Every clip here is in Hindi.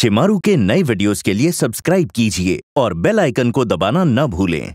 शिमारू के नए वीडियोस के लिए सब्सक्राइब कीजिए और बेल आइकन को दबाना न भूलें।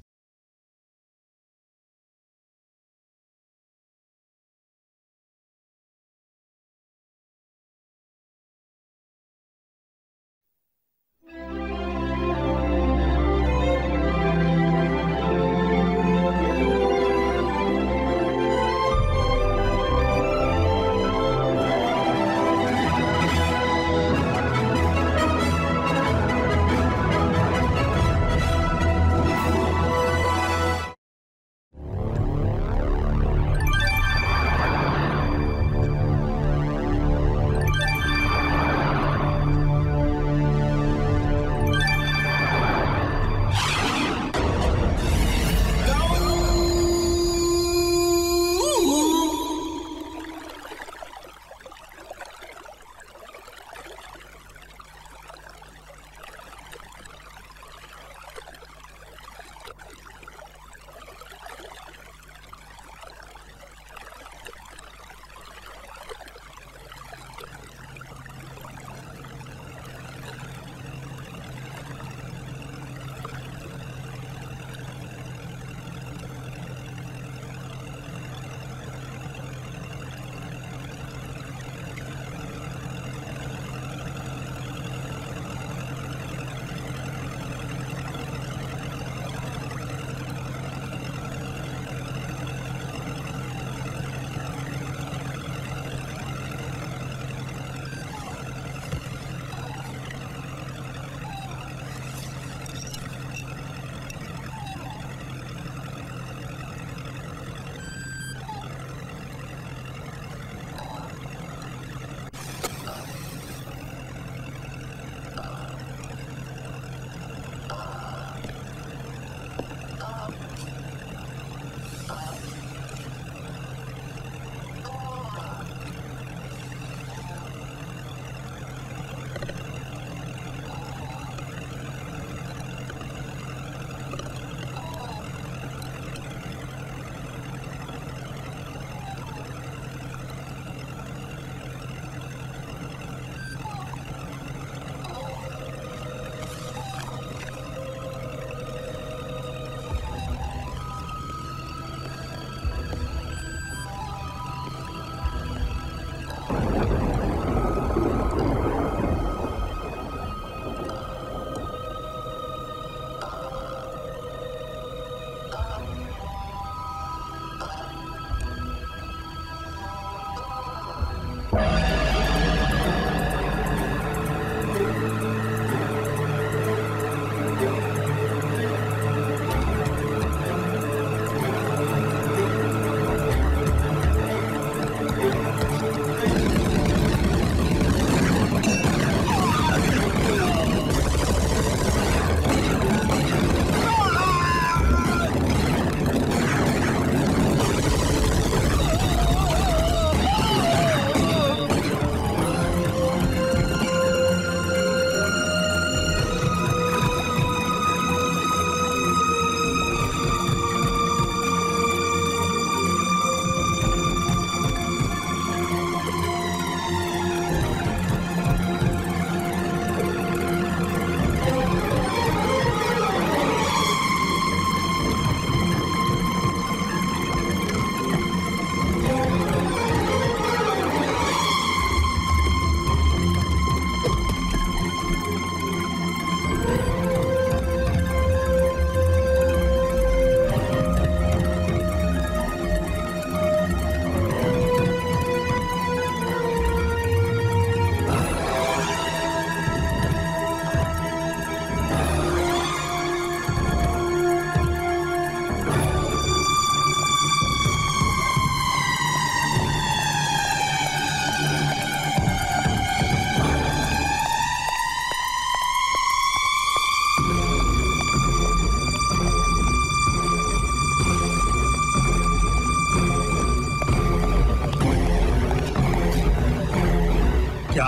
क्या?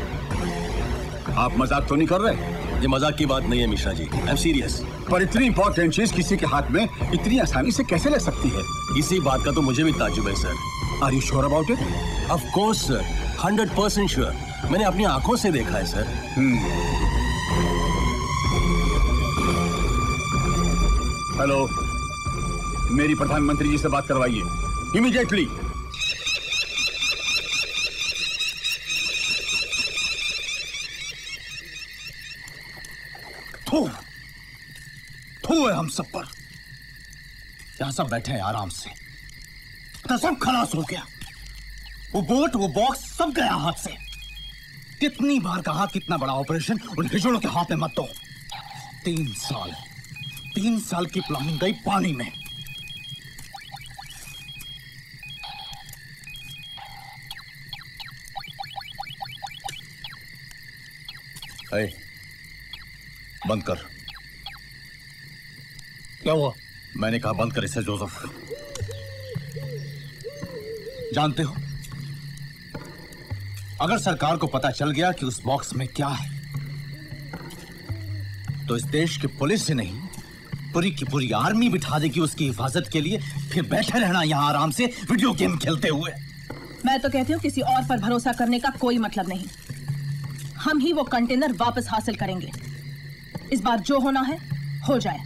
आप मजाक तो नहीं कर रहे? ये मजाक की बात नहीं है Mishra ji, I am serious. पर इतनी इंपॉर्टेंट चीज किसी के हाथ में इतनी आसानी से कैसे ले सकती है? इसी बात का तो मुझे भी ताज्जुब है sir. Are you sure about it? Of course sir, 100% sure. मैंने अपनी आंखों से देखा है सर। हेलो, मेरी प्रधानमंत्री जी से बात करवाइए इमीडिएटली। थू है हम सब पर। यहां सब बैठे हैं आराम से, तो सब खलास हो गया। वो बोट, वो बॉक्स सब गया हाथ से। कितनी बार कहा कितना बड़ा ऑपरेशन उन हिजड़ों के हाथ में मत दो। 3 साल की प्लानिंग गई पानी में। बंद कर। क्या हुआ? मैंने कहा बंद कर इसे जोसेफ। जानते हो, अगर सरकार को पता चल गया कि उस बॉक्स में क्या है, तो इस देश की पुलिस से नहीं, पूरी की पूरी आर्मी बिठा देगी उसकी हिफाजत के लिए। फिर बैठे रहना यहां आराम से वीडियो गेम खेलते हुए। मैं तो कहती हूँ किसी और पर भरोसा करने का कोई मतलब नहीं। हम ही वो कंटेनर वापस हासिल करेंगे। इस बार जो होना है हो जाए।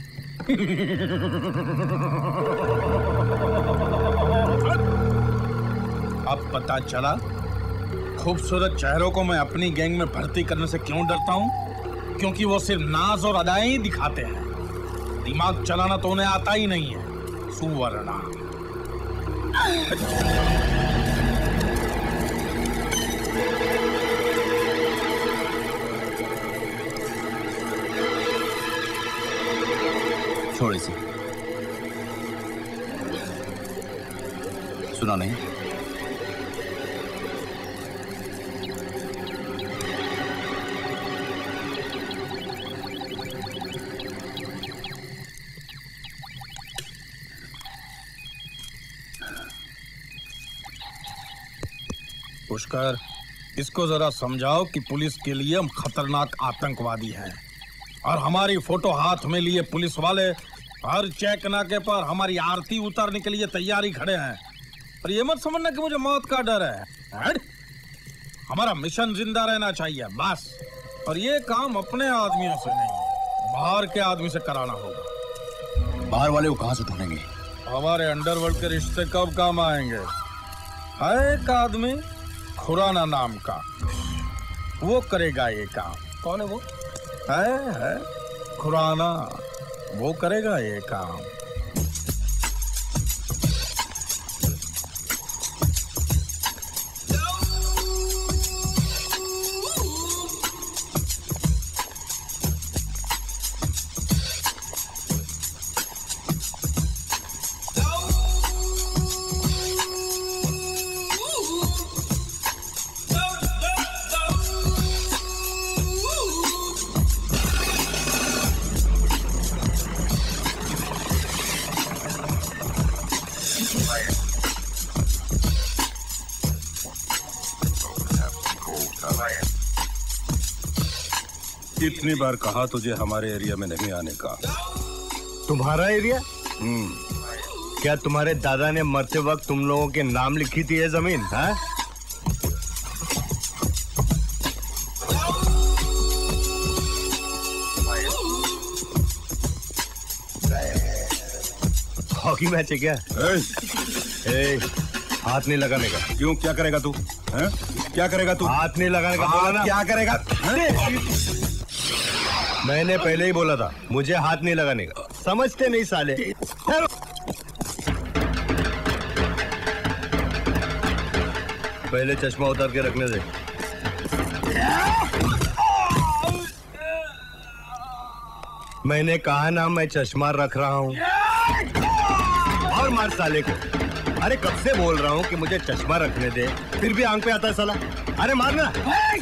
अब पता चला खूबसूरत चेहरों को मैं अपनी गैंग में भर्ती करने से क्यों डरता हूं? क्योंकि वो सिर्फ नाज और अदाएं ही दिखाते हैं। दिमाग चलाना तो उन्हें आता ही नहीं है। सुवर्णा। छोड़ इसे। सुना नहीं? पुष्कर, इसको जरा समझाओ कि पुलिस के लिए हम खतरनाक आतंकवादी हैं और हमारी फोटो हाथ में लिए पुलिस वाले हर चेक नाके पर हमारी आरती उतारने के लिए तैयारी खड़े हैं। और ये मत समझना कि मुझे मौत का डर है। हमारा मिशन जिंदा रहना चाहिए बस। और ये काम अपने आदमियों से नहीं, बाहर के आदमी से कराना होगा। बाहर वाले को कहां से ढूंढेंगे? हमारे अंडरवर्ल्ड के रिश्ते कब काम आएंगे? है एक आदमी खुराना नाम का, वो करेगा ये काम। कौन है वो? है खुराना, वो करेगा ये काम। कितनी बार कहा तुझे हमारे एरिया में नहीं आने का। तुम्हारा एरिया? क्या तुम्हारे दादा ने मरते वक्त तुम लोगों के नाम लिखी थी ये जमीन? हाँ? हॉकी मैच है क्या? हाथ नहीं लगाने का। क्यों, क्या करेगा तू? क्या करेगा तू? हाथ नहीं लगाने का बोला ना। क्या करेगा? मैंने पहले ही बोला था मुझे हाथ नहीं लगाने का। समझते नहीं साले। पहले चश्मा उतार के रखने दे। मैंने कहा ना मैं चश्मा रख रहा हूं। और मार साले को। अरे कब से बोल रहा हूं कि मुझे चश्मा रखने दे, फिर भी आंख पे आता है साला। अरे मारना।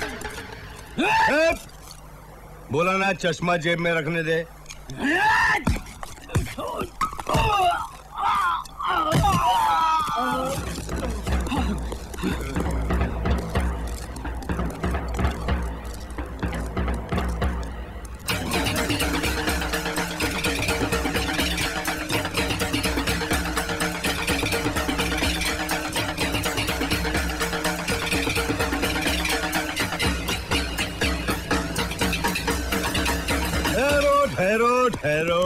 बोला ना चश्मा जेब में रखने दे। ठहरो।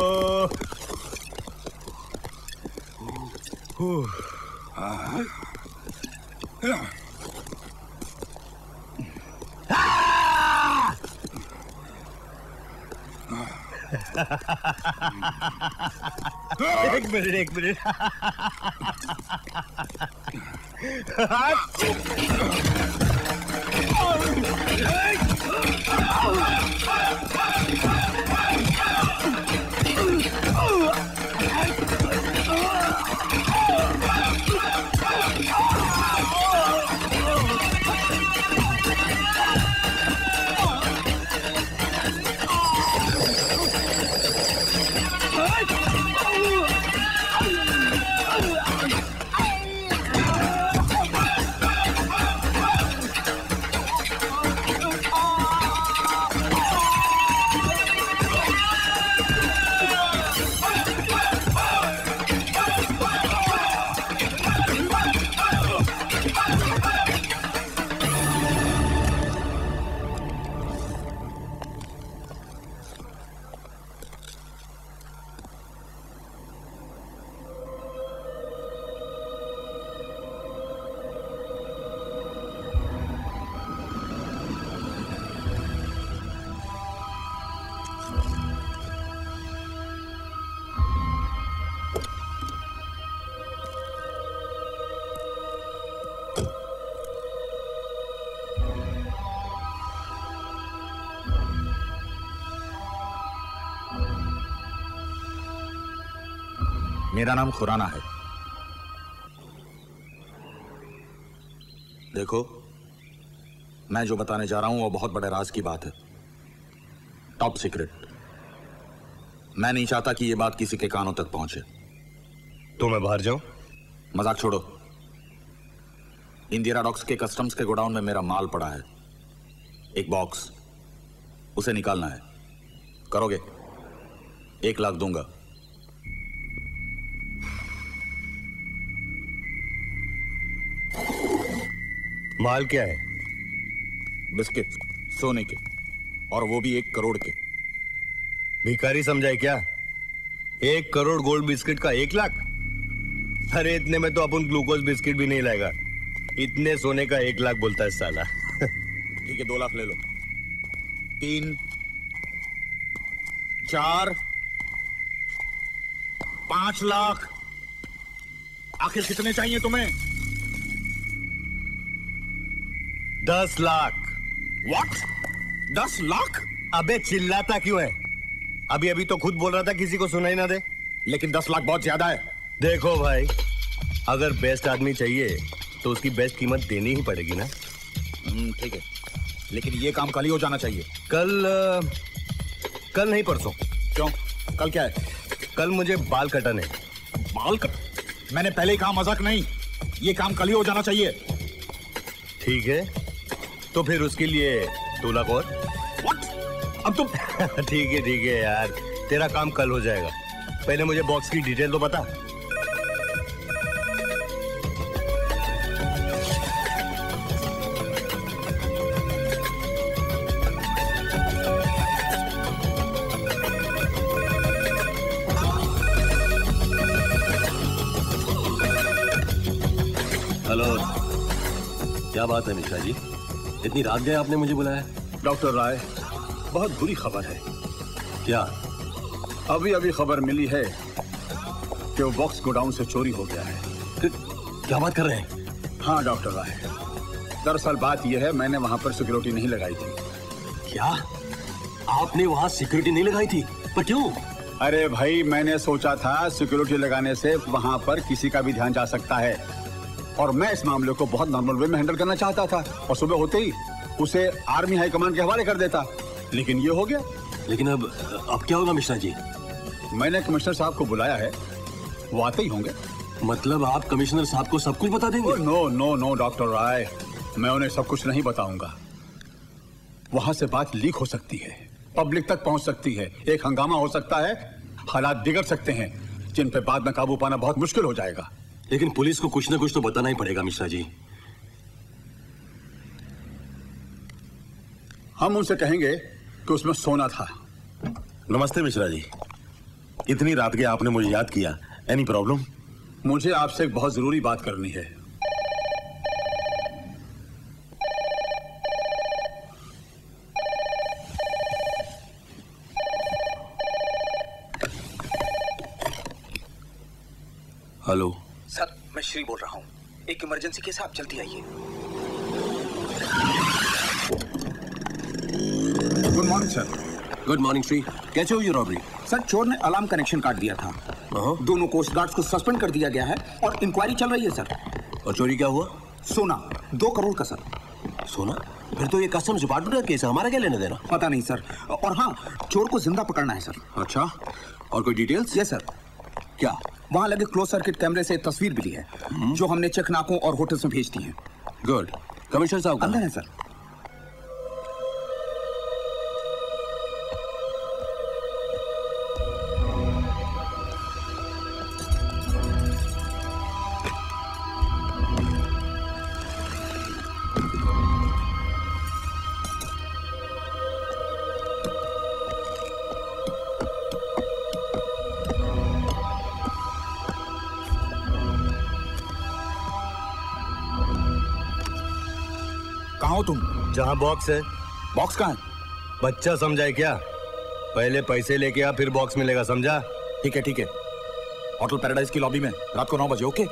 एक मिनट, एक मिनट। मेरा नाम खुराना है। देखो, मैं जो बताने जा रहा हूं वो बहुत बड़े राज की बात है, टॉप सीक्रेट। मैं नहीं चाहता कि ये बात किसी के कानों तक पहुंचे। तो मैं बाहर जाऊं? मजाक छोड़ो। इंदिरा डॉक्स के कस्टम्स के गोडाउन में मेरा माल पड़ा है, एक बॉक्स, उसे निकालना है। करोगे? 1 लाख दूंगा। माल क्या है? बिस्किट, सोने के, और वो भी 1 करोड़ के। भिखारी समझाए क्या? 1 करोड़ गोल्ड बिस्किट का 1 लाख? अरे इतने में तो अपन ग्लूकोज बिस्किट भी नहीं लाएगा। इतने सोने का 1 लाख बोलता है साला। ठीक है, 2 लाख ले लो। 3, 4, 5 लाख। आखिर कितने चाहिए तुम्हें? 10 लाख। What? 10 लाख? अबे चिल्लाता क्यों है? अभी अभी तो खुद बोल रहा था किसी को सुनाई ना दे। लेकिन 10 लाख बहुत ज्यादा है। देखो भाई, अगर बेस्ट आदमी चाहिए तो उसकी बेस्ट कीमत देनी ही पड़ेगी ना। ठीक है, लेकिन ये काम कल ही हो जाना चाहिए। कल नहीं, परसों। क्यों? कल क्या है? कल मुझे बाल कटाने। बाल कट? मैंने पहले ही कहा मजाक नहीं, ये काम कल ही हो जाना चाहिए। ठीक है, तो फिर उसके लिए 2 लाख और। What? अब तुम ठीक है यार, तेरा काम कल हो जाएगा। पहले मुझे बॉक्स की डिटेल तो बता। हेलो, क्या बात है मिश्रा जी, इतनी रात गए आपने मुझे बुलाया? डॉक्टर राय, बहुत बुरी खबर है। क्या? अभी अभी खबर मिली है कि वो बॉक्स गोडाउन से चोरी हो गया है। क्या बात कर रहे हैं? हाँ डॉक्टर राय, दरअसल बात यह है, मैंने वहां पर सिक्योरिटी नहीं लगाई थी। क्या? आपने वहां सिक्योरिटी नहीं लगाई थी? पर क्यों? अरे भाई, मैंने सोचा था सिक्योरिटी लगाने से वहां पर किसी का भी ध्यान जा सकता है, और मैं इस मामले को बहुत नॉर्मल वे में हैंडल करना चाहता था, और सुबह होते ही उसे आर्मी हाई कमांड के हवाले कर देता, लेकिन ये हो गया। लेकिन अब क्या होगा मिश्रा जी? मैंने कमिश्नर साहब को बुलाया है, वो आते ही होंगे। मतलब आप कमिश्नर साहब को सब कुछ बता देंगे? No no no doctor Rai, मैं उन्हें सब कुछ नहीं बताऊंगा। वहां से बात लीक हो सकती है, पब्लिक तक पहुंच सकती है, एक हंगामा हो सकता है, हालात बिगड़ सकते हैं जिन पे बाद में काबू पाना बहुत मुश्किल हो जाएगा। लेकिन पुलिस को कुछ ना कुछ तो बताना ही पड़ेगा मिश्रा जी। हम उनसे कहेंगे कि उसमें सोना था। नमस्ते मिश्रा जी। इतनी रात के आपने मुझे याद किया। Any problem? मुझे आपसे एक बहुत जरूरी बात करनी है। हेलो सर, मैं श्री बोल रहा हूँ। एक इमरजेंसी केस है, आप जल्दी आइए। Good morning sir. Good morning Shri, कैसे हो ये रॉबरी? सर, चोर ने अलार्म कनेक्शन काट दिया था। दोनों कोस्ट गार्ड्स को सस्पेंड कर दिया गया है और इंक्वायरी चल रही है सर। और चोरी क्या हुआ? सोना 2 करोड़ का सर। सोना? फिर तो ये कस्टम्स डिपार्टमेंट का केस है, हमारा क्या लेना देना? पता नहीं सर। और हाँ, चोर को जिंदा पकड़ना है सर। अच्छा, और कोई डिटेल्स? Yes sir. क्या? वहाँ लगे क्लोज सर्किट कैमरे से तस्वीर मिली है, जो हमने चेक नाकों और होटल्स में भेज दी है। गुड। कमिश्नर साहब अंदर है सर। कहाँ हो तुम? जहाँ बॉक्स है। बॉक्स कहाँ है? बच्चा समझाए क्या? पहले पैसे लेके आ, फिर बॉक्स मिलेगा, समझा? ठीक है ठीक है। होटल पैराडाइज की लॉबी में रात को 9 बजे। ओके।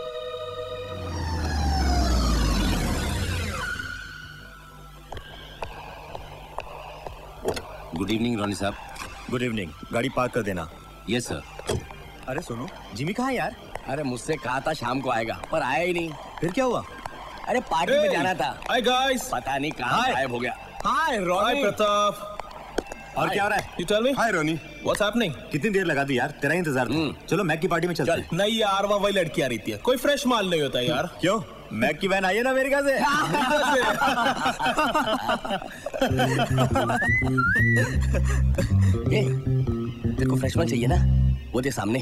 गुड इवनिंग रॉनी साहब। Good evening. गाड़ी पार्क कर देना। Yes sir. अरे सुनो, जिमी कहाँ है यार? अरे मुझसे कहा था शाम को आएगा, पर आया ही नहीं। फिर क्या हुआ? अरे पार्टी में जाना था। Hi guys. पता नहीं कहाँ गायब हो गया। Hi Ronnie. प्रताप। और क्या हो रहा है? You tell me. Hi Ronnie. What's happening? कितनी देर लगा दी यार, तेरा इंतजार था। चलो मैक की पार्टी में चलते हैं। नहीं यार, वहाँ वही लड़की आ रही थी, कोई फ्रेश माल नहीं होता यार। क्यों? मैक की वैन आई है ना अमेरिका से। तेरे को फ्रेश माल चाहिए ना? वो दे सामने।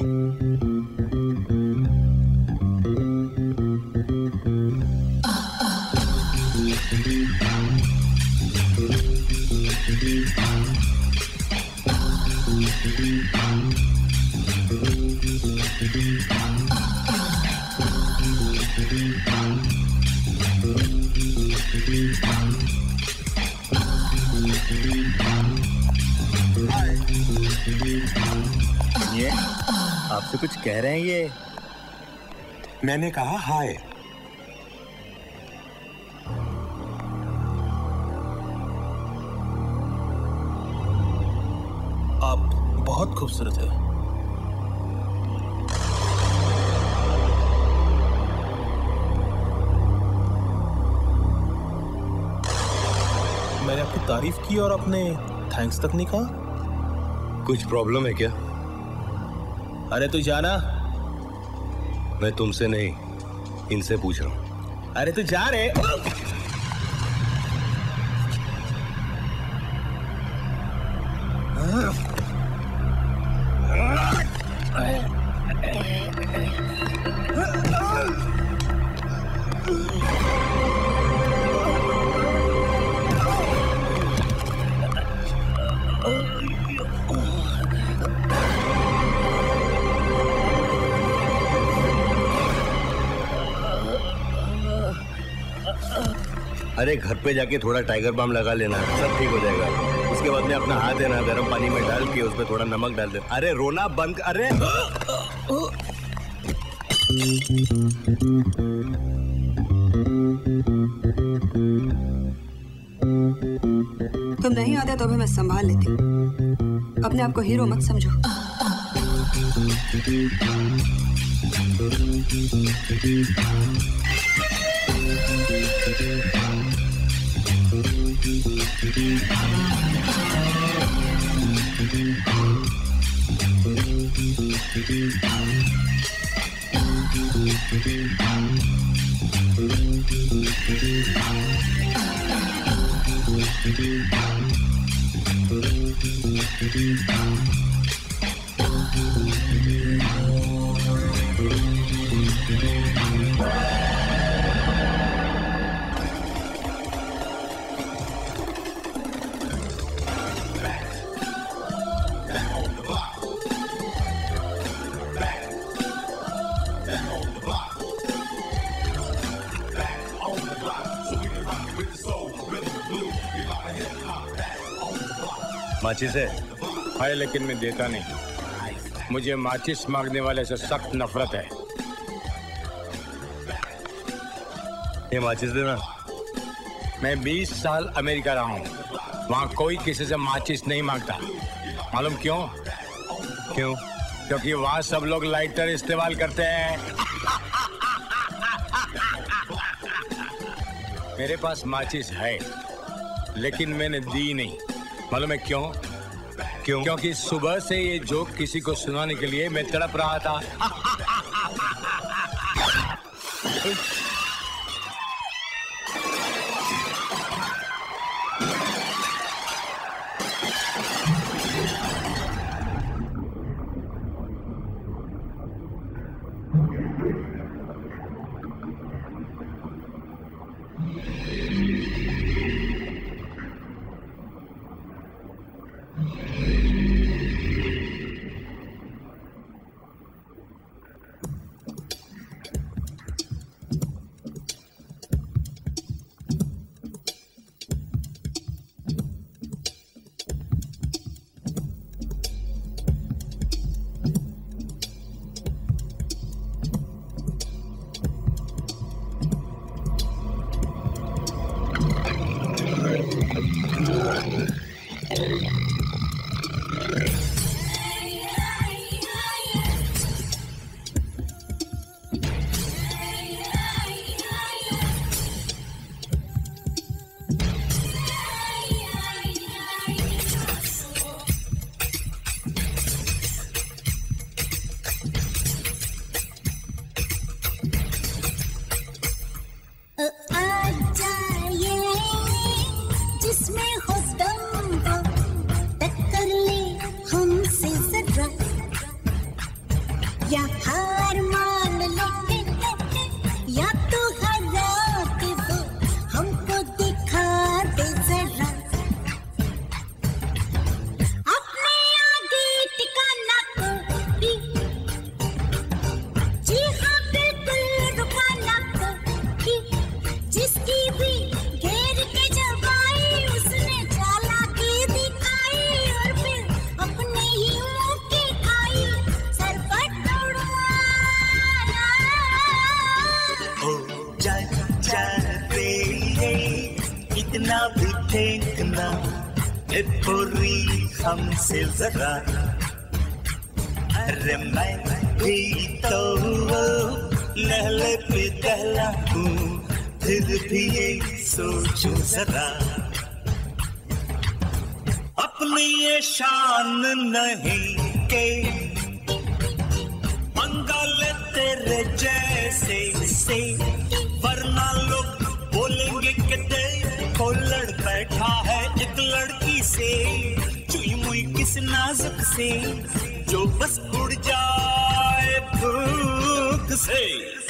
ये आपसे कुछ कह रहे हैं ये? मैंने कहा हाय। आप बहुत खूबसूरत है। मैंने आपकी तारीफ की और आपने थैंक्स तक नहीं कहा। कुछ प्रॉब्लम है क्या? अरे तू जाना। मैं तुमसे नहीं, इनसे पूछ रहा हूँ। अरे तू जा रे। अरे घर पे जाके थोड़ा टाइगर बाम लगा लेना, सब ठीक हो जाएगा। उसके बाद में अपना हाथ है ना गर्म पानी में डाल के उसमें थोड़ा नमक डाल दे। अरे रोना बंद। अरे तुम नहीं आते तो भी मैं संभाल लेती हूँ। अपने आप को हीरो मत समझो। माचिस है लेकिन मैं देता नहीं। मुझे माचिस मांगने वाले से सख्त नफरत है। ये माचिस देना। मैं 20 साल अमेरिका रहा हूँ, वहाँ कोई किसी से माचिस नहीं मांगता। मालूम क्यों? क्यों? क्योंकि वहाँ सब लोग लाइटर इस्तेमाल करते हैं। मेरे पास माचिस है लेकिन मैंने दी नहीं। मालूम है क्यों? क्यों? क्योंकि सुबह से ये जोक किसी को सुनाने के लिए मैं तड़प रहा था। हमसे जरा, अरे मैं भी तो लहले पे दहला हूँ, फिर भी ये सोचूं जरा, अपनी ये शान नहीं के पंगा ले तेरे जैसे से, वरना लोग बोलेंगे कि देखो लड़ बैठा है एक लड़की से, चुई मुई किस नाजुक से जो बस उड़ जाए भूख से।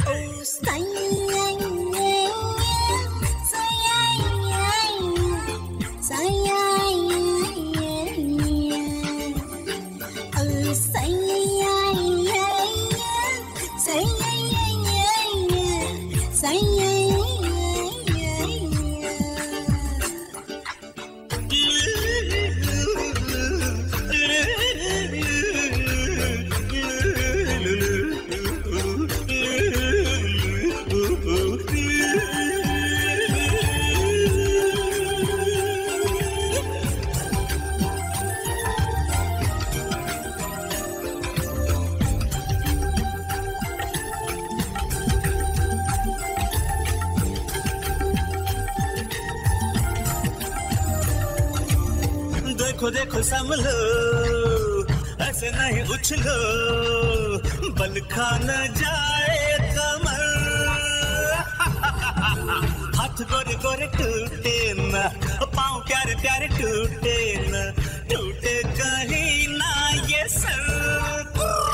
देखो संभलो, ऐसे नहीं उछलो, बल खा न जाए कमर, हाथ गोरे गोरे टूटे न, पाँव प्यारे प्यारे टूटे न, टूटे कहीं ना ये सर।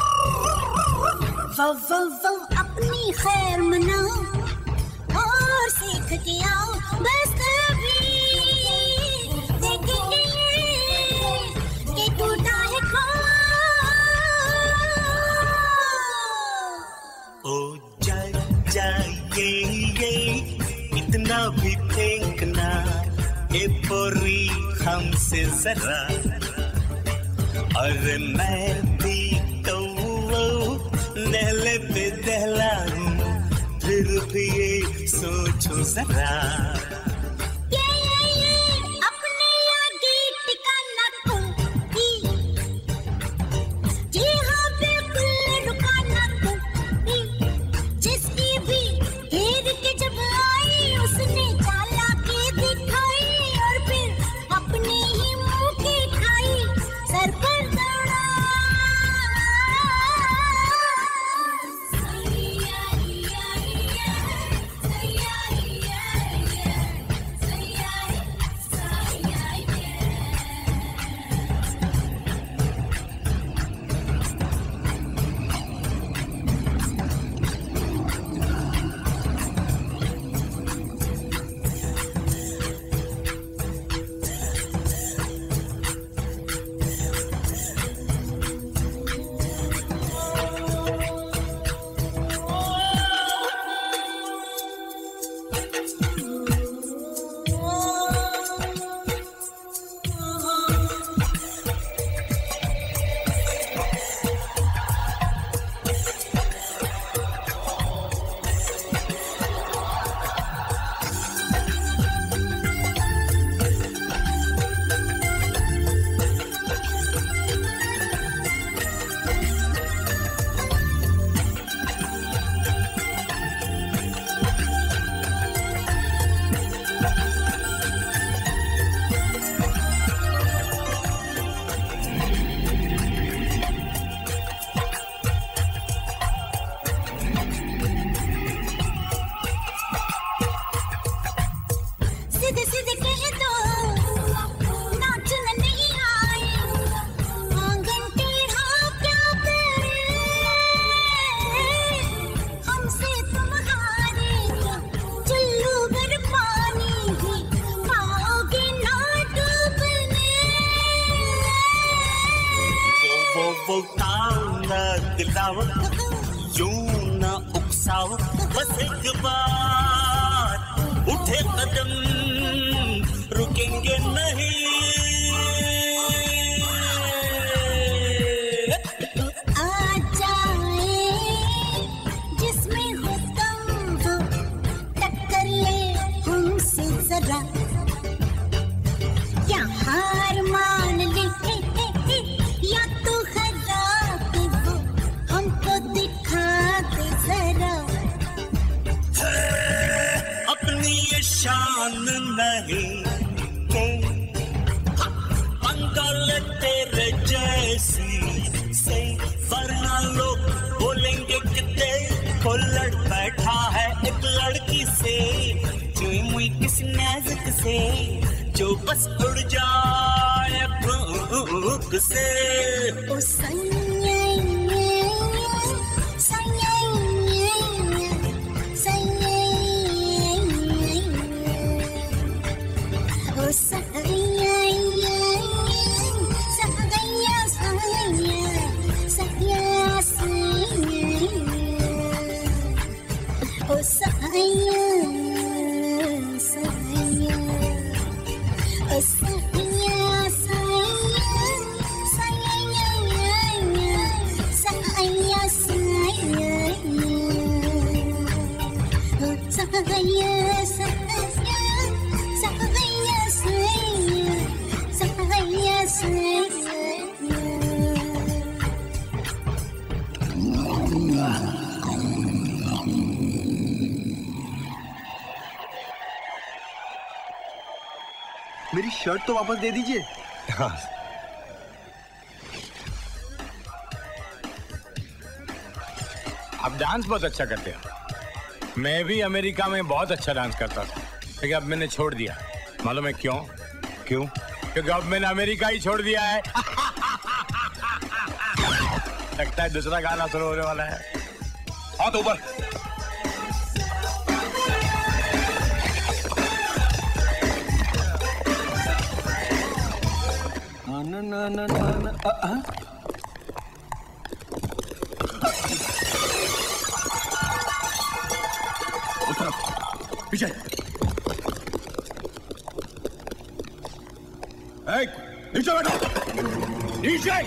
वो अपनी खैर मनाओ और सीख के आओ, बस तभी देखेंगे कि टूटा है ओ जाए ये इतना भी फेंकना, ए पोरी हमसे जरा। अरे मैं भी तो नहले पे दहलाऊं, फिर भी ये सोचो जरा। अपने आगे टिकाना कोई, जी हाँ बिल्कुल रुकाना कोई, जिसकी भी घेर के जब आई उसने चालाकी दिखाई और फिर अपने ही मुंह की खाई, सर पर दौड़ा। यूं ना उकसाओ, बस एक बार उठे कदम रुकेंगे नहीं। आ जाए जिसमें हो दम हो, टक्कर ले हमसे जरा, क्या हार मान ले या तो हरा के वो हमको दिखा दे जरा। अपनी ये शान नहीं अंकल तेरे जैसी से, वरना लोग बोलेंगे कि देखो लड़ बैठा है एक लड़की से, चुई मुई किसी नाजुक से जो बस उड़ जाए भूख से। ओ सैया सैया सैया, ओ सैया सैया सैया सैया, ओ सैया सैया, ओ सैया मेरी शर्ट तो वापस दे दीजिए। हाँ। आप डांस बहुत अच्छा करते हो। मैं भी अमेरिका में बहुत अच्छा डांस करता था, लेकिन अब मैंने छोड़ दिया। मालूम है क्यों? क्यों? क्योंकि अब मैंने अमेरिका ही छोड़ दिया है। लगता है दूसरा गाना शुरू होने वाला है। हाथ ऊपर। ना ना ना ना ना पीछे। नीचे बैठो। नीचे।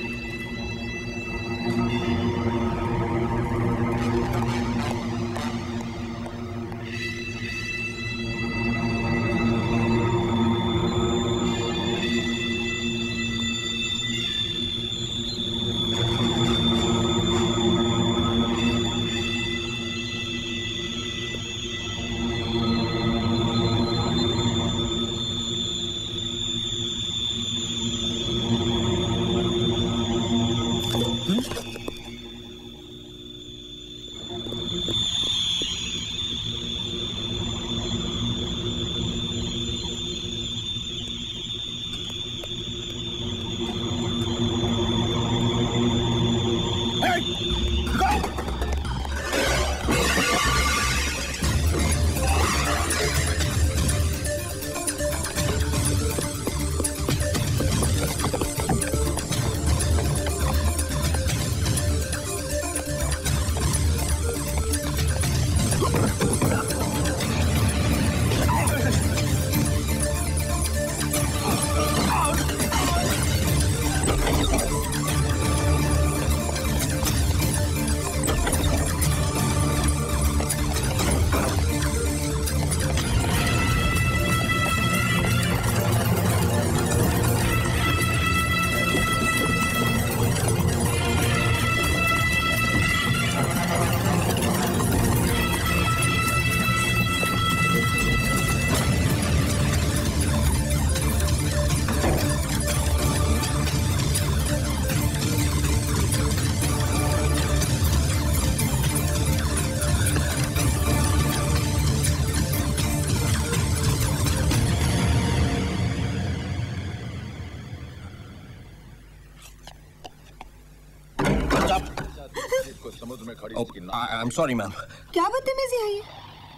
I'm sorry, ma'am. क्या बदतमीजी है ये?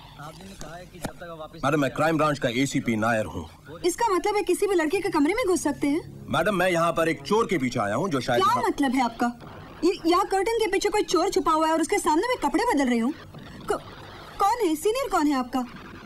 मैडम, मैं क्राइम ब्रांच का ACP नायर हूँ। इसका मतलब है किसी भी लड़के के कमरे में घुस सकते हैं? मैडम, मैं यहाँ पर एक चोर के पीछे आया हूँ जो शायद क्या मतलब है आपका? यहाँ कर्टन के पीछे कोई चोर छुपा हुआ है और उसके सामने मैं कपड़े बदल रही हूँ। कौन है? सीनियर कौन है आपका?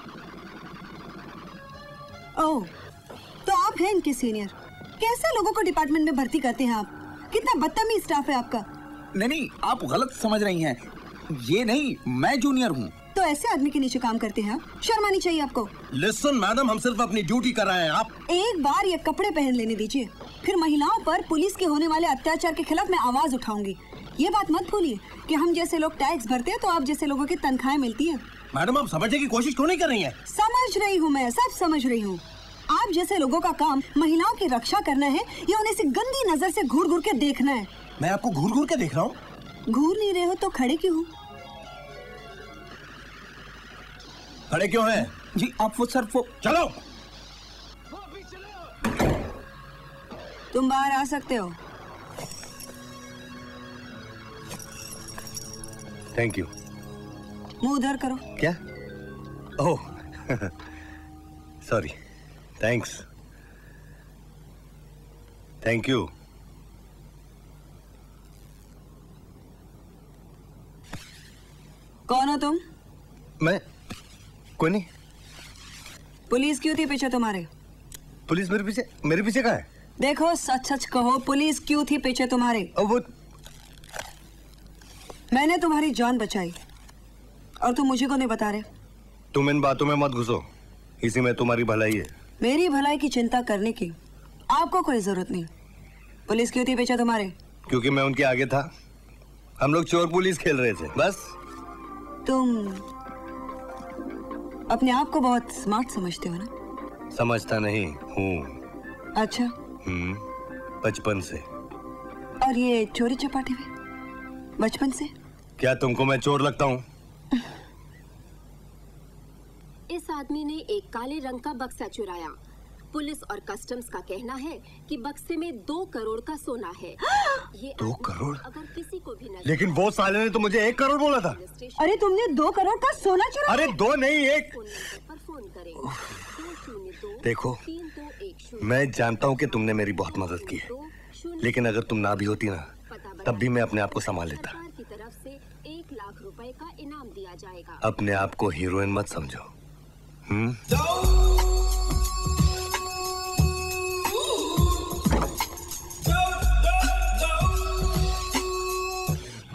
ओह, तो आप हैं इनके सीनियर। कैसे लोगों को डिपार्टमेंट में भर्ती करते हैं आप? कितना बदतमीज स्टाफ है आपका। नहीं, आप गलत समझ रही हैं। ये नहीं, मैं जूनियर हूँ। तो ऐसे आदमी के नीचे काम करते हैं आप? शर्म आनी चाहिए आपको। लिसन मैडम, हम सिर्फ अपनी ड्यूटी कर रहे हैं। आप एक बार ये कपड़े पहन लेने दीजिए, फिर महिलाओं पर पुलिस के होने वाले अत्याचार के खिलाफ मैं आवाज उठाऊंगी। ये बात मत भूलिए कि हम जैसे लोग टैक्स भरते हैं तो आप जैसे लोगों की तनख्वाहें मिलती हैं। मैडम, आप समझने की कोशिश क्यों नहीं कर रही हैं? समझ रही हूँ, मैं सब समझ रही हूँ। आप जैसे लोगों का काम महिलाओं की रक्षा करना है या उन्हें से गंदी नजर से घूर घूर के देखना है? मैं आपको घूर घूर के देख रहा हूँ। घूर नहीं रहे हो तो खड़े क्यों हो? खड़े क्यों हैं? जी आप वो सर वो चलो। तुम बाहर आ सकते हो। Thank you. मुंह उधर करो। क्या? Oh sorry. Thanks. Thank you. कौन हो तुम? मैं कोई नहीं। पुलिस क्यों थी पीछे तुम्हारे? पुलिस मेरे पीछे कहाँ है? देखो सच सच कहो, पुलिस क्यों थी पीछे तुम्हारे? वो मैंने तुम्हारी जान बचाई और तुम मुझे को नहीं बता रहे। तुम इन बातों में मत घुसो, इसी में तुम्हारी भलाई है। मेरी भलाई की चिंता करने की आपको कोई जरूरत नहीं। पुलिस क्यों थी पीछे तुम्हारे? क्योंकि मैं उनके आगे था। हम लोग चोर पुलिस खेल रहे थे बस। तुम अपने आप को बहुत स्मार्ट समझते हो ना? समझता नहीं हूँ। अच्छा। बचपन से। और ये चोरी चपाटी में बचपन से? क्या तुमको मैं चोर लगता हूँ? इस आदमी ने एक काले रंग का बक्सा चुराया। पुलिस और कस्टम्स का कहना है कि बक्से में 2 करोड़ का सोना है। ये 2 करोड़? अगर किसी को भी नजर लेकिन वो साले ने तो मुझे 1 करोड़ बोला था। अरे तुमने 2 करोड़ का सोना चुराया? अरे 2 नहीं 1। फोन करें। देखो, मैं जानता हूँ कि तुमने मेरी बहुत मदद की है, लेकिन अगर तुम ना भी होती ना, तब भी मैं अपने आप को संभाल लेता। की तरफ से 1 लाख रुपए का इनाम दिया जाएगा। अपने आप को हीरोइन मत समझो।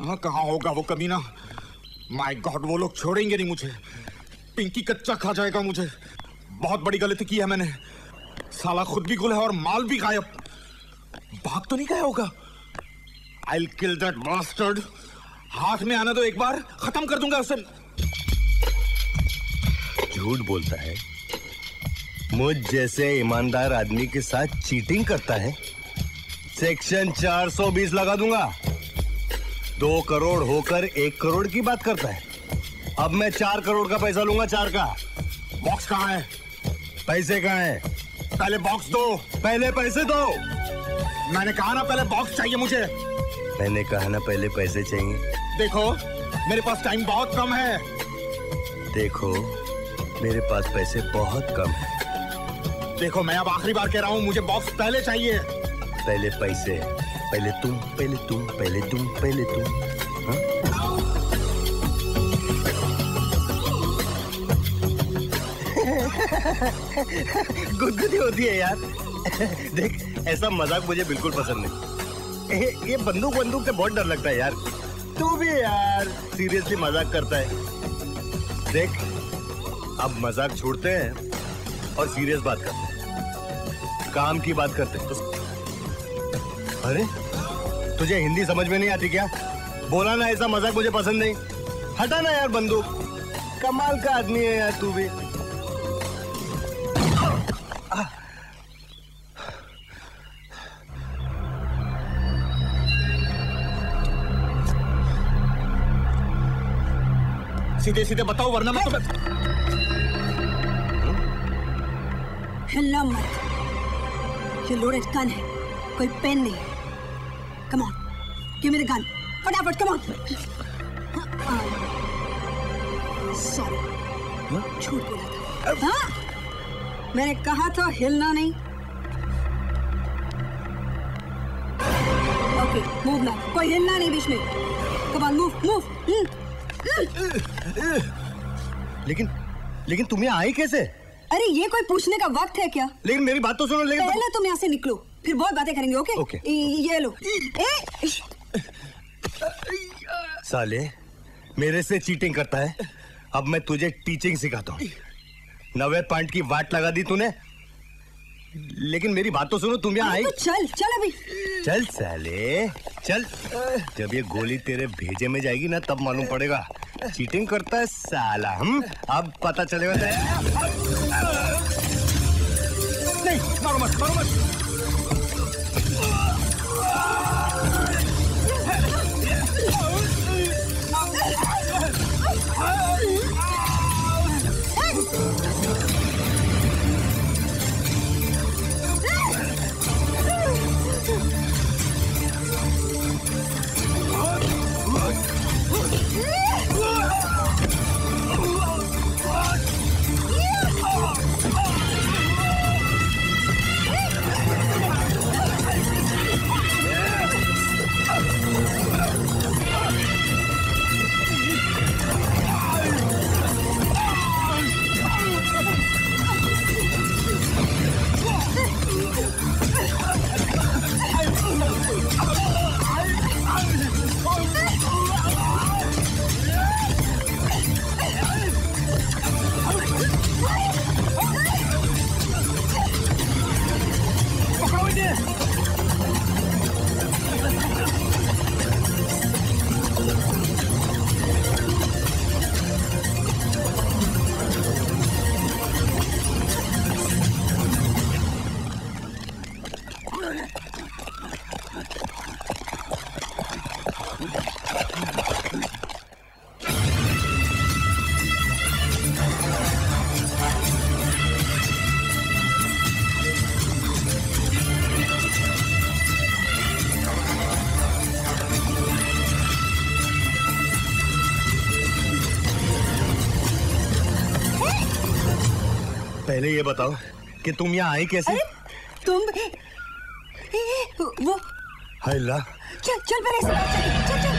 कहाँ कहाँ होगा वो कमीना। माय गॉड, वो लोग छोड़ेंगे नहीं मुझे। पिंकी कच्चा खा जाएगा मुझे। बहुत बड़ी गलती की है मैंने। साला खुद भी गुल है और माल भी गायब। भाग तो नहीं गया होगा। I'll kill that bastard। हाथ में आने दो एक बार, खत्म कर दूंगा उसे। झूठ बोलता है, मुझ जैसे ईमानदार आदमी के साथ चीटिंग करता है। सेक्शन 420 लगा दूंगा। 2 करोड़ होकर 1 करोड़ की बात करता है। अब मैं 4 करोड़ का पैसा लूंगा, 4 का। बॉक्स कहाँ है? पैसे कहाँ है? पहले बॉक्स दो। पहले पैसे दो। मैंने कहा ना पहले बॉक्स चाहिए मुझे। मैंने कहा ना पहले पैसे चाहिए। देखो मेरे पास टाइम बहुत कम है। देखो मेरे पास पैसे बहुत कम है। देखो मैं अब आखिरी बार कह रहा हूँ, मुझे बॉक्स पहले चाहिए। पहले पैसे, पहले तुम, पहले तुम, पहले तुम, पहले तुम। गुदगुदी होती है यार। देख ऐसा मजाक मुझे बिल्कुल पसंद नहीं। ये बंदूक से बहुत डर लगता है यार। तू भी यार सीरियसली मजाक करता है। देख अब मजाक छोड़ते हैं और सीरियस बात करते हैं, काम की बात करते हैं। अरे तुझे हिंदी समझ में नहीं आती क्या? बोला ना ऐसा मजाक मुझे पसंद नहीं। हटा ना यार बंदूक। कमाल का आदमी है यार तू भी। सीधे सीधे बताओ वरना मैं तुम्हें। हिलना मत। ये लोडेड गन है, कोई पेन नहीं। Come on, give me the gun फटाफट। Come on. सॉरी, झूठ बोला था। हाँ मैंने कहा था हिलना नहीं। ओके मूव ना, कोई हिलना नहीं बीच में। Come on move move. लेकिन तुम यहाँ आई कैसे? अरे ये कोई पूछने का वक्त है क्या? लेकिन मेरी बात तो सुनो। लेकिन पहले तुम यहाँ से निकलो, फिर बहुत बातें करेंगे। ओके ये लो। साले मेरे से चीटिंग करता है। अब मैं तुझे टीचिंग सिखाता हूँ। 90 पॉइंट की वाट लगा दी तूने। लेकिन मेरी बात तो सुनो, तुम यहाँ आई। तो चल अभी। चल साले चल। जब ये गोली तेरे भेजे में जाएगी ना तब मालूम पड़ेगा चीटिंग करता है साला। हम अब पता चलेगा। नहीं मारो मत, मारो मत। पहले ये बताओ कि तुम यहाँ आई कैसे? अरे तुम वो हायला। चल पहले चल।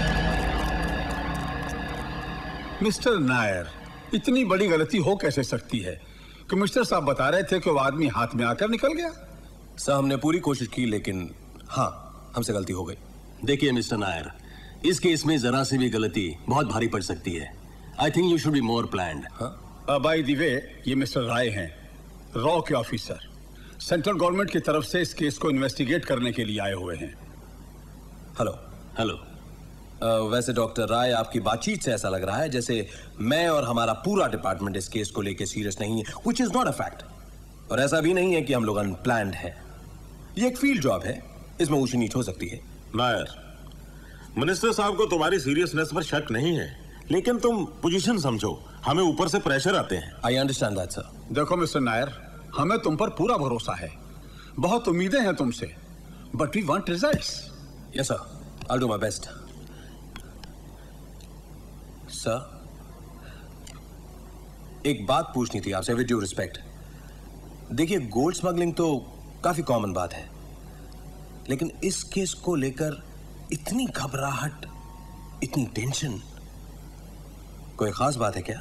मिस्टर नायर, इतनी बड़ी गलती हो कैसे सकती है? कमिश्नर साहब बता रहे थे कि वो आदमी हाथ में आकर निकल गया। साहब हमने पूरी कोशिश की लेकिन हाँ हमसे गलती हो गई। देखिए मिस्टर नायर, इस केस में जरा सी भी गलती बहुत भारी पड़ सकती है। I think you should be more planned. By the way, ये मिस्टर राय हैं, रॉ के ऑफिसर, सेंट्रल गवर्नमेंट की तरफ से इस केस को इन्वेस्टिगेट करने के लिए आए हुए हैं। हेलो। हेलो। वैसे डॉक्टर राय, आपकी बातचीत से ऐसा लग रहा है जैसे मैं और हमारा पूरा डिपार्टमेंट इस केस को लेकर सीरियस नहीं है, which is not a fact. और ऐसा भी नहीं है कि हम लोग अनप्लान्ड हैं। ये एक फील्ड जॉब है, इसमें ऊंची नीच हो सकती है। नायर, मिनिस्टर साहब को तुम्हारी सीरियसनेस पर शक नहीं है, लेकिन तुम पोजीशन समझो, हमें ऊपर से प्रेशर आते हैं। I understand that sir. देखो मिस्टर नायर, हमें तुम पर पूरा भरोसा है, बहुत उम्मीदें हैं तुमसे, but we want results. Yes sir, I will do my best. Sir, एक बात पूछनी थी आपसे, विद ड्यू रिस्पेक्ट। देखिए, गोल्ड स्मगलिंग तो काफी कॉमन बात है, लेकिन इस केस को लेकर इतनी घबराहट, इतनी टेंशन, कोई खास बात है क्या?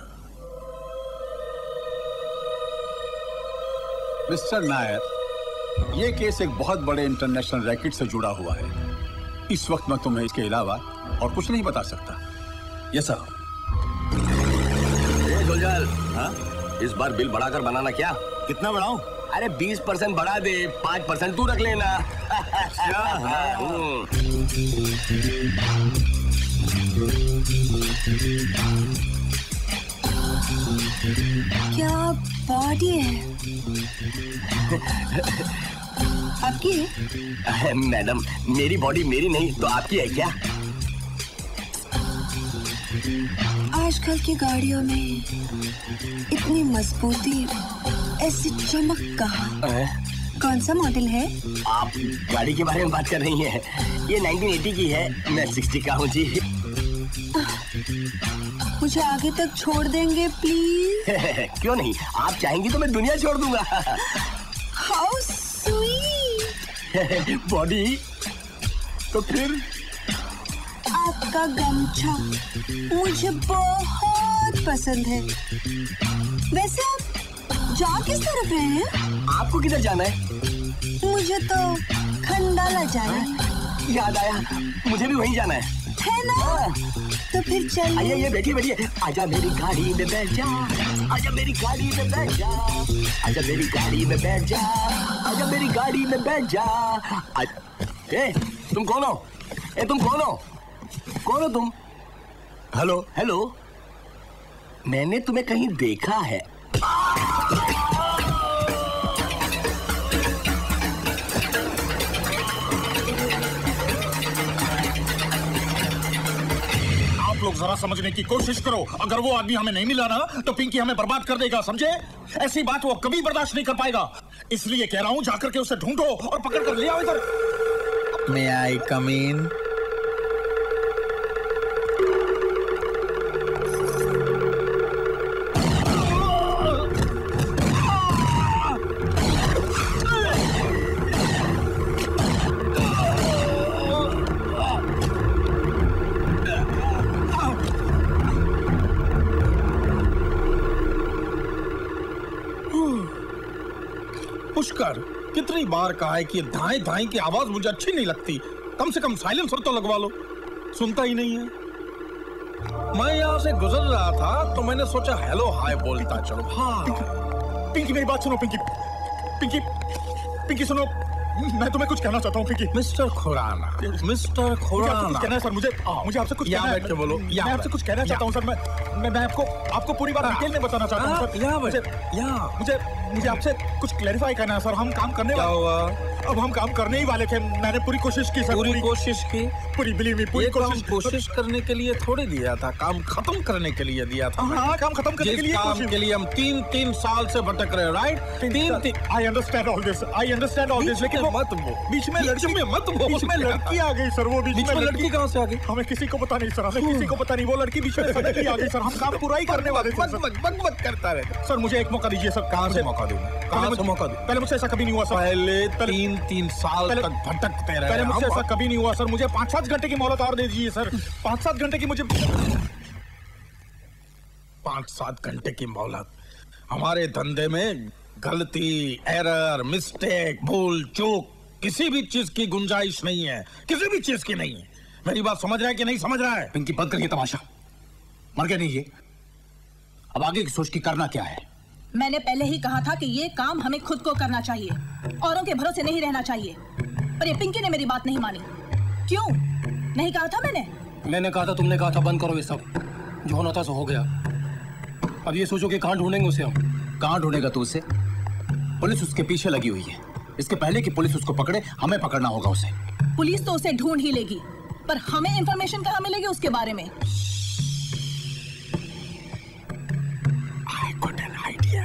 मिस्टर नायर, यह केस एक बहुत बड़े इंटरनेशनल रैकेट से जुड़ा हुआ है। इस वक्त मैं तुम्हें इसके अलावा और कुछ नहीं बता सकता। Yes sir. गुलजार, हाँ? इस बार बिल बढ़ाकर बनाना क्या? कितना बढ़ाऊं? अरे 20% बढ़ा दे, 5% तू रख लेना। क्या बॉडी है आपकी है? मैडम, मेरी बॉडी मेरी नहीं तो आपकी है क्या? आजकल की गाड़ियों में इतनी मजबूती, ऐसी चमक कहाँ? कौन सा मॉडल है? आप गाड़ी के बारे में बात कर रही हैं? ये 1980 की है, मैं 60 का हूँ जी। मुझे आगे तक छोड़ देंगे प्लीज? क्यों नहीं, आप चाहेंगी तो मैं दुनिया छोड़ दूंगा। How sweet. बॉडी तो फिर आपका गमछा मुझे बहुत पसंद है। वैसे आप जा किस तरफ रहे हैं? आपको किधर जाना है? मुझे तो खंडाला जाना है। याद आया, मुझे भी वहीं जाना है ना? तो फिर चलिए। आइए, ये बैठिए बैठिए। आजा मेरी गाड़ी में बैठ जा, आजा मेरी गाड़ी में बैठ जा, आजा मेरी गाड़ी में बैठ जा, आजा मेरी गाड़ी में बैठ जा। ए, तुम कौन हो? ए, तुम कौन हो? कौन हो तुम? हेलो। हेलो, मैंने तुम्हें कहीं देखा है। आप लोग जरा समझने की कोशिश करो, अगर वो आदमी हमें नहीं मिला ना तो पिंकी हमें बर्बाद कर देगा, समझे? ऐसी बात वो कभी बर्दाश्त नहीं कर पाएगा, इसलिए कह रहा हूं जाकर के उसे ढूंढो और पकड़ कर ले आओ इधर। May I come in? Pushkar, कितनी बार कहा है कि धाएं धाएं की आवाज मुझे अच्छी नहीं लगती, कम से कम साइलेंसर तो लगवा लो। सुनता ही नहीं है। मैं यहाँ से गुजर रहा था तो मैंने सोचा हेलो हाय बोलता चलो। हाँ पिंकी, मेरी बात सुनो। पिंकी पिंकी पिंकी सुनो, मैं तुम्हें कुछ कहना चाहता हूँ। पिंकी। मिस्टर खुराना, मिस्टर खुराना, कहना है सर, मुझे आपसे कुछ यहाँ बैठ के बोलो। मैं आपसे कुछ कहना चाहता हूँ सर। मैं आपको पूरी बात डिटेल में बताना चाहता हूँ सर। मुझे आपसे कुछ क्लैरिफाई करना है सर। हम काम करने क्या हुआ? अब हम काम करने ही वाले थे। मैंने पूरी कोशिश की सर। पूरी कोशिश की? पूरी बिलीव मी, पूरी कोशिश करने के लिए थोड़ी दिया था, काम खत्म करने के लिए दिया था। हाँ, काम खत्म करने के लिए। काम के लिए हम तीन साल से भटक रहे, right? I understand all this, लेकिन मत वो बीच में लड़की आ गई सर। वो बीच में लड़की कहाँ से आ गई? हमें किसी को पता नहीं सर, किसी को पता नहीं। वो लड़की बीच में सडनली आ गई सर। हम काम पूरा ही करने वाले थे। बक करता रहता सर। मुझे एक मौका दीजिए सर। कहाँ से मौका दूं? कहाँ से मौका दूं? पहले मुझसे ऐसा कभी नहीं हुआ सर। पहले तीन साल तक भटकते रहे। पहले मुझसे ऐसा कभी नहीं हुआ सर। मुझे 5-7 घंटे की मोहलत और दे दीजिए सर। 5-7 घंटे की मुझे 5-7 घंटे की मोहलत। हमारे धंधे में गलती, एरर, मिस्टेक, भूल चूक, किसी भी चीज की गुंजाइश नहीं है, किसी भी चीज की नहीं है। मेरी बात समझ रहा है कि नहीं समझ रहा है? पिंकी बंद करिए तमाशा। मर गया नहीं ये। अब आगे की सोच की करना क्या है? मैंने पहले ही कहा था कि ये काम हमें खुद को करना चाहिए, औरों के भरोसे नहीं रहना चाहिए। पर ये पिंकी ने मेरी बात नहीं मानी। क्यों? नहीं कहा था मैंने कहा था, तुमने कहा था बंद करो ये सब। जो होना था सो हो गया। अब ये सोचो कि कहाँ ढूंढेंगे उसे हम। कहाँ ढूंढेगा तू उसे? पुलिस उसके पीछे लगी हुई है। इसके पहले कि पुलिस उसको पकड़े हमें पकड़ना होगा उसे। पुलिस तो उसे ढूंढ ही लेगी, पर हमें इंफॉर्मेशन कहाँ मिलेगी उसके बारे में? I got an idea.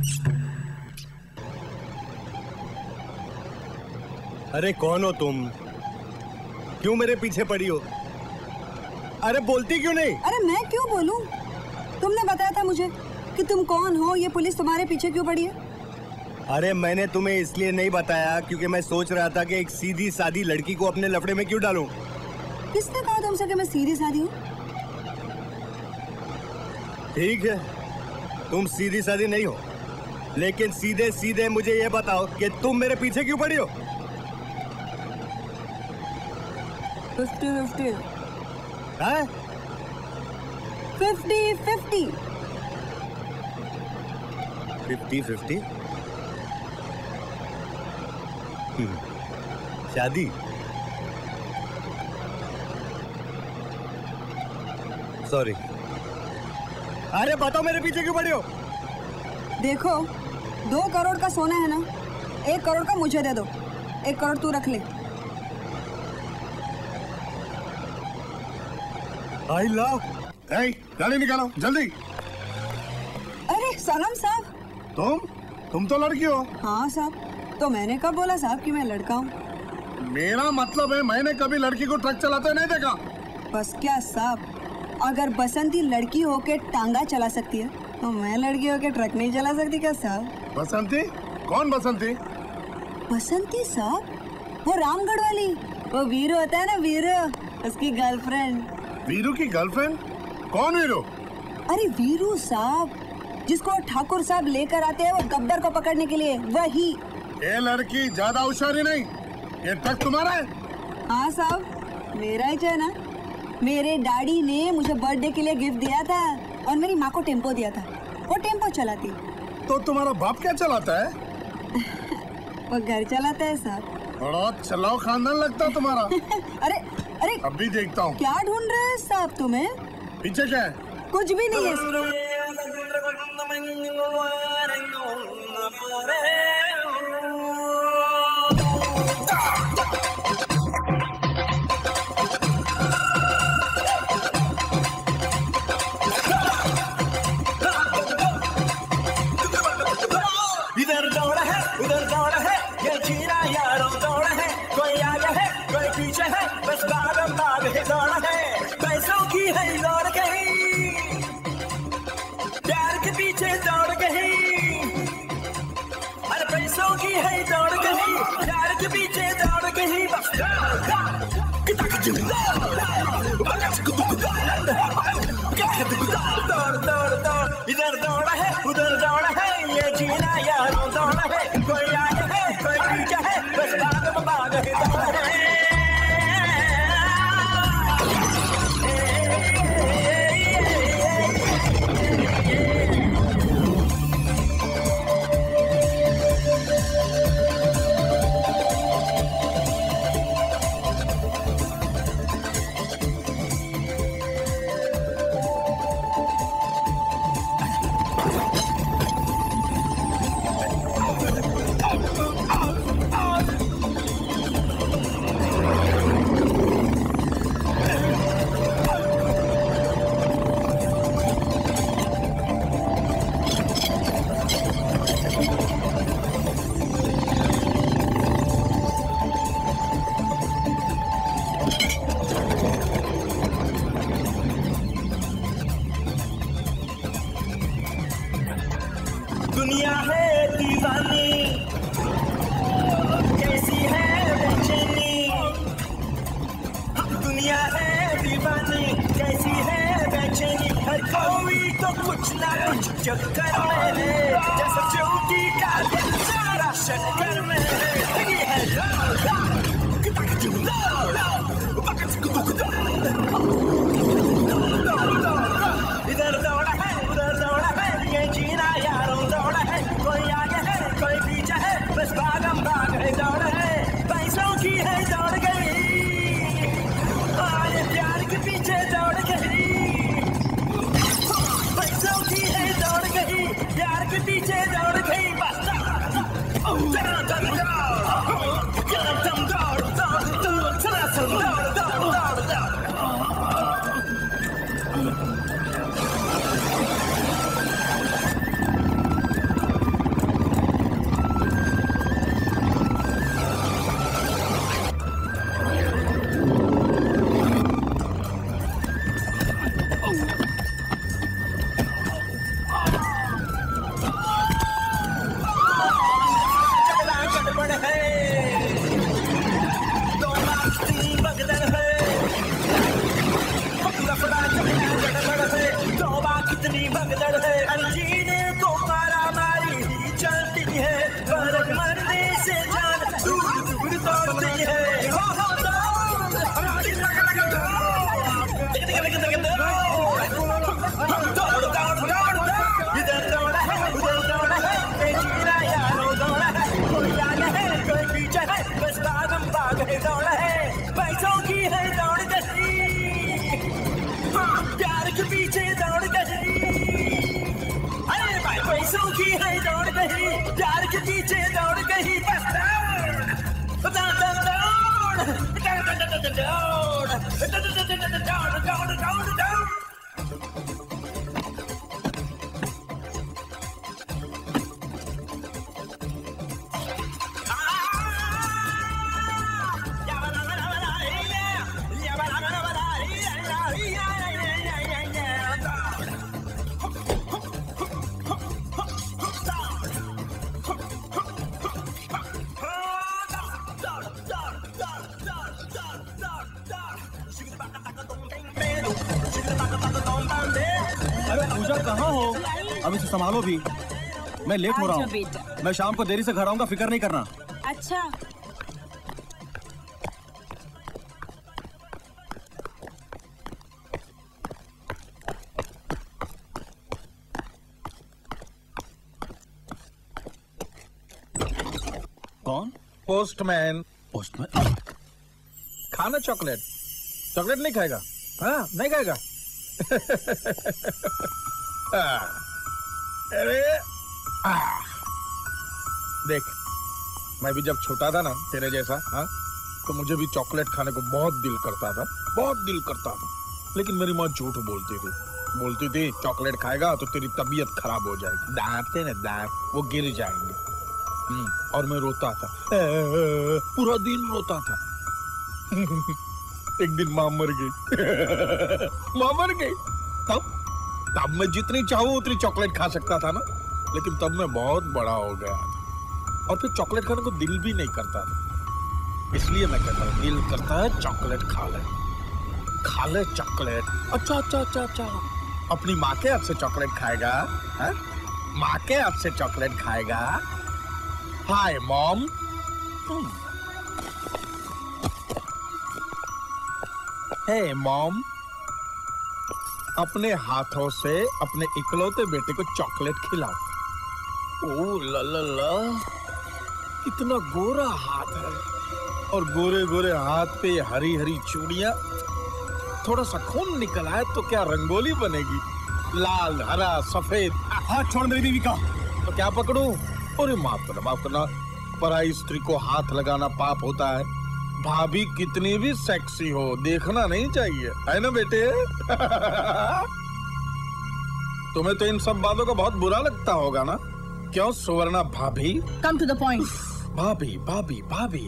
अरे कौन हो तुम? क्यों मेरे पीछे पड़ी हो? अरे बोलती क्यों नहीं? अरे मैं क्यों बोलूं? तुमने बताया था मुझे कि तुम कौन हो, ये पुलिस तुम्हारे पीछे क्यों पड़ी है? अरे मैंने तुम्हें इसलिए नहीं बताया क्योंकि मैं सोच रहा था कि एक सीधी सादी लड़की को अपने लफड़े में क्यों डालूं। किसने कहा तुमसे कि मैं सीधी सादी हूँ? ठीक है, तुम सीधी सादी नहीं हो, लेकिन सीधे सीधे मुझे ये बताओ कि तुम मेरे पीछे क्यों पड़ी हो? 50-50। हाँ? 50-50। 50-50? शादी? सॉरी। अरे बताओ मेरे पीछे क्यों पड़ी हो? देखो, 2 करोड़ का सोना है ना, 1 करोड़ का मुझे दे दो, 1 करोड़ तू रख ले। I love. गाड़ी निकालो जल्दी। अरे सलाम साहब। तुम तो लड़की हो। हाँ साहब, तो मैंने कब बोला साहब कि मैं लड़का हूँ? मेरा मतलब है मैंने कभी लड़की को ट्रक चलाते नहीं देखा। बस क्या साहब, अगर बसंती लड़की होके टांगा चला सकती है तो मैं लड़की होके ट्रक नहीं चला सकती क्या साहब? बसंती? कौन बसंती? बसंती साहब, वो रामगढ़ वाली, वो वीरू होता है ना, वीरू, उसकी गर्लफ्रेंड। वीरू की गर्लफ्रेंड? कौन वीरू? अरे वीरू साहब, जिसको ठाकुर साहब लेकर आते हैं वो गब्बर को पकड़ने के लिए, वही। ये लड़की ज्यादा होशियारी नहीं, ये ट्रक तुम्हारा है? हाँ साहब, मेरा ही है ना। मेरे डैडी ने मुझे बर्थडे के लिए गिफ्ट दिया था और मेरी माँ को टेम्पो दिया था, वो टेम्पो चलाती। तो तुम्हारा बाप क्या चलाता है? वो घर चलाता है साहब। बड़ा चलाओ खानदान लगता है तुम्हारा। अरे अरे, अब भी देखता हूँ। क्या ढूंढ रहे हैं साहब तुम्हें? पीछे क्या है? कुछ भी नहीं है। इधर दौड़ है उधर दौड़ है, ये जीना यारों दौड़ है। कोई आगे है कोई पीछे है, बस भागम भाग है दौड़ है। पैसों की है दौड़ कहीं, प्यार के पीछे दौड़ कहीं। अरे पैसों की है दौड़ कहीं, प्यार के पीछे दौड़ कहीं। बस दौड़ दौड़ दौड़, इधर दौड़ है उधर दौड़ है, ये जीना यारों दौड़ है। कोई आगे है कोई पीछे है, बस भागम भाग है दौड़ है। दुनिया है दीवानी, कैसी है बेचैनी। दुनिया है दीवानी, कैसी है बेचैनी। हर कोई तो कुछ ना कुछ चक्कर में है, जैसे चौकी का सारा शक्कर में है। के पीछे दौड़ गई बस संभालो भी, मैं लेट हो रहा हूँ। मैं शाम को देरी से घर आऊंगा, फिक्र नहीं करना। अच्छा। कौन? पोस्टमैन। पोस्टमैन खाना चॉकलेट? चॉकलेट नहीं खाएगा? हाँ नहीं खाएगा। अरे देख, मैं भी जब छोटा था ना तेरे जैसा, हाँ, तो मुझे भी चॉकलेट खाने को बहुत दिल करता था, बहुत दिल करता था। लेकिन मेरी माँ झूठ बोलती थी चॉकलेट खाएगा तो तेरी तबीयत खराब हो जाएगी, दांत है ना दांत वो गिर जाएंगे। और मैं रोता था, पूरा दिन रोता था। एक दिन माँ मर गई। माँ मर गई, तब मैं जितनी चाहूँ उतनी चॉकलेट खा सकता था ना, लेकिन तब मैं बहुत बड़ा हो गया था और फिर चॉकलेट खाने को दिल भी नहीं करता था। इसलिए मैं कहता हूँ, दिल करता है चॉकलेट खा ले चॉकलेट। अच्छा अच्छा अच्छा अच्छा, अपनी माँ के हाथ से चॉकलेट खाएगा? माँ के हाथ से चॉकलेट खाएगा? Hi mom. हे मॉम, अपने हाथों से अपने इकलौते बेटे को चॉकलेट खिलाओ। ओह ला ला ला, कितना गोरा हाथ है, और गोरे गोरे हाथ पे हरी हरी चूड़ियां। थोड़ा सा खून निकल आए तो क्या रंगोली बनेगी, लाल हरा सफेद। हाथ छोड़ मेरी बीवी का। तो क्या पकड़ूं? अरे माफ करना, पराई स्त्री को हाथ लगाना पाप होता है। भाभी कितनी भी सेक्सी हो, देखना नहीं चाहिए, है ना बेटे? तुम्हें तो इन सब बातों का बहुत बुरा लगता होगा ना? क्यों सुवर्णा भाभी? Come to the point. भाभी भाभी भाभी,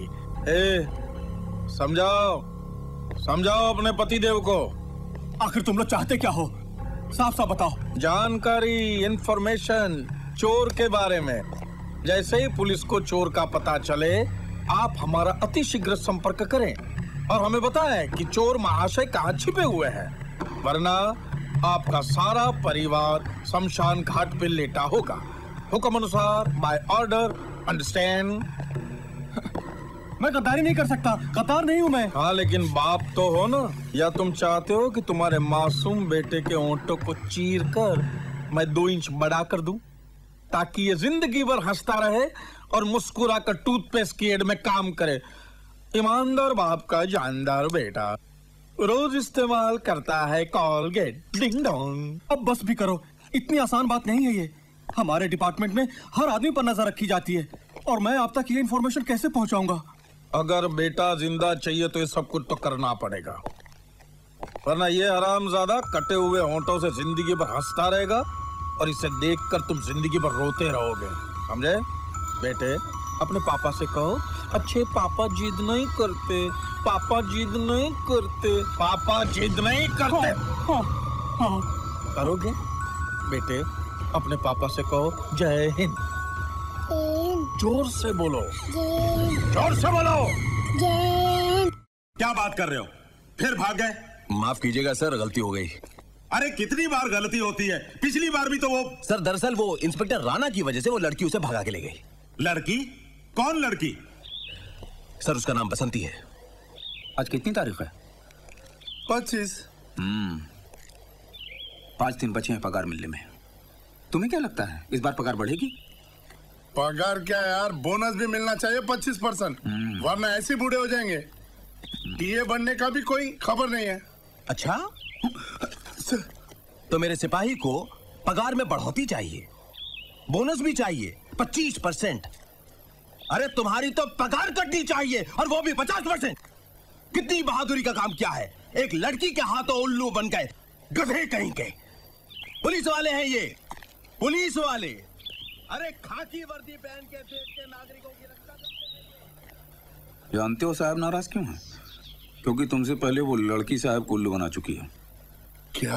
समझाओ अपने पतिदेव को। आखिर तुम लोग चाहते क्या हो? साफ साफ बताओ। जानकारी, इंफॉर्मेशन चोर के बारे में। जैसे ही पुलिस को चोर का पता चले, आप हमारा अति शीघ्र संपर्क करें और हमें बताएं कि चोर महाशय कहाँ छिपे हुए हैं, वरना आपका सारा परिवार शमशान घाट पे लेटा होगा। हुक्म अनुसार, बाय ऑर्डर, अंडरस्टैंड? मैं गद्दारी नहीं कर सकता, कतार नहीं हूँ मैं। हाँ, लेकिन बाप तो हो ना। या तुम चाहते हो कि तुम्हारे मासूम बेटे के होंठों को चीर कर मैं 2 इंच बड़ा कर दूं, ताकि ये जिंदगी भर हंसता रहे और मुस्कुरा कर टूथपेस्ट की एड में काम करे। ईमानदार बाप का जानदार बेटा, रोज इस्तेमाल करता है कॉलगेट, डिंग डोंग। अब बस भी करो, इतनी आसान बात नहीं है ये। हमारे डिपार्टमेंट में हर आदमी पर नजर रखी जाती है और मैं आप तक ये इन्फॉर्मेशन कैसे पहुंचाऊंगा? अगर बेटा जिंदा चाहिए तो ये सब कुछ तो करना पड़ेगा, वरना ये हरामजादा कटे हुए होंठों से जिंदगी भर हंसता रहेगा और इसे देखकर तुम जिंदगी भर रोते रहोगे। समझे? बेटे अपने पापा से कहो, अच्छे पापा जिद नहीं करते, पापा जिद नहीं करते, पापा जिद नहीं करते। हाँ। करोगे? बेटे अपने पापा से कहो जय हिंद। जोर से बोलो, जोर से बोलो। क्या बात कर रहे हो? फिर भाग गए? माफ कीजिएगा सर, गलती हो गई। अरे कितनी बार गलती होती है? पिछली बार भी तो वो सर, दरअसल वो इंस्पेक्टर राणा की वजह से वो लड़की उसे भगा के ले गई। लड़की? कौन लड़की? सर उसका नाम बसंती है। आज कितनी तारीख है? 25। 5 दिन बचे हैं पगार मिलने में। तुम्हें क्या लगता है इस बार पगार बढ़ेगी? पगार क्या यार, बोनस भी मिलना चाहिए 25%, वरना ऐसे बूढ़े हो जाएंगे। डीए बनने का भी कोई खबर नहीं है। अच्छा तो मेरे सिपाही को पगार में बढ़ोतरी चाहिए, बोनस भी चाहिए 25%। अरे तुम्हारी तो पगार कटनी चाहिए और वो भी 50%। कितनी बहादुरी का काम किया है, एक लड़की के हाथों उल्लू बन गए, गधे कहीं के। पुलिस वाले हैं ये, पुलिस वाले। अरे खाकी वर्दी पहन के देश के नागरिकों की रक्षा करते। जानते हो साहब नाराज क्यों है? क्योंकि तुमसे पहले वो लड़की साहब को उल्लू बना चुकी है। क्या?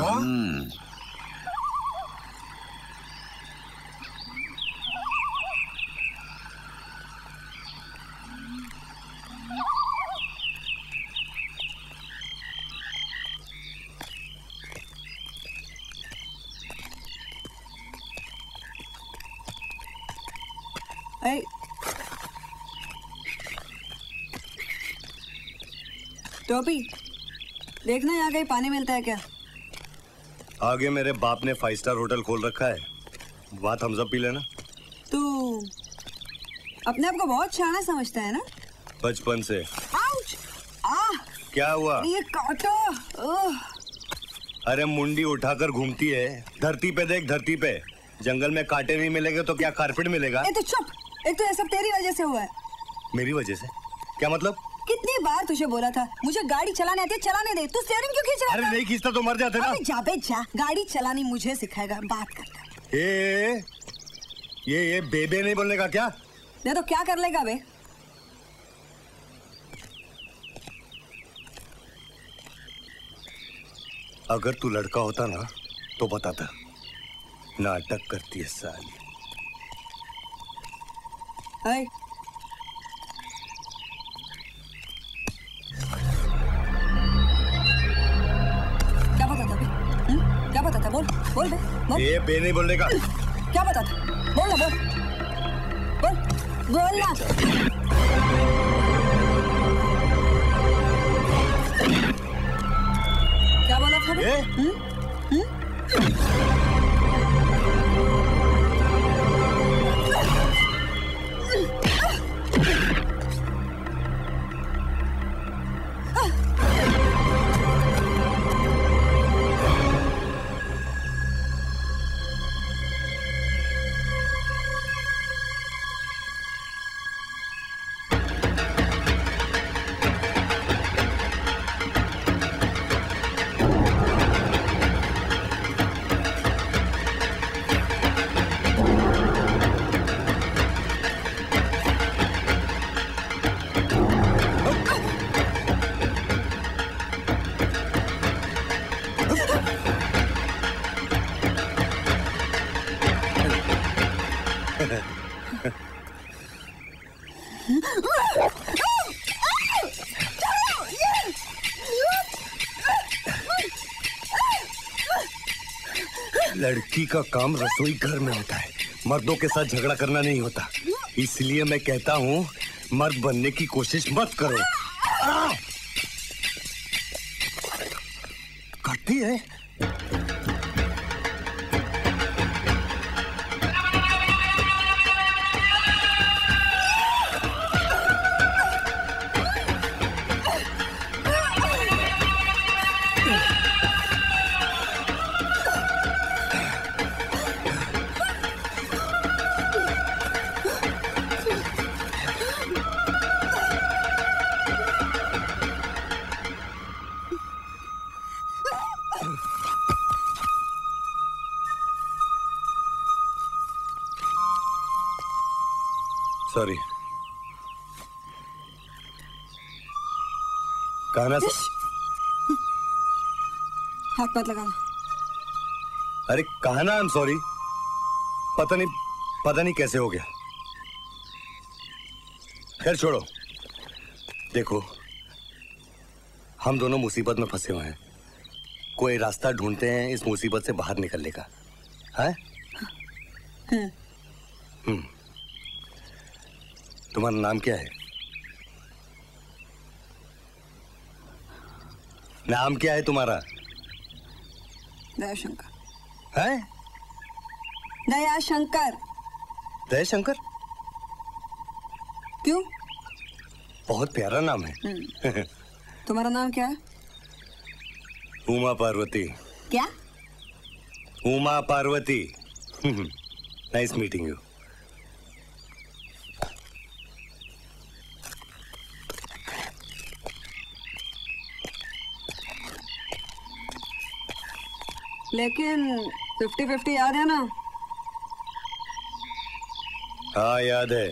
टोपी देखना यहाँ कहीं पानी मिलता है क्या? आगे मेरे बाप ने 5 स्टार होटल खोल रखा है, बात हम सब पी लेना। तू अपने आप को बहुत शाना समझता है ना? बचपन से। आउच! क्या हुआ? ये काटो। अरे मुंडी उठाकर घूमती है, धरती पे देख, धरती पे। जंगल में कांटे नहीं मिलेंगे तो क्या कारपेट मिलेगा? तो चुप, एक तो ये सब तेरी वजह से हुआ है। मेरी वजह से? क्या मतलब? कितनी बार तुझे बोला था मुझे गाड़ी चलाने आती है, चलाने दे। तू स्टीयरिंग क्यों खींच रहा था? अरे नहीं खींचता तो मर जाते ना। अरे जा बे जा, गाड़ी चलानी मुझे सिखाएगा, बात करता। ये बेबे नहीं बोलने का क्या? नहीं तो क्या कर लेगा बे? अगर तू लड़का होता ना तो बताता। नाटक करती है साली। क्या बताता बे? क्या बताता? बोल बोल बे, बोल। ये बे नहीं बोलने का। क्या बताता? बोल ना, बोल बोल बोल ना। क्या बोला था बे? लड़की का काम रसोई घर में होता है, मर्दों के साथ झगड़ा करना नहीं होता। इसलिए मैं कहता हूँ मर्द बनने की कोशिश मत करो। करती है। सॉरी। कहना हाथ मत लगाना। अरे कहना आई एम सॉरी। पता नहीं कैसे हो गया। खैर छोड़ो। देखो हम दोनों मुसीबत में फंसे हुए हैं, कोई रास्ता ढूंढते हैं इस मुसीबत से बाहर निकलने का, है? तुम्हारा नाम क्या है? नाम क्या है तुम्हारा? दयाशंकर। है? दयाशंकर। दयाशंकर? क्यों? बहुत प्यारा नाम है। तुम्हारा नाम क्या है? उमा पार्वती। क्या? Uma Parvati. Nice meeting you. लेकिन 50-50 याद है ना? हाँ याद है।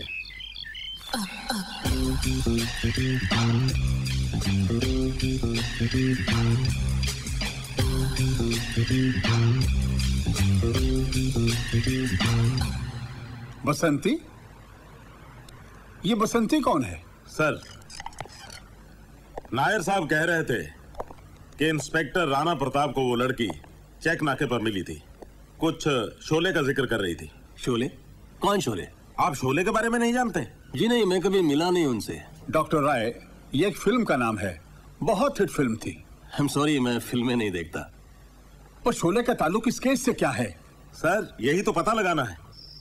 बसंती? ये बसंती कौन है? सर, नायर साहब कह रहे थे कि इंस्पेक्टर राणा प्रताप को वो लड़की चेक नाके पर मिली थी, कुछ शोले का जिक्र कर रही थी। शोले? कौन शोले? आप शोले के बारे में नहीं जानते? जी नहीं, मैं कभी मिला नहीं उनसे। डॉक्टर राय, ये एक फिल्म का नाम है, बहुत हिट फिल्म थी। आई एम सॉरी, मैं फिल्में नहीं देखता। पर शोले का ताल्लुक इस केस से क्या है? सर, यही तो पता लगाना है।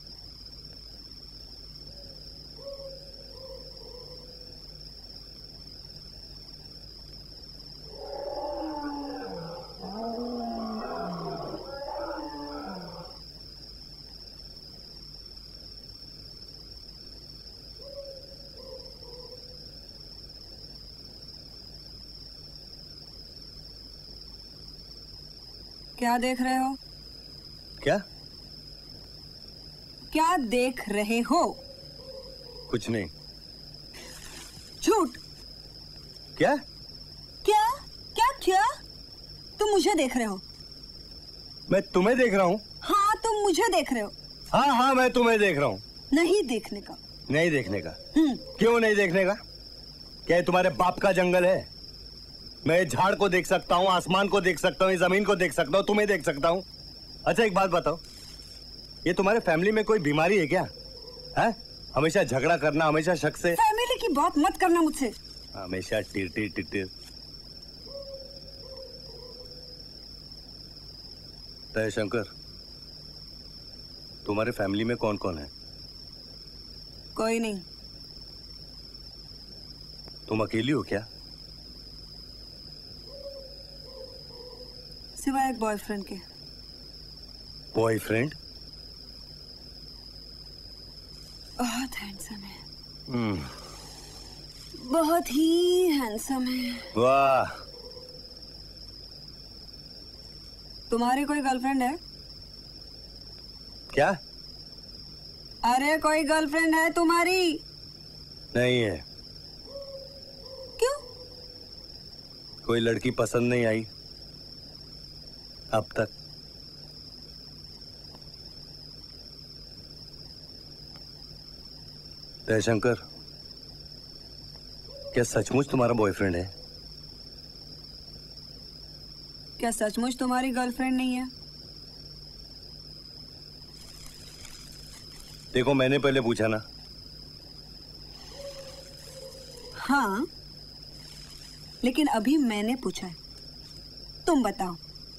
क्या देख रहे हो? क्या? क्या देख रहे हो? कुछ नहीं। झूठ। क्या? क्या? क्या क्या? तुम मुझे देख रहे हो? मैं तुम्हें देख रहा हूँ। हाँ, तुम मुझे देख रहे हो। हाँ, मैं तुम्हें देख रहा हूँ। नहीं देखने का। नहीं देखने का? क्यों नहीं देखने का? क्या तुम्हारे बाप का जंगल है? मैं झाड़ को देख सकता हूँ, आसमान को देख सकता हूँ, जमीन को देख सकता हूँ, तुम्हें देख सकता हूँ। अच्छा एक बात बताओ, ये तुम्हारे फैमिली में कोई बीमारी है क्या? है? हमेशा झगड़ा करना, हमेशा शक से। फैमिली की बात मत करना मुझसे। हमेशा टिर टिर। दयाशंकर, तुम्हारे फैमिली में कौन कौन है? कोई नहीं। तुम अकेली हो क्या? सिवाय एक बॉयफ्रेंड के। बॉयफ्रेंड? बहुत हैंडसम है। बहुत ही हैंडसम है। वाह। तुम्हारी कोई गर्लफ्रेंड है? क्या? अरे कोई गर्लफ्रेंड है तुम्हारी? नहीं है। क्यों? कोई लड़की पसंद नहीं आई अब तक। दयाशंकर, क्या सचमुच तुम्हारा बॉयफ्रेंड है? क्या सचमुच तुम्हारी गर्लफ्रेंड नहीं है? देखो मैंने पहले पूछा ना। हाँ, लेकिन अभी मैंने पूछा है, तुम बताओ।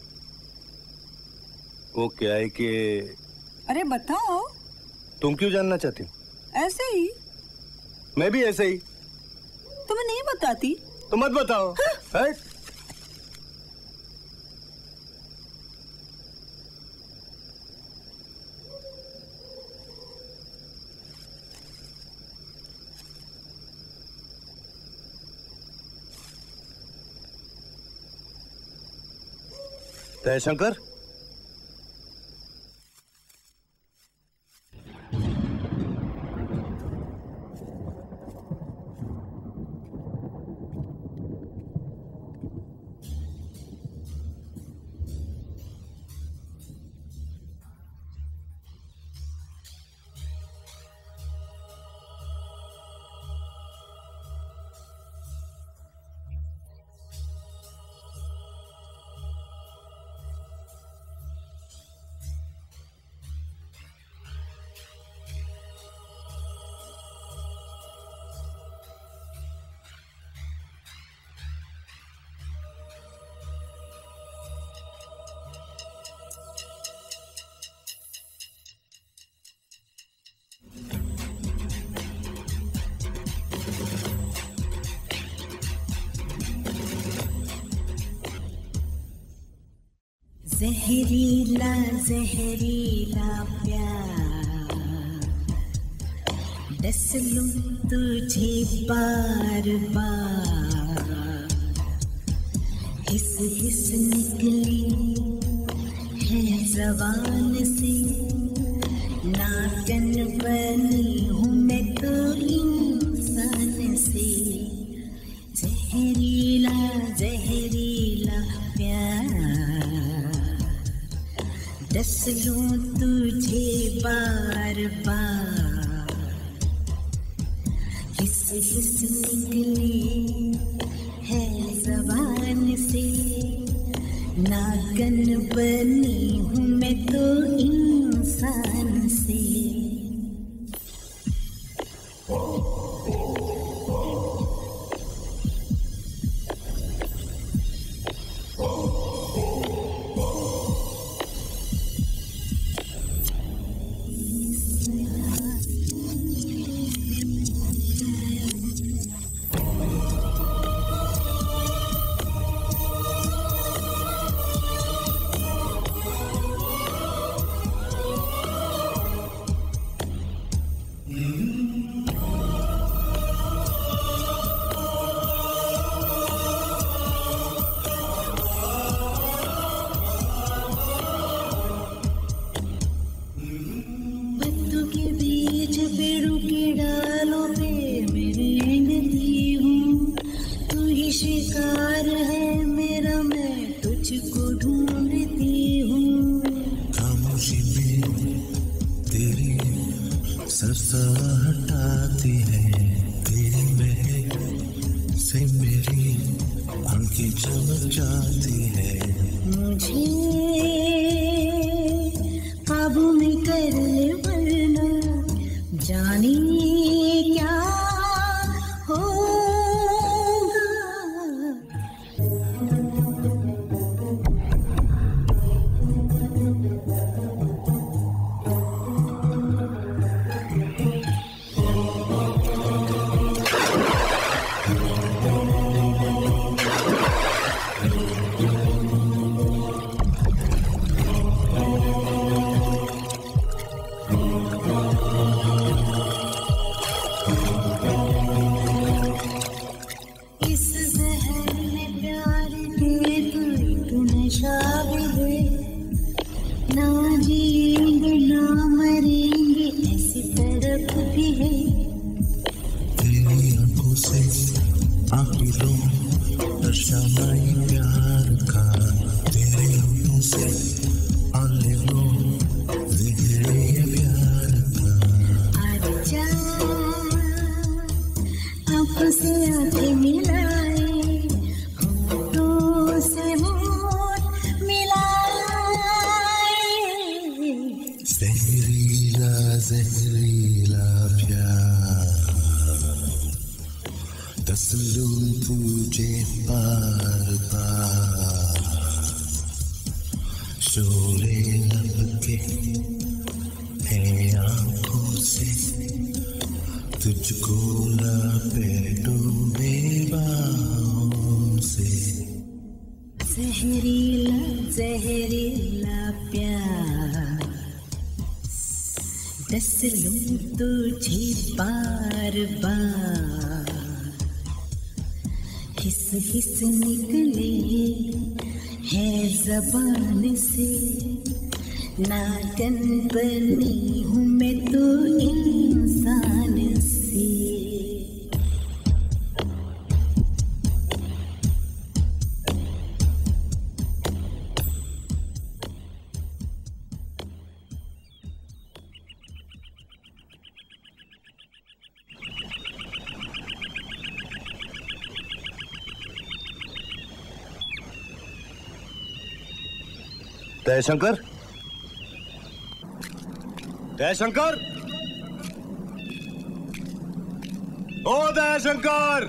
वो क्या है कि अरे बताओ। तुम क्यों जानना चाहती हो? ऐसे ही। मैं भी ऐसे ही। तुम्हें नहीं बताती तो मत बताओ। हाँ? दयाशंकर, जहरीला जहरीला प्यार, डस लूं तुझे बार बार, हिस हिस निकली है ज़बान से, नाचन बनी हूँ मैं तो इंसान से। जहरीला जहरीला प्यार, डस लूं तुझे बार बार, हिस हिस निकली है ज़बान से, नागन बनी हूँ मैं तो इंसान से। दयाशंकर, दयाशंकर, ओ दयाशंकर!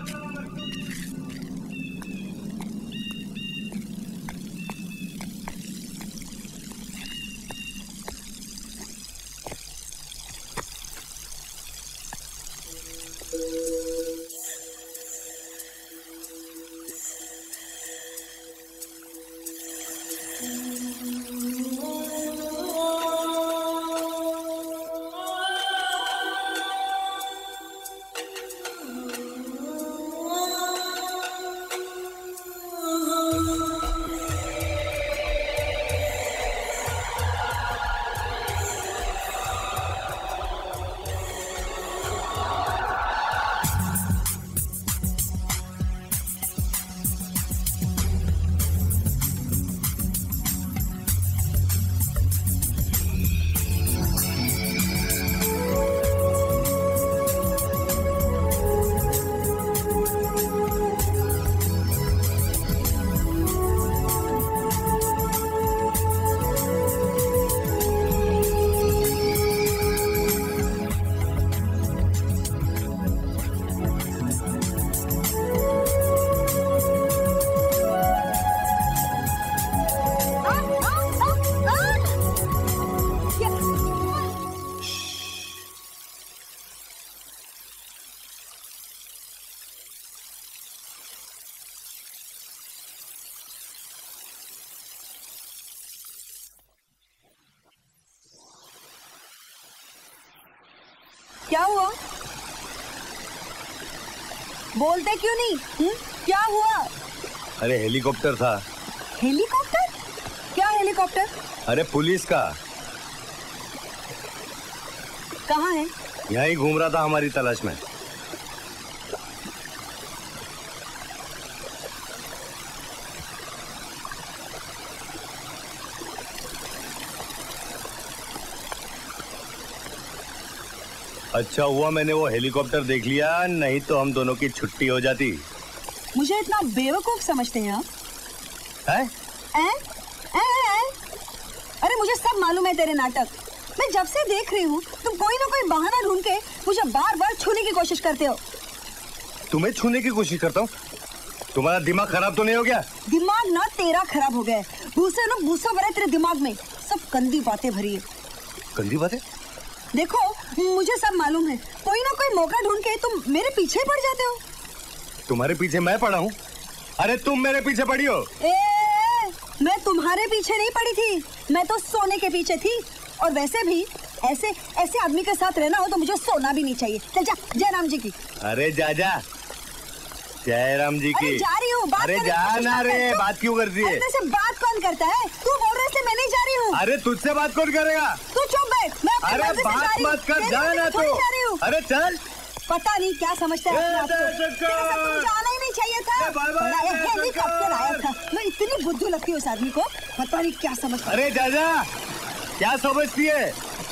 क्या हुआ? बोलते क्यों नहीं? क्या हुआ? अरे हेलीकॉप्टर था। हेलीकॉप्टर? क्या हेलीकॉप्टर? अरे पुलिस का। कहाँ है? यहीं घूम रहा था हमारी तलाश में। अच्छा हुआ मैंने वो हेलीकॉप्टर देख लिया, नहीं तो हम दोनों की छुट्टी हो जाती। मुझे इतना बेवकूफ समझते हैं आप? अरे मुझे सब मालूम है तेरे नाटक। मैं जब से देख रही हूँ तुम कोई ना कोई बहाना ढूंढ के मुझे बार बार छूने की कोशिश करते हो। तुम्हें छूने की कोशिश करता हूँ? तुम्हारा दिमाग खराब तो नहीं हो गया? दिमाग ना तेरा खराब हो गया है। भूसे ना भूसा भरा तेरे दिमाग में, सब गंदी बातें भरी है। गंदी बातें? देखो मुझे सब मालूम है, कोई ना कोई मौका ढूंढ के तुम मेरे पीछे पड़ जाते हो। तुम्हारे पीछे मैं पड़ा हूँ? अरे तुम मेरे पीछे पड़ी हो। मैं तुम्हारे पीछे नहीं पड़ी थी, मैं तो सोने के पीछे थी। और वैसे भी ऐसे ऐसे आदमी के साथ रहना हो तो मुझे सोना भी नहीं चाहिए। चल जा जयराम जी की। अरे जा जा जयराम जी की। जा रही हूँ। अरे जा ना रे, बात क्यों करती है? से बात कौन करता है? तू बोल रहे से मैं नहीं जा रही हूँ। अरे तुझसे बात कौन करेगा? तू चुप बैठ। मैं अरे बात मत कर, जा ना तू। अरे चल। पता नहीं क्या समझता है अपने आप को। जाना ही नहीं चाहिए था। हेलीकॉप्टर आया था। मैं इतनी बुद्धू लगती हूँ उस आदमी को, पता नहीं क्या समझता। अरे जा जा, क्या समझती है?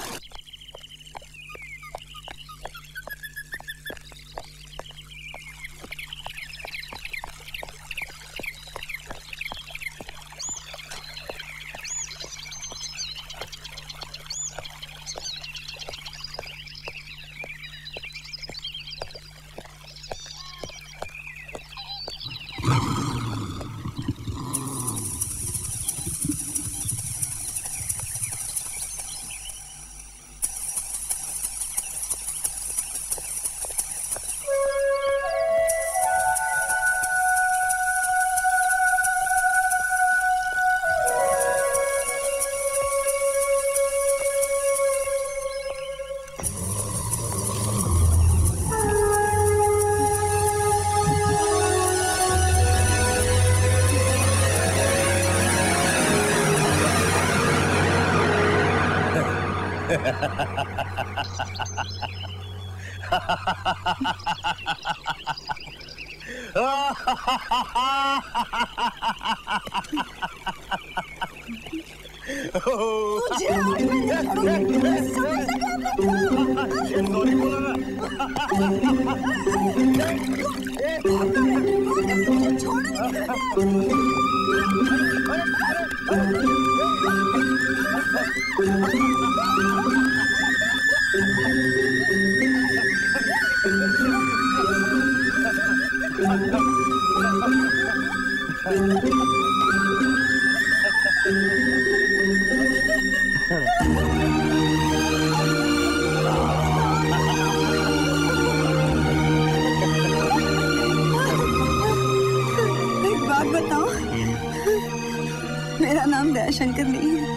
मेरा नाम दयाशंकर नहीं है।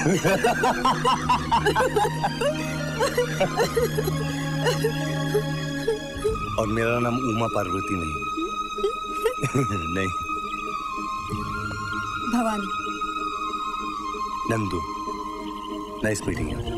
और मेरा नाम उमा पार्वती नहीं। नहीं, Bhavani. Nandu. Nice meeting you.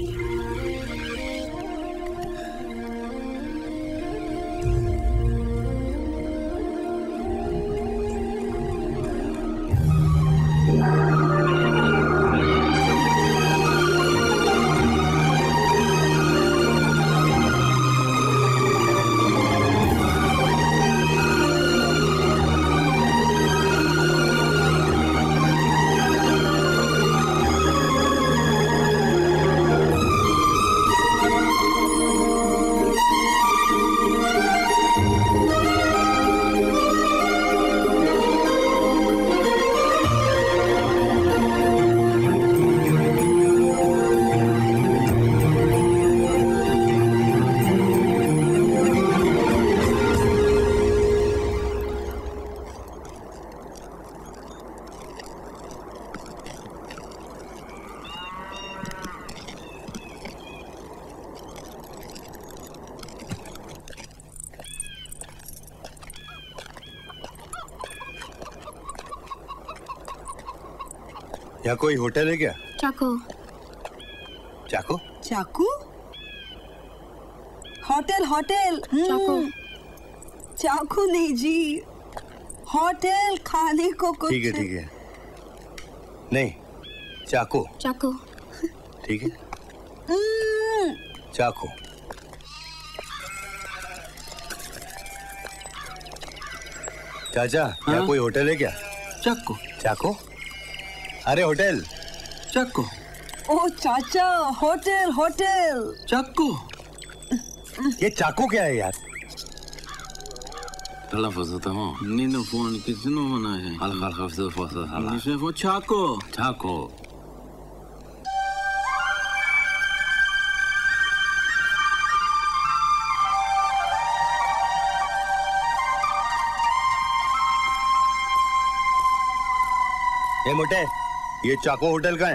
यहाँ कोई होटल है क्या? चाकू। चाकू? चाकू? Hotel hotel. चाकू। चाकू नहीं जी, होटल खाने को कुछ। ठीक है ठीक है। नहीं, चाकू। चाकू। ठीक है, चाकू। चाचा, यहाँ कोई होटल है क्या? चाकू। चाकू? अरे होटल। चाकू। ओ चाचा, होटल होटल। चाकू। ये चाकू क्या है यार? تلفظ تمام نينو فون كيسنو مناهي على خال خفض الفصل هلا شايفه تشاكو تشاكو ये मोटे, ये चाको होटल का है?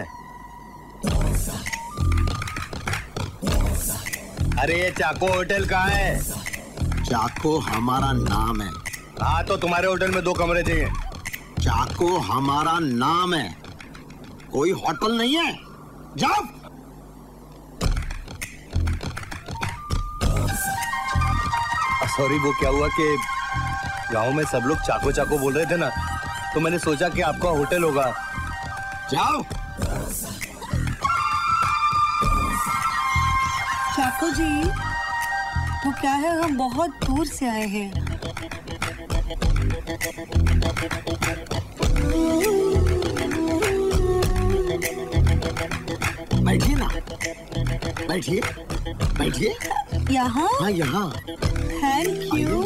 अरे ये चाको होटल कहाँ है? चाको हमारा नाम है। हाँ तो तुम्हारे होटल में 2 कमरे चाहिए। चाको हमारा नाम है, कोई होटल नहीं है। जाओ। सॉरी, वो क्या हुआ कि गांव में सब लोग चाको चाको बोल रहे थे ना, तो मैंने सोचा कि आपका होटल होगा। जाओ। चाको जी, वो क्या है, हम बहुत दूर से आए हैं। बैठिए ना, बैठिए बैठिए। यहाँ? हाँ यहाँ। Thank you.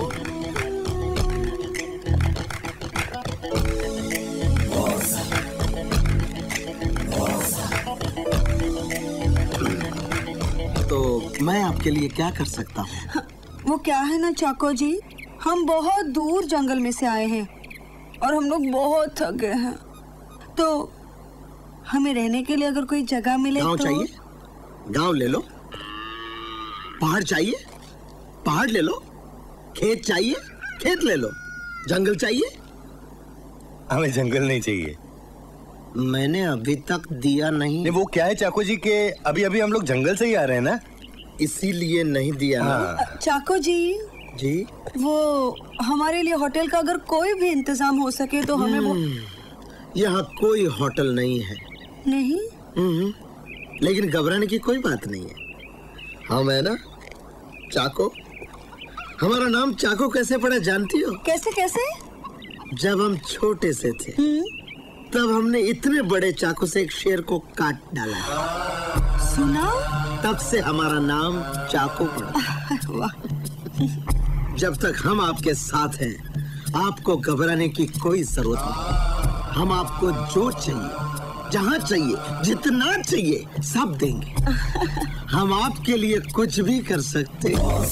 तो मैं आपके लिए क्या कर सकता हूँ? वो क्या है ना चाको जी, हम बहुत दूर जंगल में से आए हैं और हम लोग बहुत थक गए हैं, तो हमें रहने के लिए अगर कोई जगह मिले गाँव तो। चाहिए? गाँव ले लो। पहाड़ चाहिए? पहाड़ ले लो। खेत चाहिए? खेत ले लो। जंगल चाहिए? हमें जंगल नहीं चाहिए। मैंने अभी तक दिया नहीं। वो क्या है चाको जी के अभी अभी हम लोग जंगल से ही आ रहे हैं ना, इसीलिए नहीं दिया ना। चाको जी जी, वो हमारे लिए होटल का अगर कोई भी इंतजाम हो सके तो हमें वो। यहाँ कोई होटल नहीं है। नहीं? लेकिन घबराने की कोई बात नहीं है। हम है ना चाको। हमारा नाम चाको कैसे पड़ा जानती हो? कैसे कैसे? जब हम छोटे से थे तब हमने इतने बड़े चाकू से एक शेर को काट डाला। सुना? तब से हमारा नाम चाको पड़ा। जब तक हम आपके साथ हैं, आपको घबराने की कोई जरूरत नहीं। हम आपको जो चाहिए, जहाँ चाहिए, जितना चाहिए, सब देंगे। हम आपके लिए कुछ भी कर सकते हैं।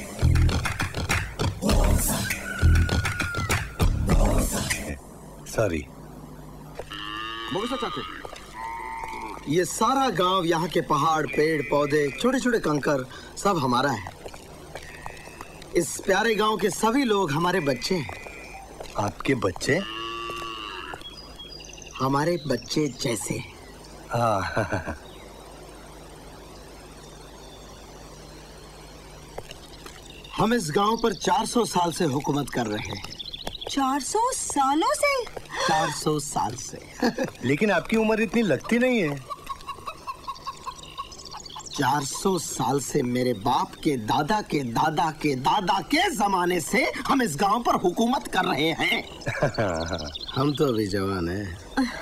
सॉरी। ये सारा गांव, यहाँ के पहाड़, पेड़, पौधे, छोटे छोटे कंकर सब हमारा है। इस प्यारे गांव के सभी लोग हमारे बच्चे हैं। आपके बच्चे? हमारे बच्चे जैसे। हाँ। हम इस गांव पर 400 साल से हुकूमत कर रहे हैं। 400 सालों से? 400 साल से। लेकिन आपकी उम्र इतनी लगती नहीं है। 400 साल से मेरे बाप के दादा के दादा के दादा के जमाने से हम इस गांव पर हुकूमत कर रहे हैं। हम तो अभी जवान हैं।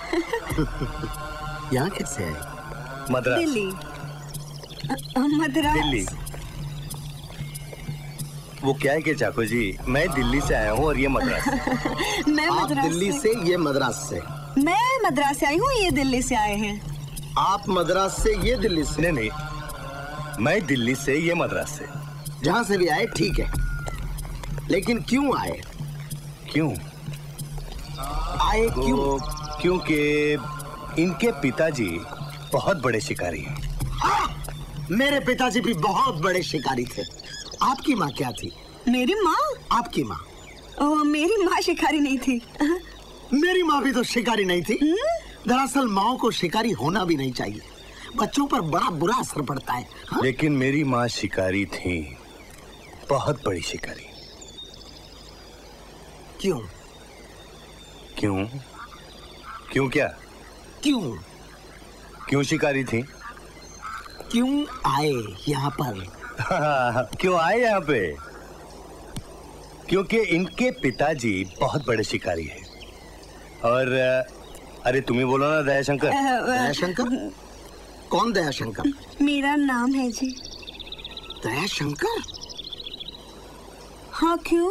यहाँ कैसे आए? मद्रास। दिल्ली। मद्रास। दिल्ली। वो क्या है कि चाको जी, मैं दिल्ली से आया हूँ और ये मद्रास। मैं आप मद्रास दिल्ली से, ये मद्रास से। मैं मद्रास से आई हूँ, ये दिल्ली से आए हैं। आप मद्रास से, ये दिल्ली से। नहीं, मैं दिल्ली से, ये मद्रास से। जहाँ से भी आए ठीक है, लेकिन क्यों आए? क्यों आए? क्यों? क्योंकि इनके पिताजी बहुत बड़े शिकारी हैं। मेरे पिताजी भी बहुत बड़े शिकारी थे। आपकी माँ क्या थी? मेरी माँ? आपकी माँ? मेरी माँ शिकारी नहीं थी। मेरी माँ भी तो शिकारी नहीं थी। दरअसल माओ को शिकारी होना भी नहीं चाहिए, बच्चों पर बड़ा बुरा असर पड़ता है। हाँ? लेकिन मेरी माँ शिकारी थी, बहुत बड़ी शिकारी। क्यों? क्यों? क्यों क्या? क्यों? क्यों शिकारी थी? क्यों आए यहाँ पर? क्यों आए यहाँ पे? क्योंकि इनके पिताजी बहुत बड़े शिकारी हैं। और अरे तुम्हें बोलो ना दयाशंकर। दयाशंकर? कौन दयाशंकर? मेरा नाम है जी। दयाशंकर? हाँ, क्यों?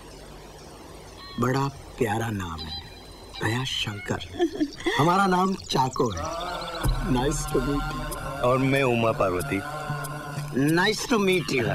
बड़ा प्यारा नाम है, दयाशंकर। हमारा नाम चाको है। Nice to meet you. और मैं Uma Parvati. Nice to meet you.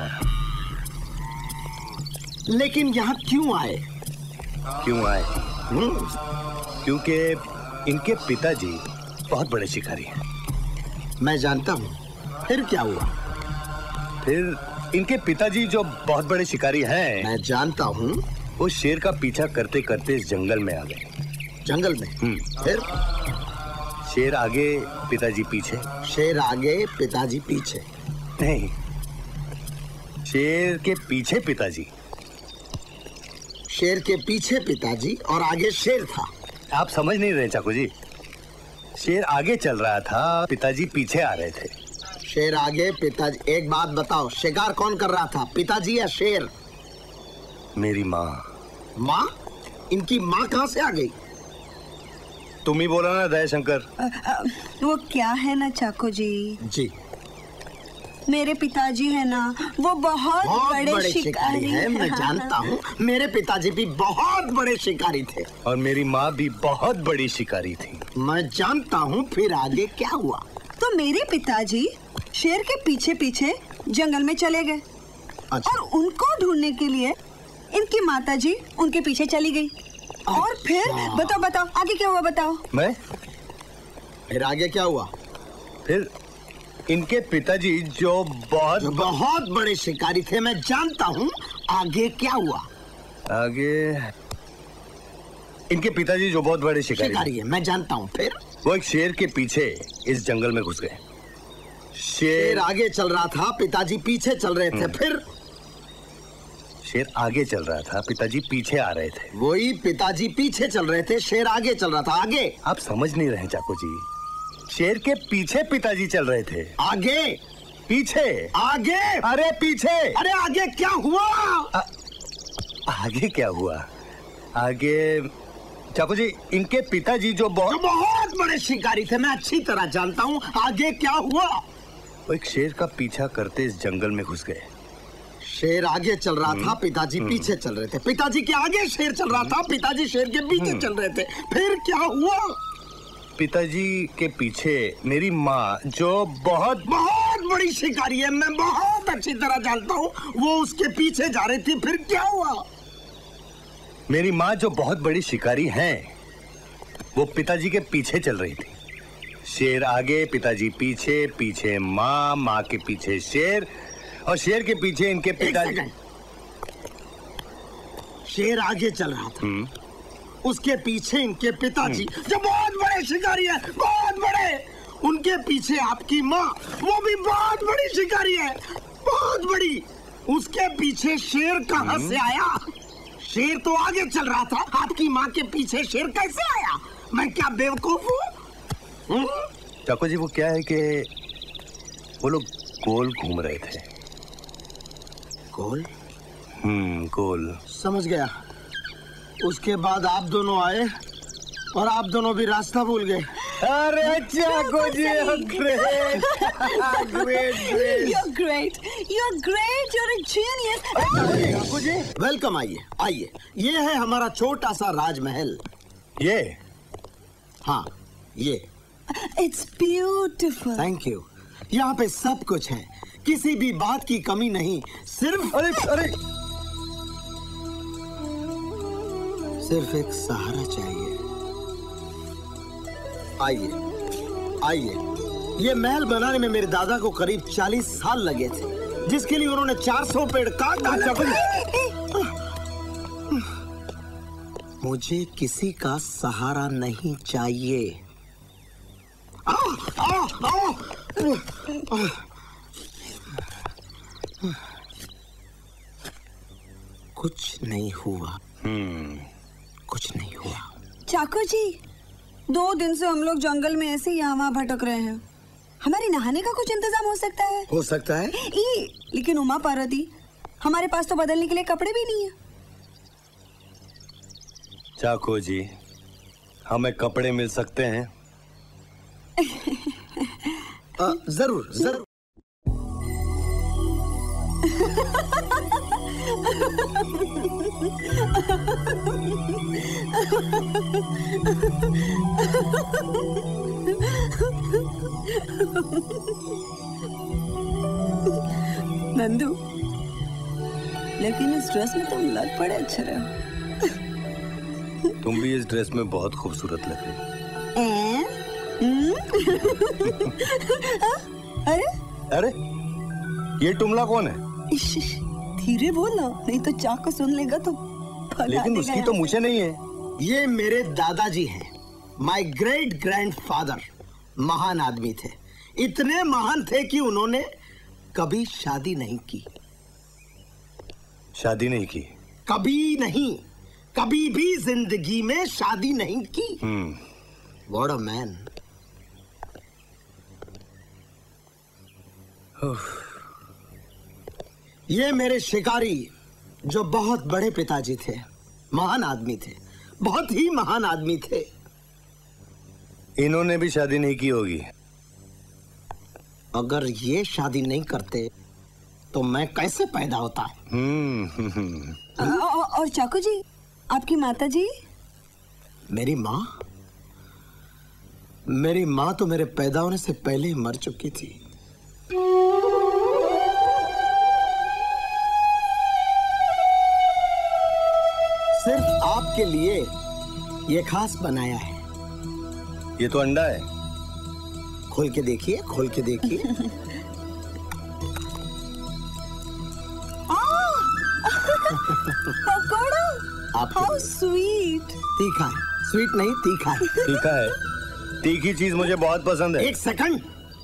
लेकिन यहाँ क्यों आए? क्यों आए? क्योंकि इनके पिताजी बहुत बड़े शिकारी हैं। मैं जानता हूँ। फिर क्या हुआ? फिर इनके पिताजी जो बहुत बड़े शिकारी हैं, मैं जानता हूँ, वो शेर का पीछा करते करते इस जंगल में आ गए। जंगल में? फिर? शेर आगे, पिताजी पीछे। शेर आगे, पिताजी पीछे? नहीं, शेर के पीछे पिताजी। शेर के पीछे पिताजी और आगे शेर था। आप समझ नहीं रहे चाकू जी। शेर आगे चल रहा था, पिताजी पीछे आ रहे थे। शेर आगे, पिताजी। एक बात बताओ, शिकार कौन कर रहा था, पिताजी या शेर? मेरी माँ। माँ? इनकी माँ कहाँ से आ गई? तुम ही बोला ना दयाशंकर। वो क्या है ना चाको जी। जी। मेरे पिताजी है ना, वो बहुत बड़े शिकारी है। मैं जानता हूँ, मेरे पिताजी भी बहुत बड़े शिकारी थे। और मेरी माँ भी बहुत बड़ी शिकारी थी। मैं जानता हूँ। फिर आगे क्या हुआ? तो मेरे पिताजी शेर के पीछे पीछे जंगल में चले गए। अच्छा। और उनको ढूंढने के लिए इनकी माताजी उनके पीछे चली गई। और फिर बताओ बताओ आगे क्या हुआ, बताओ। मैं? फिर आगे क्या हुआ? फिर इनके पिताजी जो बहुत बड़े शिकारी थे, मैं जानता हूँ। आगे क्या हुआ? आगे इनके पिताजी जो बहुत बड़े शिकारी है, मैं जानता हूँ। फिर? वो एक शेर के पीछे इस जंगल में घुस गए। शेर आगे चल रहा था, पिताजी पीछे चल रहे थे। फिर? शेर आगे चल रहा था, पिताजी पीछे आ रहे थे। वही, पिताजी पीछे चल रहे थे, शेर आगे चल रहा था। आगे? आप समझ नहीं रहे चाको जी। शेर के पीछे पिताजी चल रहे थे। आगे? पीछे? आगे? अरे पीछे। अरे आगे क्या हुआ? आगे क्या हुआ? आगे चाको जी, इनके पिताजी जो बहुत बड़े शिकारी थे, मैं अच्छी तरह जानता हूँ। आगे क्या हुआ? वो एक शेर का पीछा करते इस जंगल में घुस गए। शेर आगे चल रहा था, पिताजी पीछे चल रहे थे। पिताजी के आगे शेर चल रहा था, पिताजी शेर के पीछे चल रहे थे। फिर क्या हुआ? पिताजी के पीछे मेरी माँ जो बहुत बड़ी शिकारी है, मैं बहुत अच्छी तरह जानता हूँ, वो उसके पीछे जा रही थी। फिर क्या हुआ? मेरी माँ जो बहुत बड़ी शिकारी हैं, वो पिताजी के पीछे चल रही थी। शेर आगे, पिताजी पीछे, पीछे माँ, माँ के पीछे शेर, और शेर के पीछे इनके पिताजी। शेर आगे चल रहा था, उसके पीछे इनके पिताजी जो बहुत बड़े शिकारी है, बहुत बड़े। उनके पीछे आपकी माँ, वो भी बहुत बड़ी शिकारी है, बहुत बड़ी। उसके पीछे शेर कहाँ से आया? शेर तो आगे चल रहा था, आपकी माँ के पीछे शेर कैसे आया? मैं क्या बेवकूफ हूँ? चाको जी, वो क्या है कि वो लोग गोल घूम रहे थे। गोल? गोल। समझ गया। उसके बाद आप दोनों आए और आप दोनों भी रास्ता भूल गए। अरे Chacko ji, great You're great. You're great. You're a genius. Chacko ji, welcome. आइए आइए, ये है हमारा छोटा सा राजमहल। ये? हाँ, ये। It's beautiful. Thank you. यहाँ पे सब कुछ है, किसी भी बात की कमी नहीं। सिर्फ अरे सिर्फ एक सहारा चाहिए। आइए आइए। ये महल बनाने में मेरे दादा को करीब 40 साल लगे थे, जिसके लिए उन्होंने 400 पेड़ काट डाले। मुझे किसी का सहारा नहीं चाहिए। कुछ नहीं हुआ। कुछ नहीं हुआ। चाकू जी, 2 दिन से हम लोग जंगल में ऐसे यहाँ वहाँ भटक रहे हैं। हमारे नहाने का कुछ इंतजाम हो सकता है? हो सकता है। लेकिन उमा पार्वती, हमारे पास तो बदलने के लिए कपड़े भी नहीं है। चाको जी, हमें कपड़े मिल सकते हैं? जरूर जरूर। नंदू, लेकिन इस ड्रेस में तुम लग पड़े अच्छे रहे हो। तुम भी इस ड्रेस में बहुत खूबसूरत लग रही। अरे अरे, ये टुमला कौन है? धीरे बोलना, नहीं तो चाकू सुन लेगा तो। लेकिन उसकी तो मुझे नहीं है। ये मेरे दादाजी हैं, माय ग्रेट ग्रैंडफादर। महान आदमी थे, इतने महान थे कि उन्होंने कभी शादी नहीं की। शादी नहीं की? कभी नहीं, कभी भी जिंदगी में शादी नहीं की। What a man. ये मेरे शिकारी, जो बहुत बड़े पिताजी थे, महान आदमी थे, बहुत ही महान आदमी थे। इन्होंने भी शादी नहीं की होगी। अगर ये शादी नहीं करते तो मैं कैसे पैदा होता? और चाकू जी, आपकी माता जी? मेरी माँ? मेरी माँ तो मेरे पैदा होने से पहले ही मर चुकी थी। सिर्फ आपके लिए ये खास बनाया है। ये तो अंडा है। खोल के देखिए, खोल के देखिए। पकोड़ा। How sweet. तीखा है, स्वीट नहीं तीखा है। तीखा है। तीखी चीज मुझे बहुत पसंद है। 1 सेकंड।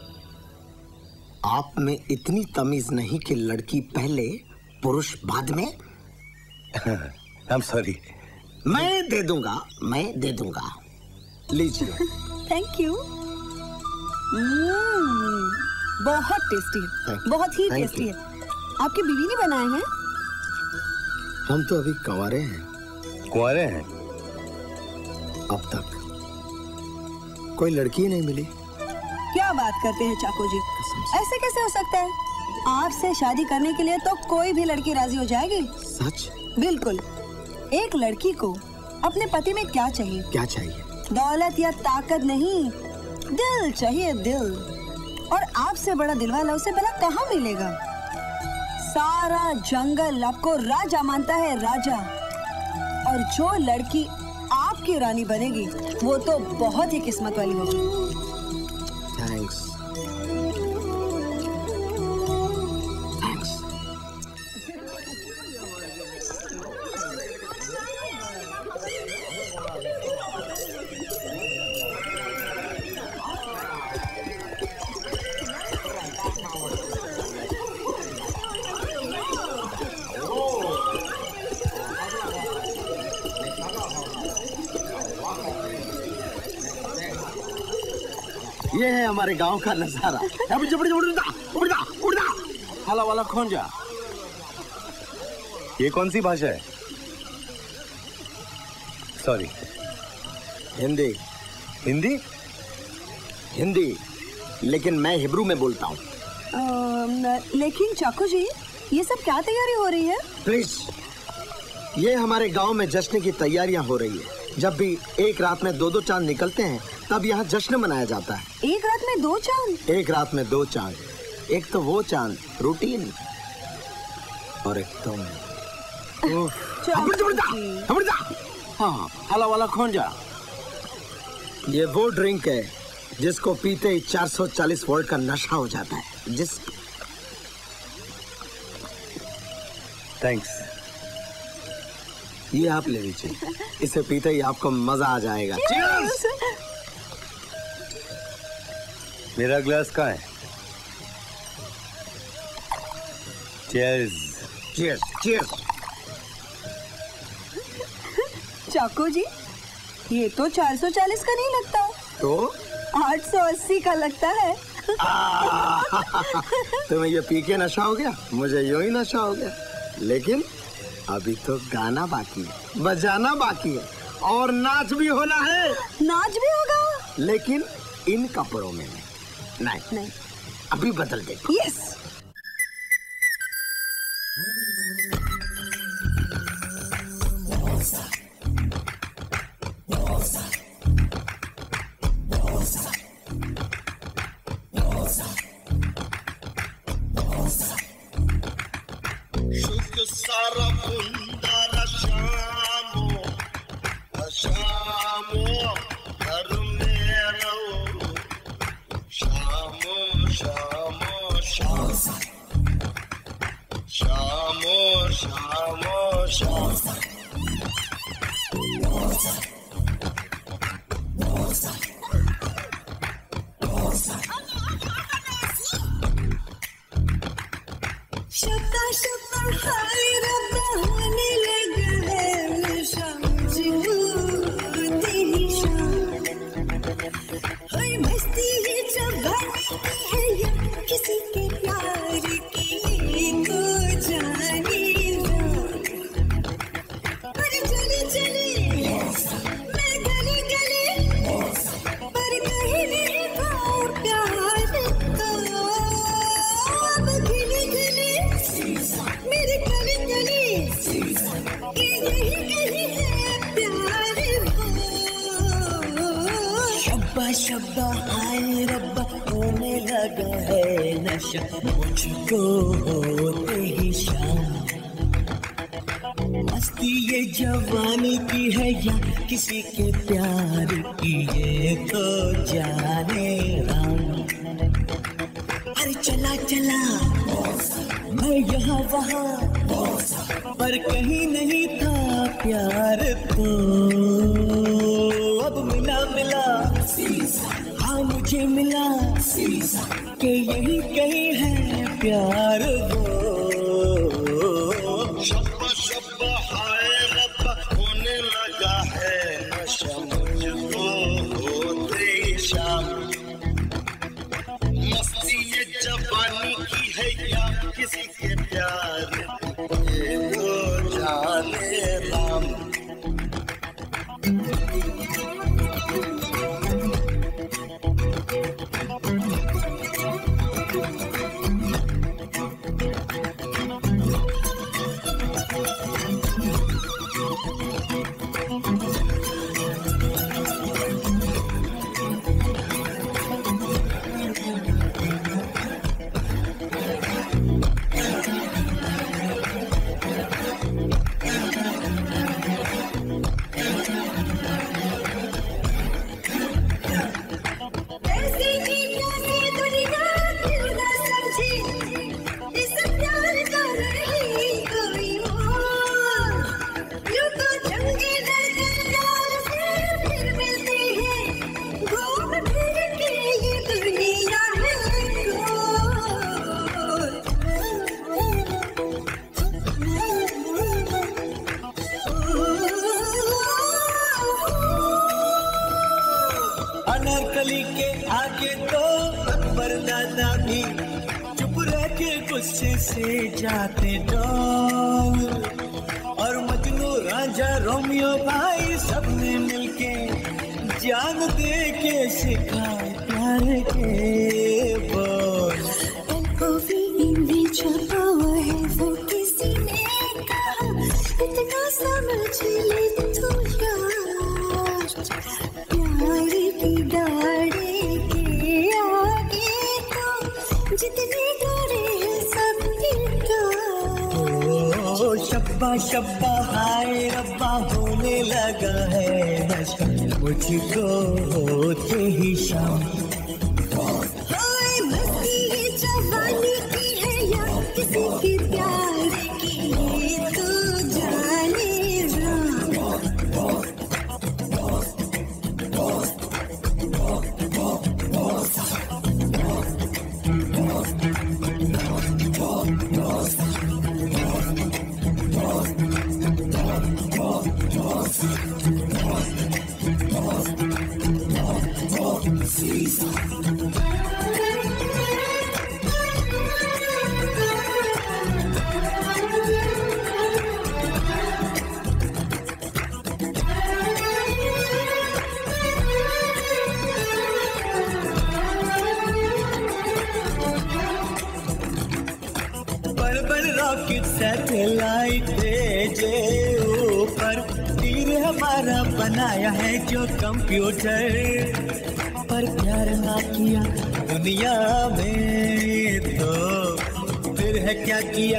आप में इतनी तमीज नहीं कि लड़की पहले पुरुष बाद में? I'm sorry। मैं दे दूंगा, मैं दे दूंगा। लीजिए। Thank you. बहुत टेस्टी है, बहुत ही टेस्टी है। आपकी बीवी ने बनाए हैं? हम तो अभी कंवारे हैं। कुंवारे हैं? अब तक कोई लड़की नहीं मिली। क्या बात करते हैं चाकू जी, ऐसे कैसे हो सकता है? आपसे शादी करने के लिए तो कोई भी लड़की राजी हो जाएगी। सच? बिल्कुल। एक लड़की को अपने पति में क्या चाहिए? क्या चाहिए? दौलत या ताकत नहीं, दिल चाहिए, दिल। और आपसे बड़ा दिलवाला उसे भला कहाँ मिलेगा? सारा जंगल आपको राजा मानता है, राजा। और जो लड़की आपकी रानी बनेगी वो तो बहुत ही किस्मत वाली होगी। थैंक्स। ये है हमारे गांव का नजारा। हाला वाला खोंजा। ये कौन सी भाषा है? सॉरी। हिंदी। हिंदी? हिंदी, लेकिन मैं हिब्रू में बोलता हूँ। लेकिन चाकू जी, ये सब क्या तैयारी हो रही है? प्लीज, ये हमारे गांव में जश्न की तैयारियां हो रही है। जब भी एक रात में 2-2 चांद निकलते हैं तब यहाँ जश्न मनाया जाता है। एक रात में 2 चांद? एक रात में 2 चांद। एक तो वो चांद रूटीन, और एक तुम। हाँ, हाला वाला खोंजा। ये वो ड्रिंक है जिसको पीते ही 440 वोल्ट का नशा हो जाता है। जिस थैंक्स। ये आप ले लीजिए, इसे पीते ही आपको मजा आ जाएगा। मेरा ग्लास कहाँ है? Cheers. Cheers cheers. Chacko ji, ये तो 440 का नहीं लगता, तो 880 का लगता है। तुम्हें ये पी के नशा हो गया, मुझे यूं ही नशा हो गया। लेकिन अभी तो गाना बाकी है, बजाना बाकी है और नाच भी होना है। नाच भी होगा, लेकिन इन कपड़ों में नहीं। नहीं, अभी बदल दे। यस। सारा बुंदारा शामो शामो घर में रहो शामो शामो शामो शामो शामो शामो शब्दा शब्दा हाय रब्बा होने लगा है समझो तेरी शान। हाय मस्ती ये जवानी है या किसी के प्यार की तो जाने पर चले चले मैं गली गली पर कहीं नहीं पाऊं प्यार को। अब गिले गिले मेरे गली गली ये यही कहीं है प्यार वो। शब्बा शब्बा हाय रब्बा होने लगा है नशा मुझको होते ही शाम। मस्ती ये जवानी की है या किसी के प्यार की ये तो जाने हम। अरे चला चला मैं यहाँ वहाँ पर कहीं नहीं था प्यार तो। अब मिला मिला हाँ मुझे मिला कि यही कहीं है प्यार वो। शब्बा शब्बा हाय रब्बा होने लगा है नशा मुझको होते ही शाम। मस्ती ये जवानी की है या किसी के प्यार ये तो जाने राम। अनारकली के आगे तो अकबर दादा भी चुप रह के गुस्से से जाते डोल। और मजनू राजा रोमियो भाई सबने मिलके जान दे के सिखाए प्यार के बोल। में छपा हुआ है वो किसी ने कहा इतना समझ ले तू यार। प्यार की गाड़ी के आगे तो जितने डरे सब ओ शब्बा शब्बा हाय रब्बा होने लगा है नशा मुझको होते ही शाम। हाय मस्ती ये जवानी की है या किसी के प्यार की ये तो जाने राम। रॉकेट सैटेलाइट भेजे ऊपर, तीर हमारा बनाया है जो कंप्यूटर, पर प्यार ना किया दुनिया में तो फिर है क्या किया।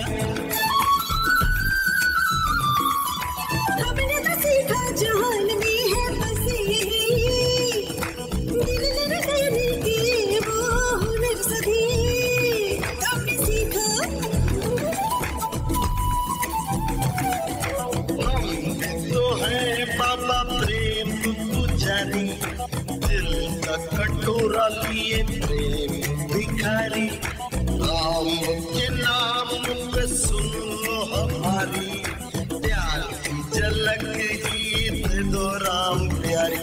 हमने तो सीखा जहान में है बस यही, दिल लगा करने की वो हुनर सभी हमने सीखा। तो है बाबा प्रेम पुजारी, दिल का कटोरा लिए प्रेम भिखारी, राम के नाम पे सुन लो हमारी, प्यार की झलक गीत दो राम प्यारी।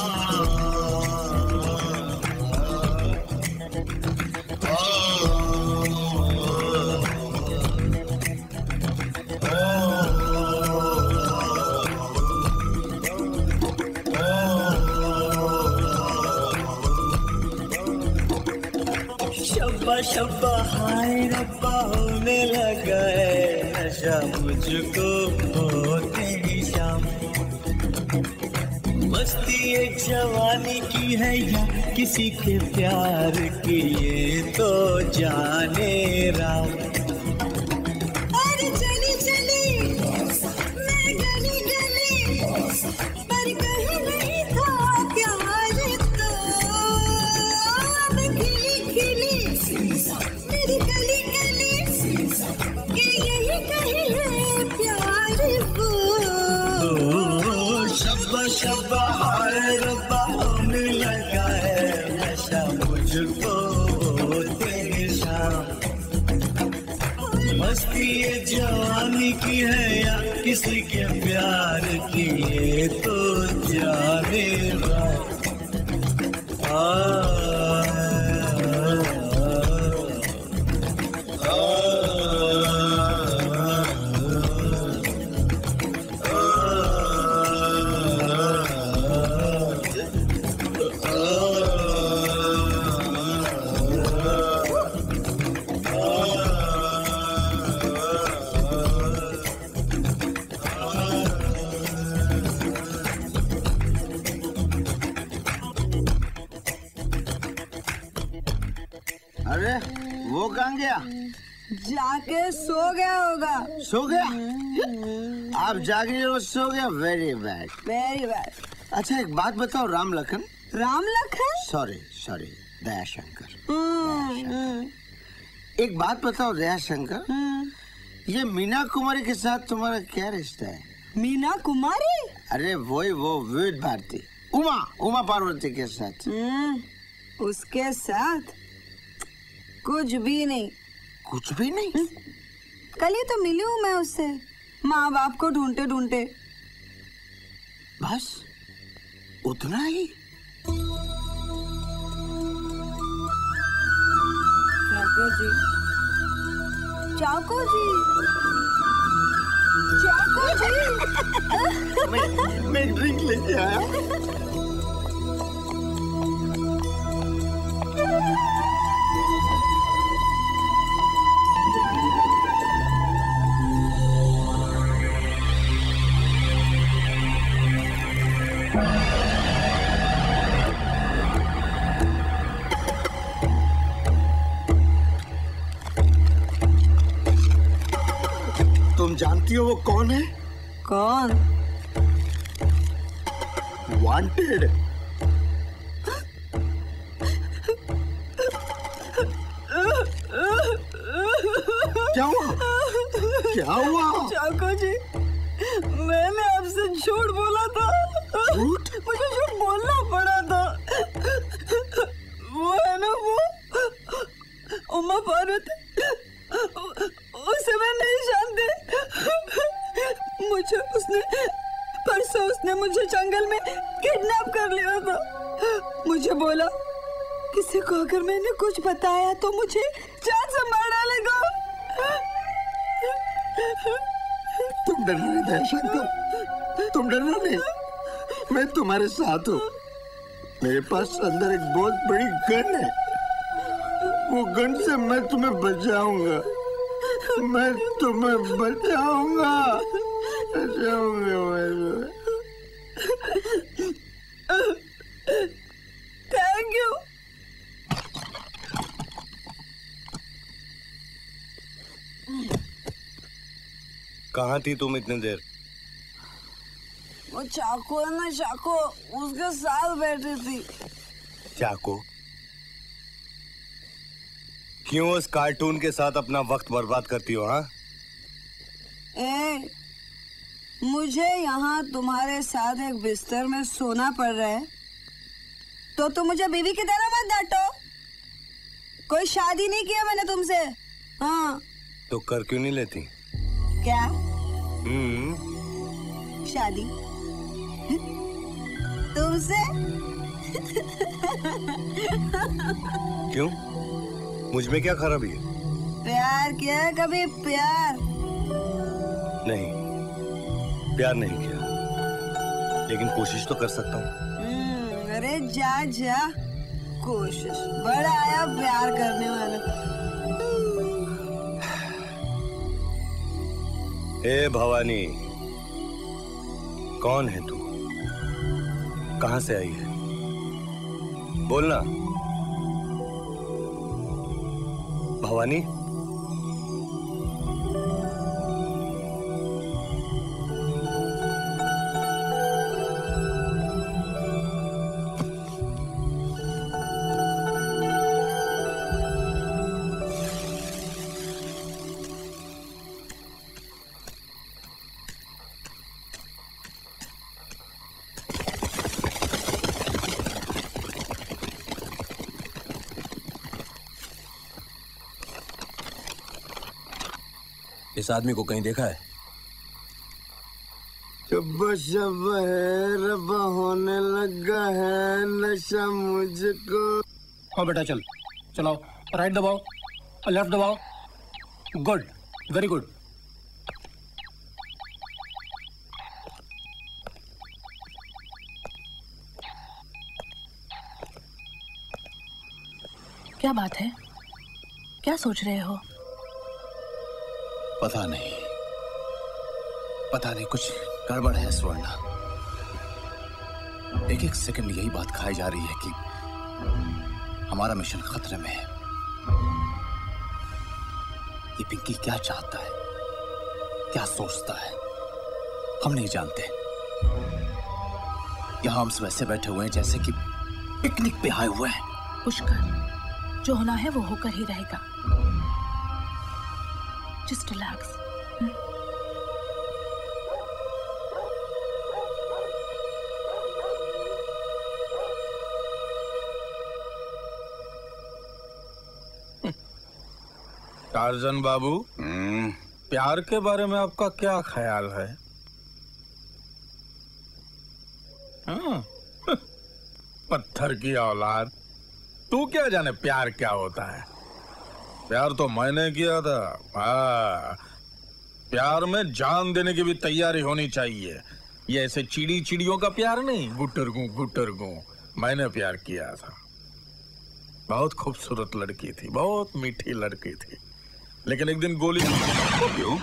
शब्बा शब्बा हाय रब्बा होने लगा है नशा मुझको होते ही शाम, मस्ती एक जवानी की है या किसी के प्यार की ये तो जाने राम। अरे चली चली मैं गली गली, पर कहीं नहीं था प्यार तो, अब खिली खिली मेरी गली गली, कि यही कहीं है प्यार वो। शब्बा शब्बा हाय रब्बा होने लगा है नशा मुझको तेरे शाम, मस्ती ये जवानी की है या किसी के प्यार की ये तो जाने राम। अरे वो कहाँ गया? जाके सो गया होगा। सो गया? आप जागे और सो गया? Very bad very bad. अच्छा एक बात बताओ राम लखन। राम लखन? Sorry sorry Dayashankar. एक बात बताओ दयाशंकर, ये मीना कुमारी के साथ तुम्हारा क्या रिश्ता है? मीना कुमारी? अरे वो विविध भारती, उमा पार्वती के साथ। उसके साथ कुछ भी नहीं। कुछ भी नहीं? कल ही तो मिली हूँ मैं उससे, माँ बाप को ढूंढते ढूंढते। बस उतना ही? चाको जी, चाको जी, चाको जी। मैं ड्रिंक लेके आया। तुम जानती हो वो कौन है? कौन? वांटेड। क्या हुआ? क्या हुआ? चाको जी, मैंने आपसे झूठ बोला था। झूठ? मुझे झूठ बोलना पड़ा था। वो है ना वो उमा पार्वती, उसे मैं नहीं जानती। परसों उसने मुझे जंगल में किडनैप कर लिया था। मुझे बोला किसी को अगर मैंने कुछ बताया तो मुझे जान से मार डालेगा। तुम डरना नहीं दयाशंकर, तुम डरना नहीं, मैं तुम्हारे साथ हूँ। मेरे पास अंदर एक बहुत बड़ी गन है, वो गन से मैं तुम्हें बचाऊंगा, मैं तुम्हें बचाऊंगा, बचाऊंगा। Thank you. कहाँ थी तुम इतनी देर? वो चाकू है ना, चाकू, उसके साथ बैठी थी। चाकू? क्यों उस कार्टून के साथ अपना वक्त बर्बाद करती हो? हाँ, मुझे यहाँ तुम्हारे साथ एक बिस्तर में सोना पड़ रहा है तो तुम मुझे बीवी की तरह मत डांटो। कोई शादी नहीं किया मैंने तुमसे। हाँ, तो कर क्यों नहीं लेती? क्या शादी तुमसे? क्यों, मुझ में क्या खराबी है? प्यार किया है कभी? प्यार नहीं, प्यार नहीं किया, लेकिन कोशिश तो कर सकता हूँ। अरे जा जा, कोशिश बड़ा आया प्यार करने वाला। ए भवानी, कौन है तू? कहां से आई है? बोलना भवानी। इस आदमी को कहीं देखा है? शब्बा शब्बा है, रब्बा होने लगा है नशा मुझको। हाँ बेटा, चल चलाओ, राइट दबाओ, लेफ्ट दबाओ। Good, very good. क्या बात है? क्या सोच रहे हो? पता नहीं, कुछ गड़बड़ है स्वर्णा। एक एक सेकंड यही बात खाई जा रही है कि हमारा मिशन खतरे में है। ये पिंकी क्या चाहता है, क्या सोचता है, हम नहीं जानते। यहां हम सब ऐसे बैठे हुए हैं जैसे कि पिकनिक पे आए हुए हैं। पुष्कर, जो होना है वो होकर ही रहेगा। Just relax. टार्जन बाबू, प्यार के बारे में आपका क्या ख्याल है? पत्थर की औलाद, तू क्या जाने प्यार क्या होता है? प्यार तो मैंने किया था। प्यार में जान देने की भी तैयारी होनी चाहिए। ये ऐसे चिड़ियों का प्यार नहीं, गुटरगू। मैंने प्यार किया था। बहुत खूबसूरत लड़की थी, बहुत मीठी लड़की थी, लेकिन एक दिन गोली। क्यों?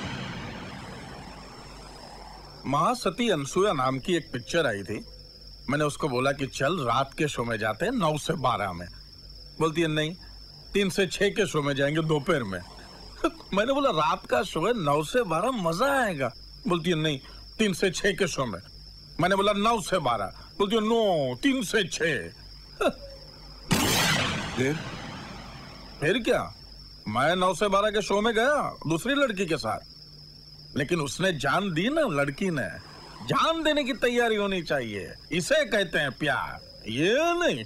महासती अनसुया नाम की एक पिक्चर आई थी। मैंने उसको बोला कि चल रात के शो में जाते हैं 9 से 12 में। बोलती है नहीं, 3 से 6 के शो में जाएंगे दोपहर में। मैंने बोला रात का शो है, 9 से 12 मजा आएगा। बोलती है नहीं, 3 से 6 के शो में। मैंने बोला 9 से 12। बोलती है नो, 3 से 6। फिर क्या, मैं 9 से 12 के शो में गया दूसरी लड़की के साथ, लेकिन उसने जान दी ना। लड़की ने जान देने की तैयारी होनी चाहिए, इसे कहते हैं प्यार, ये नहीं।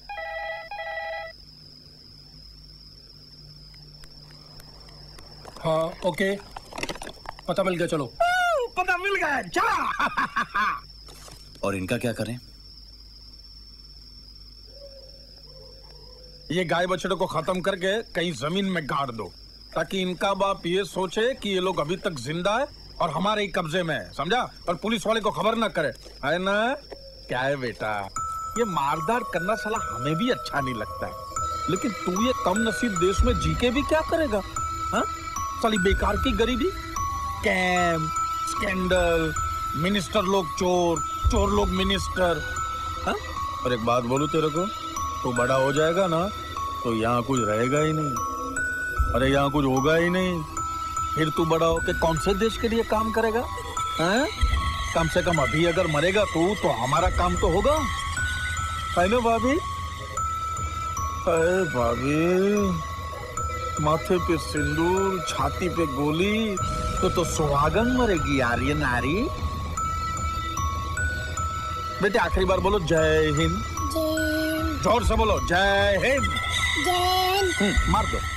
हाँ ओके, पता मिल गया, चलो। पता मिल गया, चला। और इनका क्या करें? ये गाय बछड़े को खत्म करके कहीं जमीन में गाड़ दो, ताकि इनका बाप ये सोचे कि ये लोग अभी तक जिंदा है और हमारे ही कब्जे में है, समझा? और पुलिस वाले को खबर ना करे, है ना? क्या है बेटा, ये मारदार करना साला हमें भी अच्छा नहीं लगता है, लेकिन तू ये कम नसीब देश में जी के भी क्या करेगा? हाँ, साली बेकार की गरीबी, कैम, स्कैंडल, मिनिस्टर लोग चोर, चोर लोग मिनिस्टर। हाँ? और एक बात बोलूं तेरे को, तो बड़ा हो जाएगा ना तो यहाँ कुछ रहेगा ही नहीं। अरे यहाँ कुछ होगा ही नहीं, फिर तू बड़ा होके कौन से देश के लिए काम करेगा? हैं? कम से कम अभी अगर मरेगा तू तो हमारा काम तो होगा, है ना भाभी? अरे भाभी, माथे पे सिंदूर, छाती पे गोली, तो सुहागन मरेगी यार ये नारी। बेटे आखिरी बार बोलो जय हिंद। जोर से बोलो जय हिंद। जय हिंद। मार दो।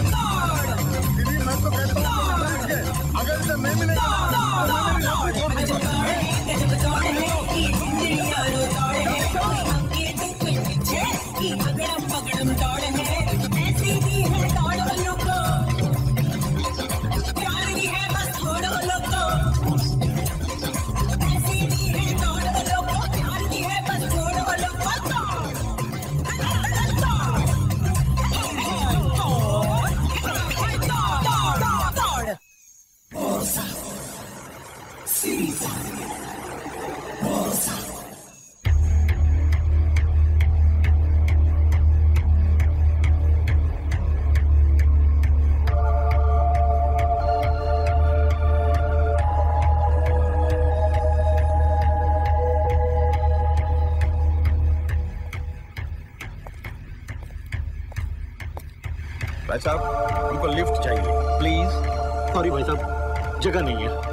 अगर इसे नहीं मिलेगा भाई साहब, हमको लिफ्ट चाहिए प्लीज। सॉरी भाई साहब, जगह नहीं है।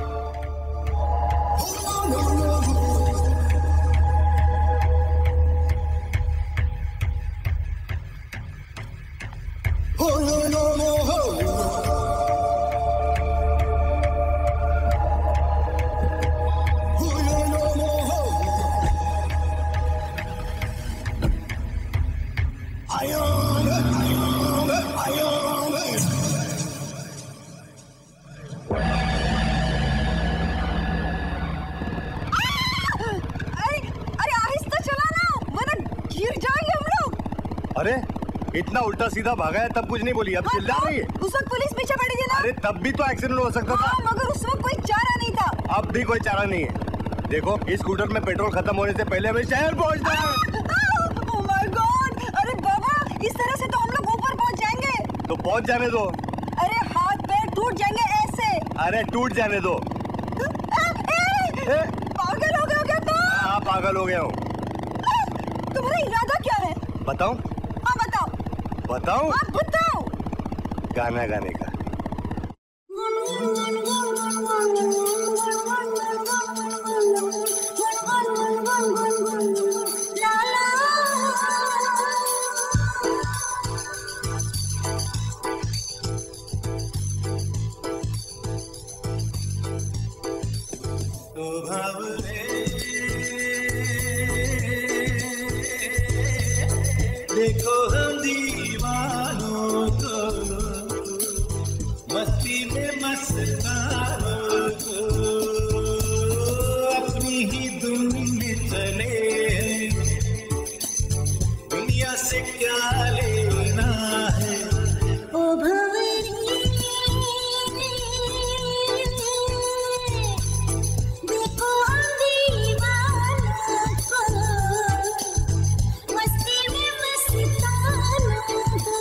अरे इतना उल्टा सीधा भागा है तब कुछ नहीं बोली, अब चिल्ला रही है। उस वक्त पुलिस पीछे पड़ी थी ना। अरे तब भी तो एक्सीडेंट हो सकता था। मगर उस वक्त कोई चारा नहीं था। अब भी कोई चारा नहीं है। देखो इस स्कूटर में पेट्रोल खत्म होने से पहले हमें शहर पहुंचना है। Oh my god! अरे बाबा, इस तरह से तो हम लोग ऊपर पहुंच जाएंगे। तो पहुंच जाने दो। अरे हाथ पैर टूट जाएंगे ऐसे। अरे टूट जाने दो। पागल हो गए हो क्या तुम? हाँ पागल हो गया हूँ। तुम्हारा इरादा क्या है? बताऊं? हाँ बताओ। बताऊं? हाँ बताओ। गाना गाने का। देखो हम दीवानों को, मस्ती में मस्तानों को, अपनी ही धुन में चले, दुनिया से क्या लेना है। ओ भंवरी देखो हम दीवानों को, मस्ती में मस्तानों को,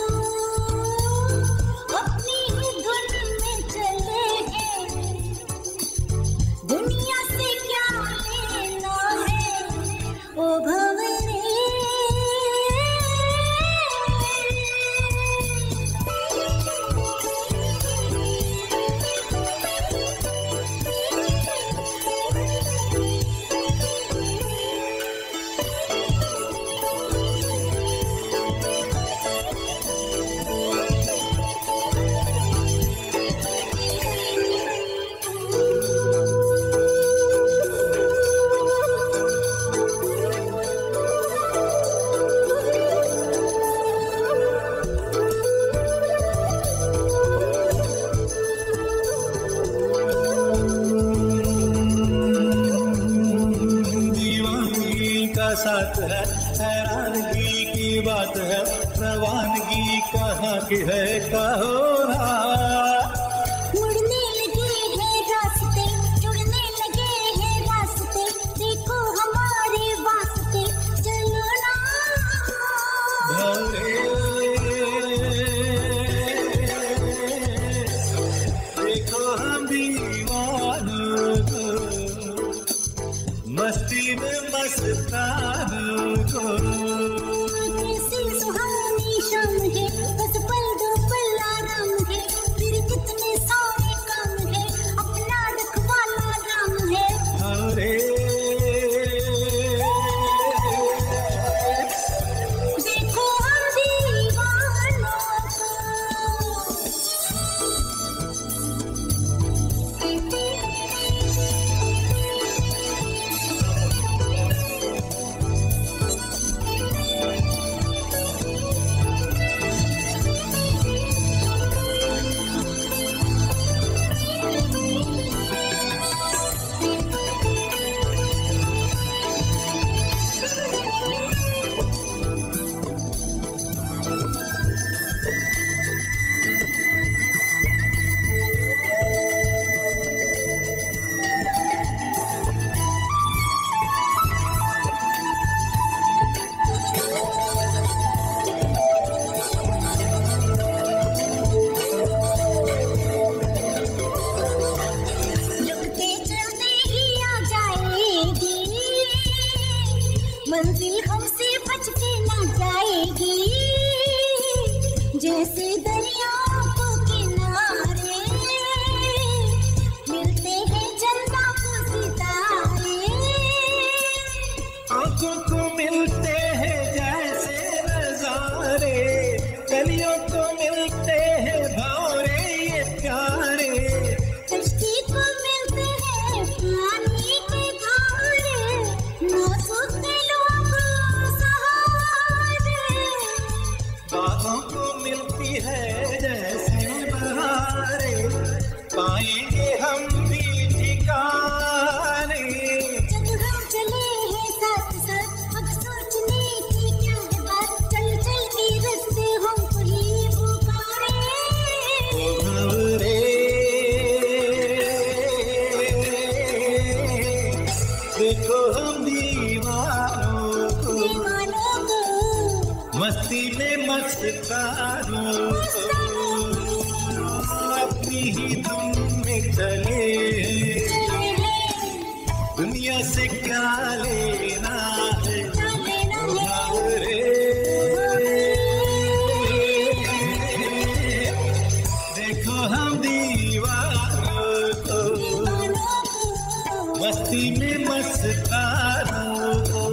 अपनी ही धुन में चले हैं, दुनिया से क्या लेना है। ओ भंवरी दीवानगी का साथ है, हैरानगी की बात है, रवानगी कहाँ की है कहो ना। मुड़ने लगे हैं रास्ते, जुड़ने लगे हैं रास्ते, देखो हमारे वास्ते चलो ना। देखो हम दीवानों को, मस्ती में मस्तानों को। कैसी सुहानी शाम है, बस पल दो पल आराम देखो हम दीवानों को, मस्ती में मस्तानों को, अपनी ही धुन में चले, दुनिया से क्या लेना है रे। देखो हम दीवानों को, मस्ती में मस्तानों को,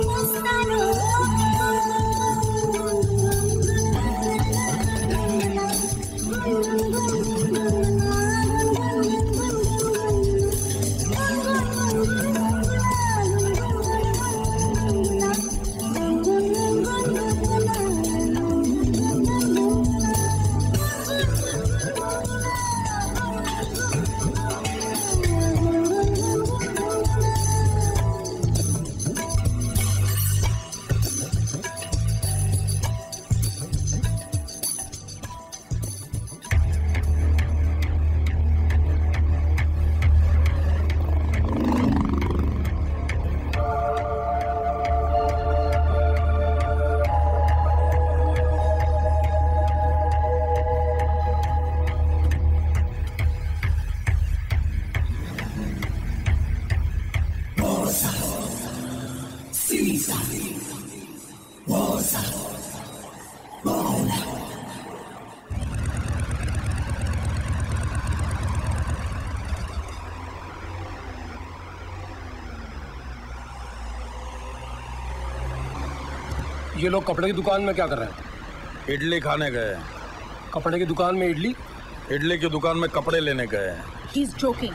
ये लोग कपड़े की दुकान में क्या कर रहे हैं? इडली खाने गए हैं। कपड़े की दुकान में इडली? इडली की दुकान में कपड़े लेने गए हैं। He's joking.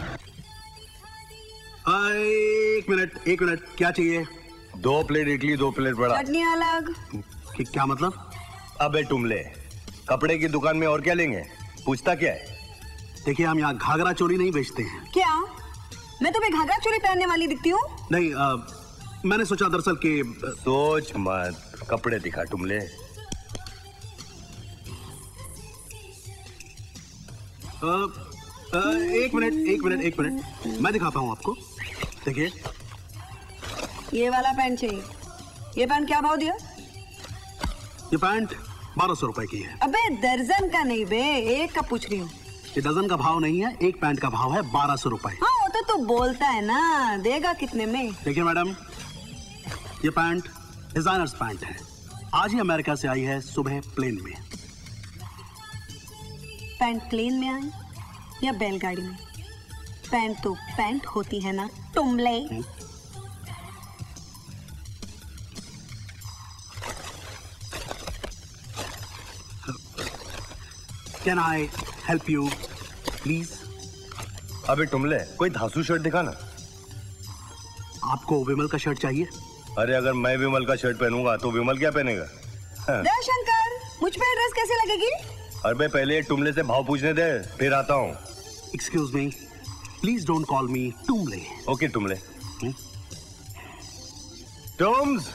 एक मिनट, क्या चाहिए? 2 प्लेट इडली, 2 प्लेट बड़ा। चटनी अलग। क्या मतलब? अबे टुमले, कपड़े की दुकान में और क्या लेंगे? पूछता क्या है? देखिए, हम यहाँ घाघरा चोली नहीं बेचते हैं। क्या मैं तुम्हें घाघरा चोली पहनने वाली दिखती हूँ? नहीं, मैंने सोचा दरअसल कि सोच मत, कपड़े दिखा टुमले। एक मिनट, मैं दिखाता हूँ आपको। देखिए, ये वाला पैंट चाहिए। ये पैंट क्या भाव दिया? ये पैंट 1200 रुपए की है। अबे दर्जन का नहीं बे, एक का पूछ रही हूँ। ये डजन का भाव नहीं है, एक पैंट का भाव है 1200 रुपए। हाँ वो तो तू बोलता है ना, देगा कितने में? देखिए मैडम, ये पैंट डिजाइनर्स पैंट है, आज ही अमेरिका से आई है, सुबह प्लेन में। पैंट प्लेन में आई या बैलगाड़ी में? पैंट तो पैंट होती है ना टुमले। Can I help you, please? अबे टुमले, कोई धांसू शर्ट दिखा ना। आपको विमल का शर्ट चाहिए? अरे अगर मैं विमल का शर्ट पहनूंगा तो विमल क्या पहनेगा? दयाशंकर, मुझ पे ड्रेस कैसे लगेगी? अरे पहले टुमले से भाव पूछने दे, फिर आता हूँ। Excuse me, please don't call me Tumle. Okay Tumle. Tums,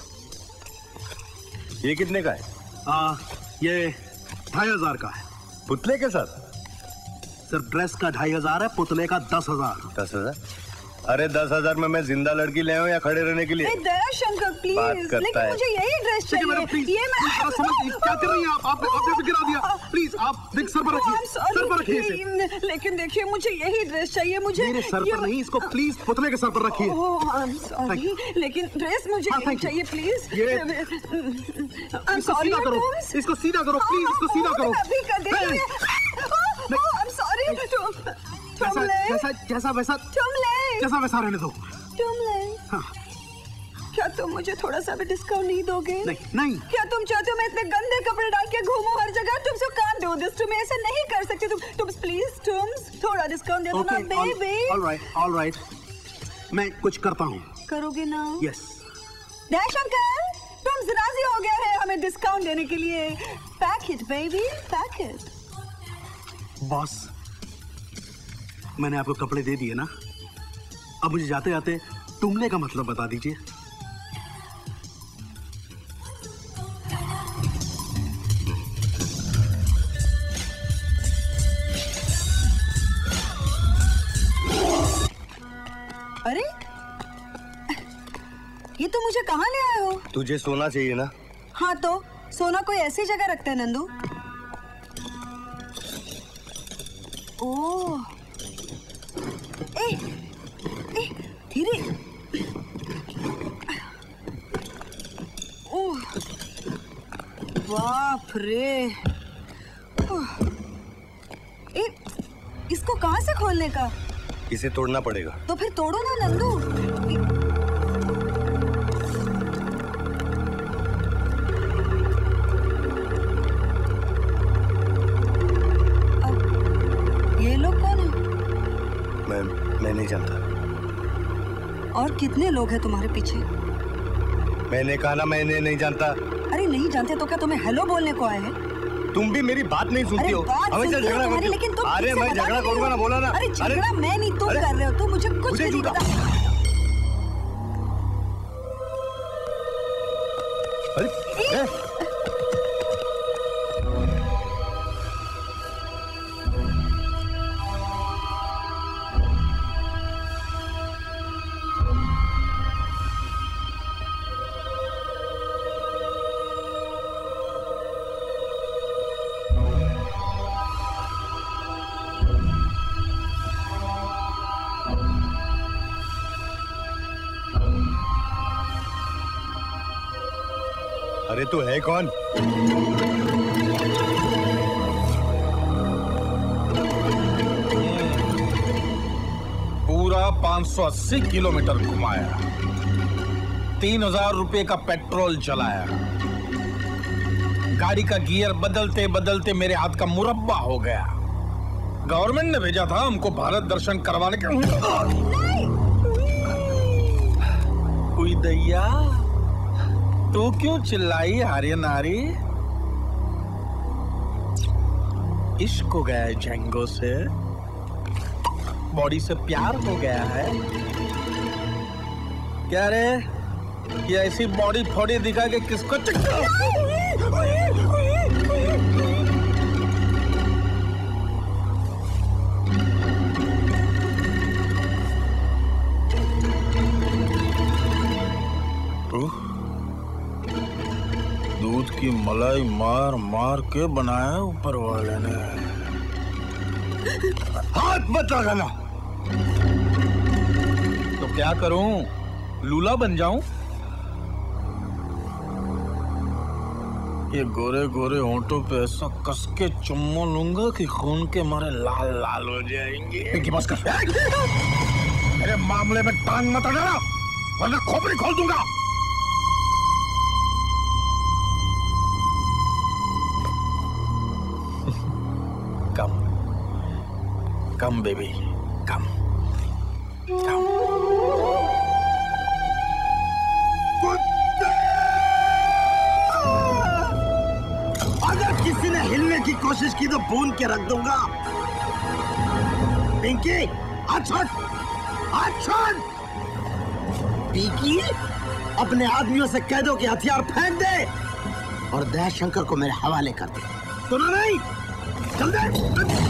ये कितने का है? ये 2500 का है। पुतले के साथ? सिर्फ ड्रेस का 2500 है, पुतले का 10,000। 10,000? अरे 10,000 में मैं जिंदा लड़की ले आऊं या खड़े रहने के लिए? दयाशंकर प्लीज, लेकिन मुझे यही ड्रेस चाहिए। ये मैं समझ क्या कर रही हैं आप? आपने गिरा दिया। प्लीज आप सर पर रखिए, सर पर रखिए इसे। लेकिन देखिए, मुझे यही ड्रेस चाहिए। मुझे मेरे सर पर नहीं, इसको प्लीज पुतले के सर पर रखिए। ओह आई एम सॉरी, लेकिन ड्रेस मुझे यही चाहिए प्लीज। ये आई एम सॉरी करो, इसको सीधा करो प्लीज, इसको सीधा करो। अभी कर देंगे। Oh I am sorry. जैसा वैसा रहने दो। हाँ। क्या तुम मुझे थोड़ा सा भी डिस्काउंट नहीं दोगे? नहीं। क्या तुम चाहते हो मैं इतने गंदे कपड़े डाल के घूमूं हर जगह? तुम सो कांट डू दिस, तुम ऐसे नहीं कर सकते। तुम प्लीज थोड़ा डिस्काउंट दे दो ना बेबी। ऑल राइट, मैं कुछ करता हूँ। करोगे ना? यस। दयाशंकर, तुम राजी हो गया है हमें डिस्काउंट देने के लिए। Pack it baby, pack it. Boss, मैंने आपको कपड़े दे दिए ना, अब मुझे जाते जाते टुमले का मतलब बता दीजिए। अरे ये तो मुझे कहाँ ले आए हो? तुझे सोना चाहिए ना? हाँ तो सोना कोई ऐसी जगह रखता है नंदू? ओह, धीरे। ओह, बाप रे। इसको कहाँ से खोलने का? इसे तोड़ना पड़ेगा। तो फिर तोड़ो ना नंदू। ये लोग कौन है? मैं नहीं जानता। और कितने लोग हैं तुम्हारे पीछे? मैंने कहा ना मैंने नहीं जानता। अरे नहीं जानते तो क्या तुम्हें हेलो बोलने को आए हैं? तुम भी मेरी बात नहीं सुनती हो। हमेशा झगड़ा करती हो। लेकिन तुम अरे मैं झगड़ा करूंगा ना, बोला ना। अरे झगड़ा मैं नहीं, तुम कर रहे हो। तुम मुझे कुछ भी नहीं पता। अरे तू है कौन? पूरा 580 किलोमीटर घुमाया, 3000 रुपए का पेट्रोल जलाया, गाड़ी का गियर बदलते बदलते मेरे हाथ का मुरब्बा हो गया। गवर्नमेंट ने भेजा था हमको भारत दर्शन करवाने के। कोई दैया, तू क्यों चिल्लाई आर्य नारी? इश्क हो गया है जेंगो से, बॉडी से प्यार हो गया है क्या रे? ये ऐसी बॉडी फोड़ी दिखा के किसको दूध की मलाई मार मार के बनाया ऊपर वाले ने। हाथ मत लगाना। तो क्या करूं? लूला बन जाऊं? ये गोरे गोरे होंठों पे ऐसा कस के चुम्मा लूंगा कि खून के मारे लाल लाल हो जाएंगे। पिंकी बस कर। मेरे मामले में टांग मत अड़ाना, वरना खोपड़ी खोल दूंगा। Come baby, come come. अगर किसी ने हिलने की कोशिश की तो भून के रख दूंगा। पिंकी, अच्छा पिंकी, अपने आदमियों से कह दो कि हथियार फेंक दे और दयाशंकर को मेरे हवाले कर दे। सुना नहीं? चल दे।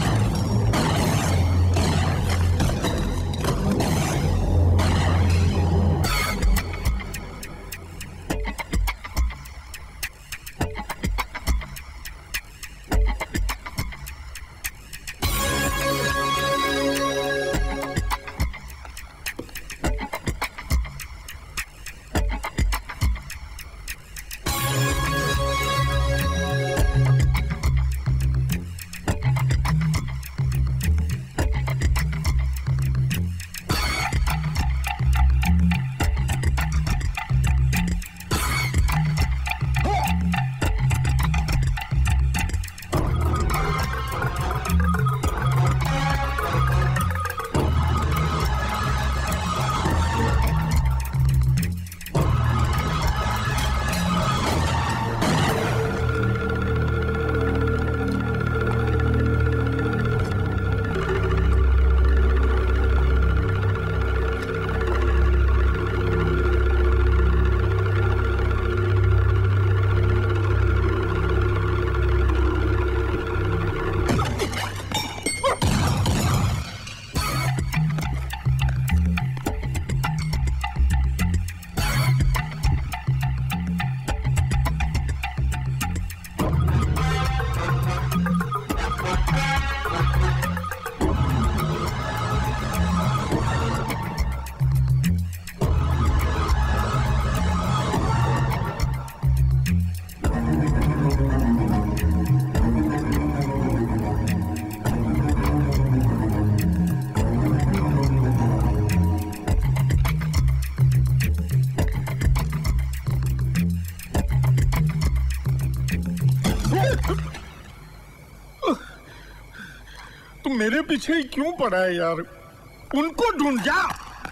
तुम मेरे पीछे ही क्यों पड़ा है यार? उनको ढूंढ जा।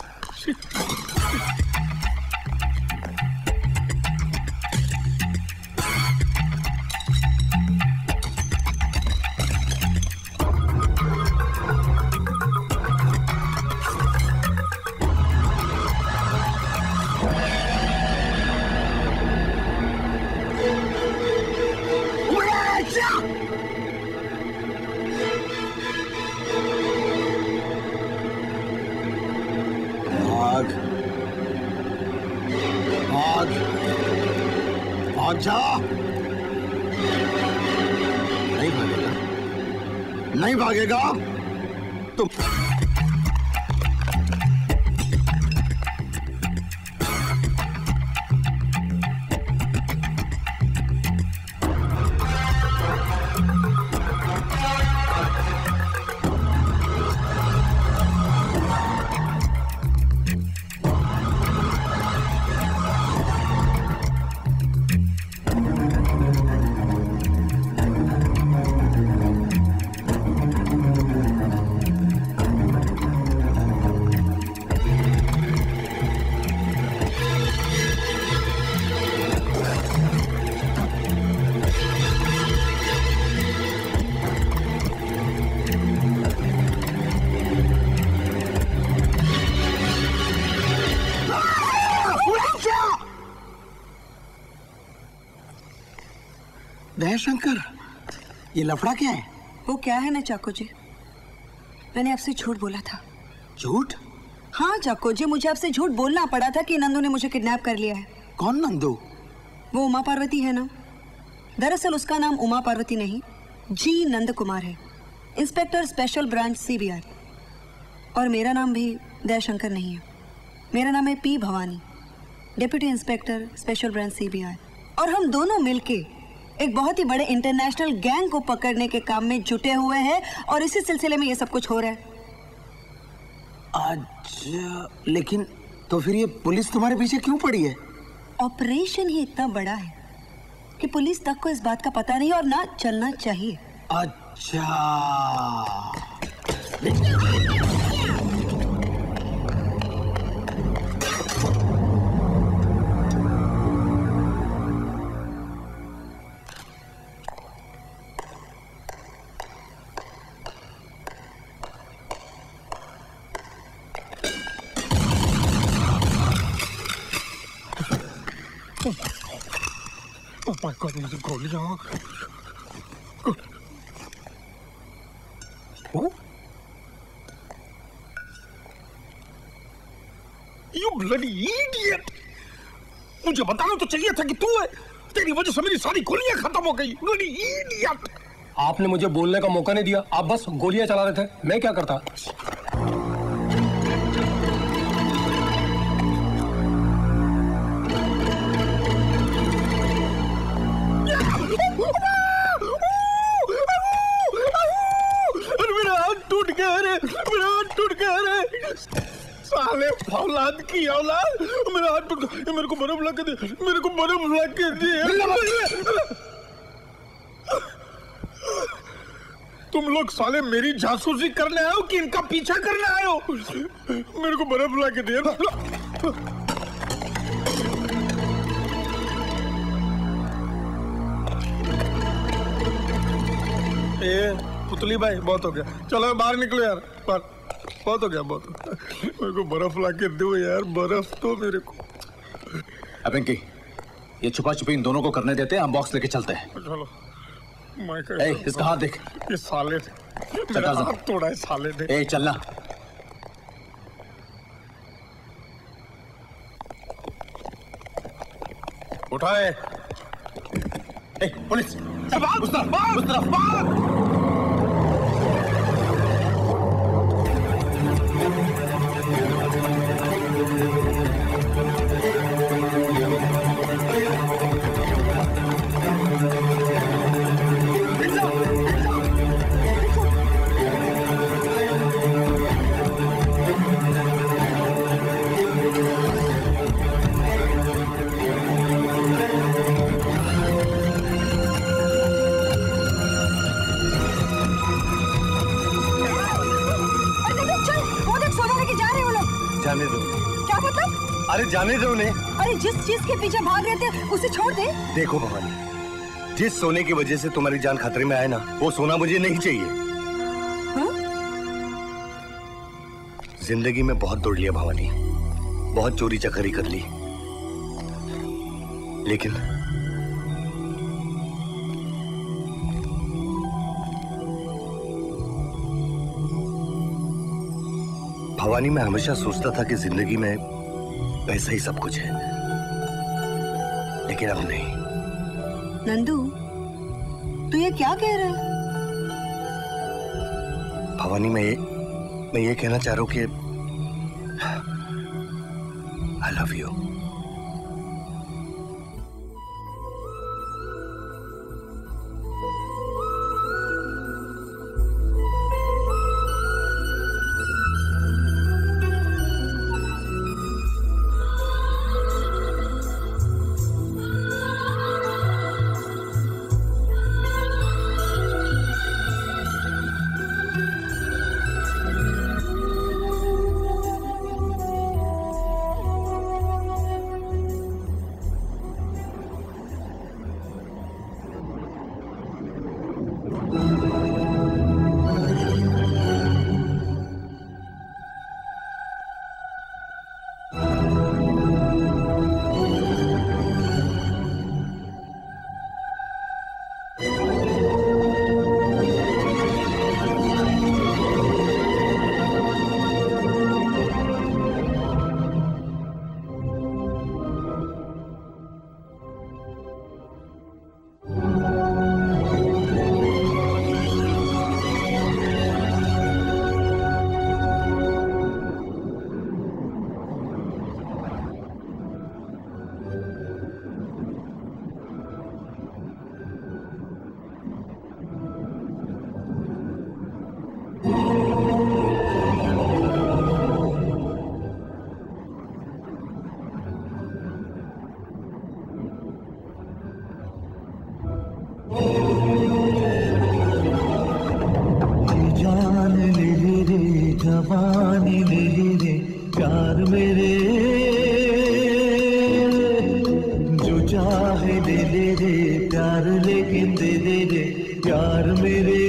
जा। नहीं भागेगा, नहीं भागेगा तुम। दयाशंकर, ये लफड़ा क्या है? वो क्या है ना चाको जी, मैंने आपसे झूठ बोला था। झूठ? हाँ चाको जी, मुझे आपसे झूठ बोलना पड़ा था कि नंदू ने मुझे किडनैप कर लिया है। कौन नंदू? वो उमा पार्वती है ना। दरअसल उसका नाम उमा पार्वती नहीं, जी नंद कुमार है, इंस्पेक्टर स्पेशल ब्रांच CBI। और मेरा नाम भी दयाशंकर नहीं है, मेरा नाम है P Bhavani, deputy inspector special branch CBI। और हम दोनों मिलके एक बहुत ही बड़े इंटरनेशनल गैंग को पकड़ने के काम में जुटे हुए हैं, और इसी सिलसिले में ये सब कुछ हो रहा है। अच्छा, लेकिन तो फिर ये पुलिस तुम्हारे पीछे क्यों पड़ी है? ऑपरेशन ही इतना बड़ा है कि पुलिस तक को इस बात का पता नहीं और ना चलना चाहिए। अच्छा, Oh my God, मुझे गोलियां। You bloody idiot! मुझे बताना तो चाहिए था कि तू है। तेरी वजह से मेरी सारी गोलियां खत्म हो गई। Bloody idiot! आपने मुझे बोलने का मौका नहीं दिया, आप बस गोलियां चला रहे थे। मैं क्या करता? साले औलाद की औलाद, मेरा हाथ टूट गया। मेरे को बर्फ ला के दे, मेरे को बर्फ ला के दे। तुम लोग साले मेरी जासूसी करने आए हो कि इनका पीछा करने आए हो? मेरे को बर्फ ला के दे। पुतली भाई, बहुत हो गया, चलो बाहर निकलो यार, बाहर। बहुत हो गया, बहुत हो गया। मेरे को बर्फ ला के दो यार, बर्फ तो मेरे को। पिंकी, ये छुपा छुपी इन दोनों को करने देते हैं, हम बॉक्स लेके चलते हैं। चलो। इसका हाथ देख। ये साले मेरा हाथ तोड़ा है साले ने। ए चलना। उठाए। पुलिस, उस तरफ। अरे जाने दो उन्हें। अरे जिस चीज के पीछे भाग रहे थे उसे छोड़ दे। देखो भवानी, जिस सोने की वजह से तुम्हारी जान खतरे में आए ना, वो सोना मुझे नहीं चाहिए। हाँ? जिंदगी में बहुत दौड़ लिया भवानी, बहुत चोरी चकारी कर ली, लेकिन भवानी मैं हमेशा सोचता था कि जिंदगी में पैसा ही सब कुछ है, लेकिन अब नहीं। नंदू, तू ये क्या कह रहा है? भवानी मैं ये कहना चाह रहा हूं कि आई लव यू। जवानी ले रे प्यार मेरे, जो चाहे ले रे प्यार, लेकिन दे रे प्यार मेरे।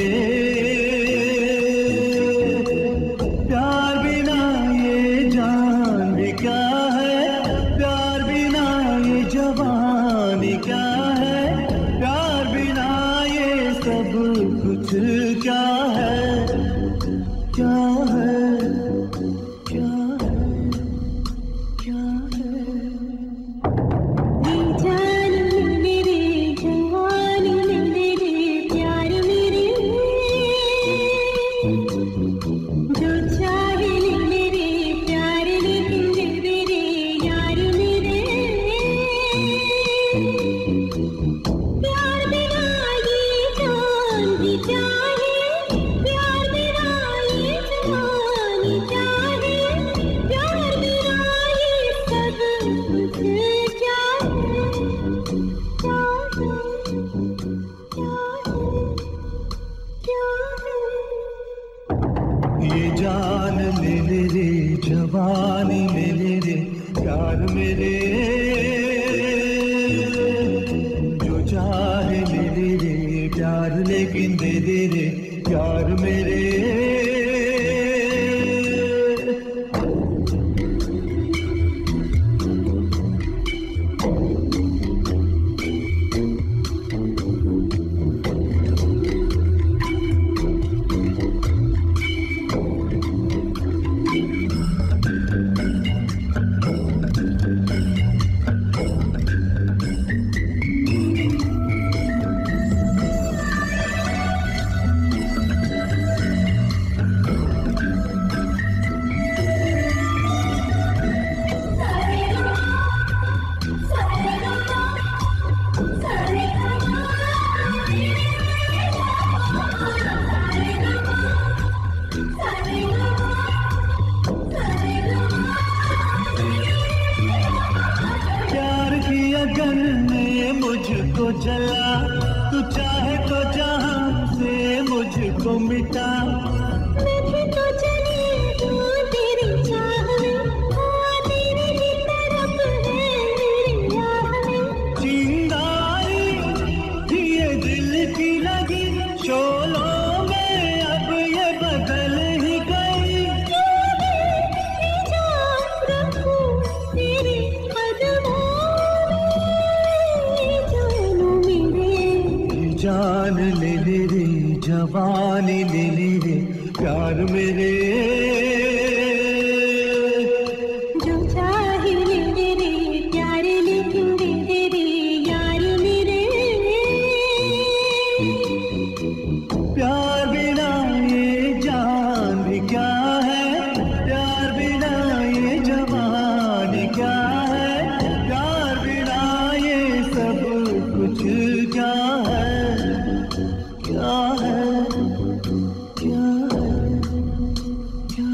प्यार बिना ये जान भी क्या है, प्यार बिना ये जवानी क्या है, प्यार बिना ये सब कुछ क्या है, क्या है, क्या है, क्या है। ये जान मेरे, जवान मेरे, प्यार मेरे, जो चाहे ले रे प्यार, लेकिन दे रे यार मेरे। प्यार बिना ये जान भी क्या है, प्यार बिना ये जवानी क्या है, प्यार बिना ये सब कुछ क्या है, क्या है, क्या है, ये जान ले रे जवानी ले रे प्यार मेरे, जो चाहे ले रे प्यार, लेकिन दे रे प्यार मेरे। प्यार की अगन में मुझको जला, तू चाहे तो जहां से मुझको मिटा। मैं भी तो चली हूँ तेरी चाह में, हाँ तेरी ही तरह जान ले ले रे जवानी ले ले रे प्यार मेरे जो चाहे ले ले रे प्यार लेकिन दे दे रे यार मेरे प्यार बिना ये जान भी क्या है प्यार बिना ये जवानी क्या है प्यार बिना ये सब कुछ क्या है क्या है क्या है क्या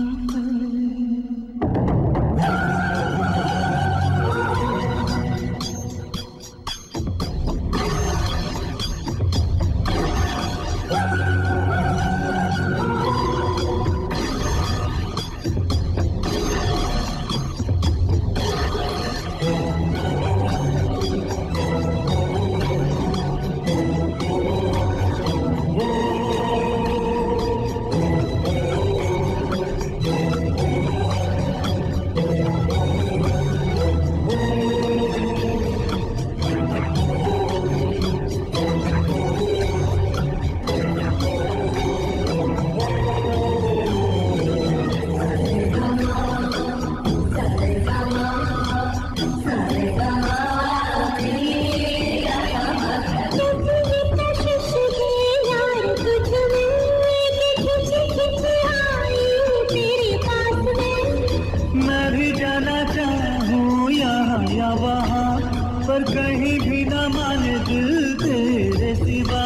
मैं भी जाना चाहूँ यहाँ या वहाँ पर कहीं भी न माने दिल तेरे सिवा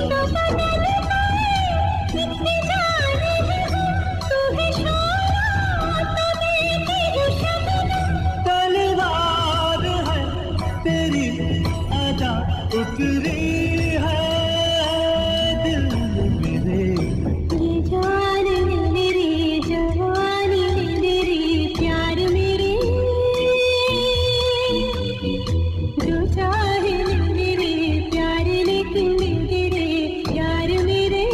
तलवार है तेरी आजा उतरी है दिल मेरे ये जान ले रे जवानी ले रे प्यार मेरे जो चाहे ले रे प्यार लेकिन दे रे यार मेरे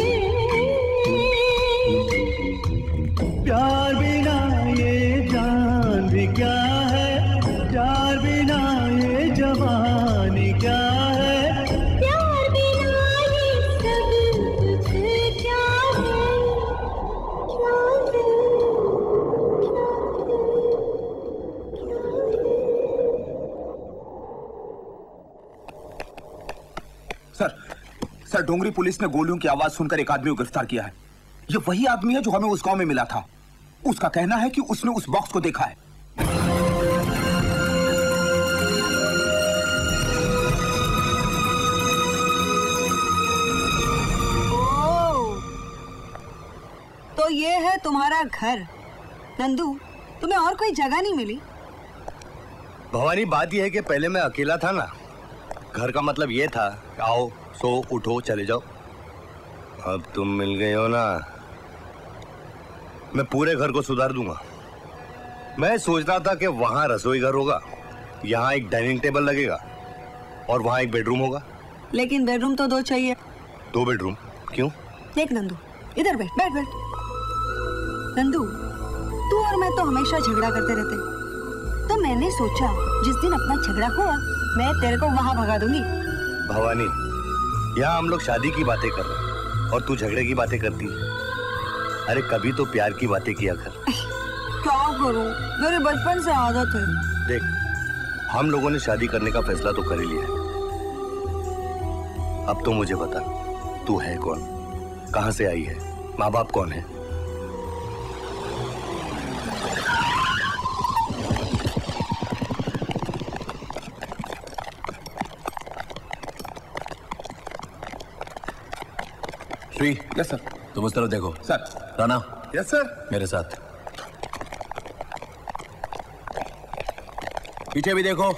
प्यार बिना ये जान भी क्या है प्यार बिना ये जवानी क्या है प्यार बिना ये सब कुछ क्या है सर डोंगरी पुलिस ने गोलियों की आवाज सुनकर एक आदमी को गिरफ्तार किया है। ये वही आदमी है जो हमें उस गांव में मिला था। उसका कहना है कि उसने उस बॉक्स को देखा है। तो ये है तुम्हारा घर। नंदू, तुम्हें और कोई जगह नहीं मिली? भवानी, बात यह है कि पहले मैं अकेला था ना। घर का मतलब ये था, आओ सो उठो चले जाओ। अब तुम मिल गए हो ना, मैं पूरे घर को सुधार दूंगा। मैं सोच रहा था कि वहां रसोई घर होगा, यहाँ एक डाइनिंग टेबल लगेगा और वहां एक बेडरूम होगा। लेकिन बेडरूम तो 2 चाहिए। 2 बेडरूम क्यों? देख नंदू, इधर बैठ बैठ बैठ। नंदू, तू और मैं तो हमेशा झगड़ा करते रहते, तो मैंने सोचा जिस दिन अपना झगड़ा हुआ मैं तेरे को वहां भगा दूंगी। भवानी, यहाँ हम लोग शादी की बातें कर रहे हैं और तू झगड़े की बातें करती है। अरे कभी तो प्यार की बातें किया कर। क्या करूं, मेरे बचपन से आदत है। देख, हम लोगों ने शादी करने का फैसला तो कर ही लिया है। अब तो मुझे बता, तू है कौन, कहां से आई है, माँ बाप कौन है? Shri, yes sir. तुम उस तरफ देखो। सर। Rana, yes sir. मेरे साथ। पीछे भी देखो।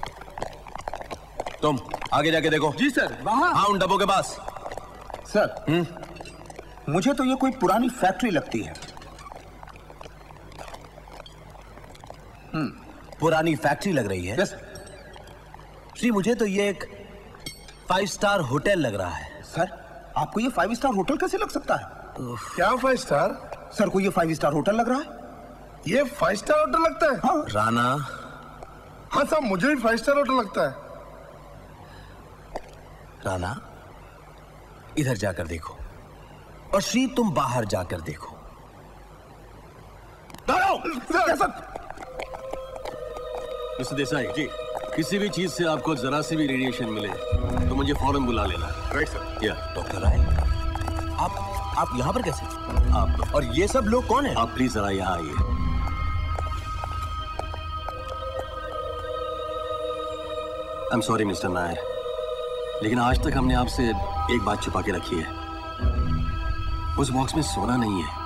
तुम आगे जाके देखो। जी सर। वहां? हाँ, उन डब्बों के पास। सर, मुझे तो ये कोई पुरानी फैक्ट्री लगती है। पुरानी फैक्ट्री लग रही है? यस। श्री, मुझे तो ये एक 5 स्टार होटल लग रहा है। सर, आपको ये 5 स्टार होटल कैसे लग सकता है? क्या 5 स्टार? सर को ये 5 स्टार होटल लग रहा है। ये 5 स्टार होटल लगता है? हाँ। राणा। हाँ साहब, मुझे भी 5 स्टार होटल लगता है। राणा, इधर जाकर देखो और श्री तुम बाहर जाकर देखो। मिस्टर देसाई जी, किसी भी चीज से आपको जरा सी भी रेडिएशन मिले तो मुझे फौरन बुला लेना। Right sir. या डॉक्टर राय, आप यहाँ पर कैसे? आप और ये सब लोग कौन है? आप प्लीज जरा यहाँ आइए। I am sorry mister Nair, लेकिन आज तक हमने आपसे एक बात छुपा के रखी है। उस बॉक्स में सोना नहीं है।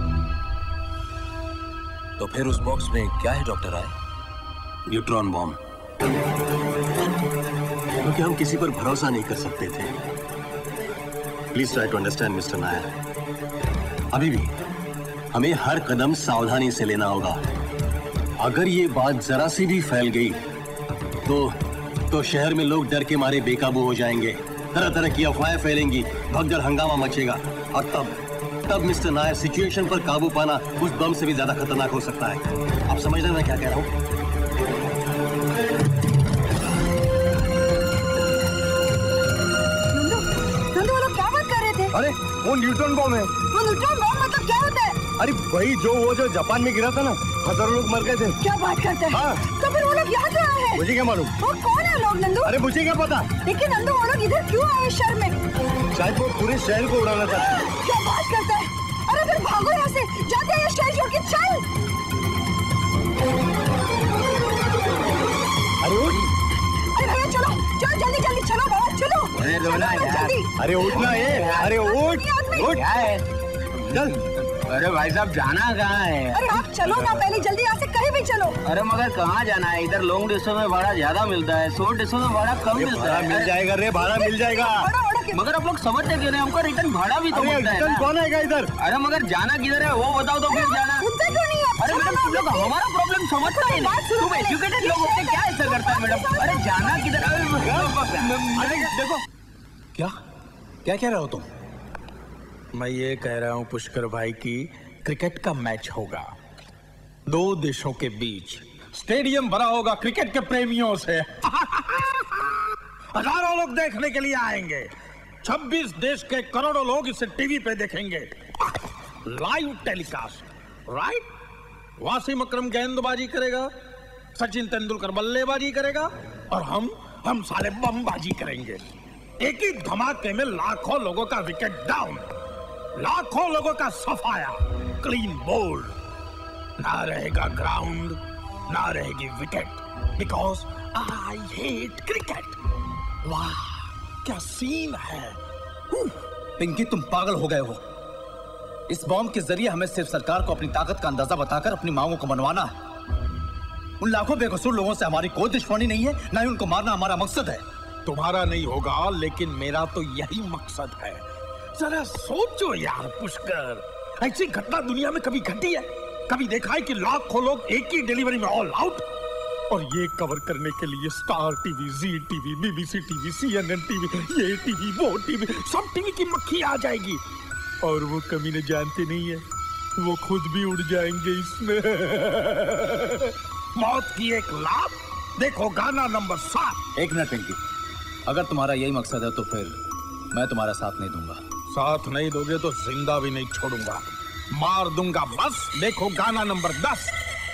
तो फिर उस बॉक्स में क्या है डॉक्टर राय? Neutron bomb. क्योंकि हम किसी पर भरोसा नहीं कर सकते थे। Please try to understand mister Nair. अभी भी हमें हर कदम सावधानी से लेना होगा। अगर ये बात जरा सी भी फैल गई तो शहर में लोग डर के मारे बेकाबू हो जाएंगे, तरह तरह की अफवाहें फैलेंगी, भगदड़ हंगामा मचेगा और तब मिस्टर नायर सिचुएशन पर काबू पाना उस बम से भी ज्यादा खतरनाक हो सकता है। आप समझ रहे हैं मैं क्या कह रहा हूँ? नंदू वो लोग क्या बात कर रहे थे? अरे वो न्यूट्रॉन बम है। वो न्यूट्रॉन बम मतलब क्या होता है? अरे वही जो जापान में गिरा था ना, हजारों लोग मर गए थे। क्या बात करते हैं? हाँ। तो फिर वो लोग यहाँ क्यों आए हैं? मुझे क्या मालूम? वो कौन है लोग नंदू? अरे मुझे क्या पता? लेकिन नंदू वो लोग इधर क्यों आए शहर में? शायद वो पूरे शहर को उड़ाना चाहते हैं। क्या बात करता है? अरे फिर भागो यहाँ से, जाते हैं शहर छोड़ के, चल। अरे उठ। अरे भैया चलो जल्दी जल्दी चलो बाबा, चलो। अरे रोना यार। अरे उठना है। अरे उठ चल। अरे भाई साहब जाना कहाँ है? अरे आप चलो ना, पहले जल्दी यहाँ से कहीं भी चलो। अरे मगर कहाँ जाना है? इधर लॉन्ग डिस्टेंस में भाड़ा ज्यादा मिलता है, शॉर्ट डिस्टेंस में भाड़ा कम मिलता है। मिल जाएगा रे, भाड़ा मिल जाएगा। मगर आप लोग समझते क्यों नहीं? हमको रिटर्न भाड़ा भी तो मिलता है ना। कौन आएगा इधर? अरे मगर जाना किधर है वो बताओ तो फिर जाना। अरे मैडम तुम लोग हमारा प्रॉब्लम समझते हैं ना? तुम एजुकेटेड लोग होते क्या ऐसा करता है मैडम? अरे जाना किधर? अरे देखो क्या कह रहे हो तुम? मैं ये कह रहा हूँ पुष्कर भाई की क्रिकेट का मैच होगा दो देशों के बीच, स्टेडियम भरा होगा क्रिकेट के प्रेमियों से। हजारों लोग देखने के लिए आएंगे। 26 देश के करोड़ों लोग इसे टीवी पे देखेंगे, live telecast. Right? Wasim Akram गेंदबाजी करेगा, सचिन तेंदुलकर बल्लेबाजी करेगा और हम साले बमबाजी करेंगे। एक ही धमाके में लाखों लोगों का विकेट डाउन, लाखों लोगों का सफाया, क्लीन बोल्ड। ना रहेगा ग्राउंड, ना रहेगी wicket, because I hate cricket. वाह क्या सीन है। पिंकी तुम पागल हो गए हो। इस बॉम्ब के जरिए हमें सिर्फ सरकार को अपनी ताकत का अंदाजा बताकर अपनी मांगों को मनवाना है। उन लाखों बेकसूर लोगों से हमारी कोई दुश्मनी नहीं है, ना ही उनको मारना हमारा मकसद है। तुम्हारा नहीं होगा लेकिन मेरा तो यही मकसद है। जरा सोचो यार पुष्कर, ऐसी घटना दुनिया में कभी घटी है? कभी देखा है कि लाखों लोग एक ही डिलीवरी में ऑल आउट? और ये कवर करने के लिए Star TV, Zee TV, BBC TV, CNN TV, ये टीवी, वो टीवी, सब टीवी की मक्खी आ जाएगी। और वो कमीने जानते नहीं है, वो खुद भी उड़ जाएंगे इसमें। मौत की एक लात। देखो गाना नंबर 7। एक मिनट पिंकी, अगर तुम्हारा यही मकसद है तो फिर मैं तुम्हारा साथ नहीं दूंगा। साथ नहीं दोगे तो जिंदा भी नहीं छोड़ूंगा, मार दूंगा बस। देखो गाना नंबर 10।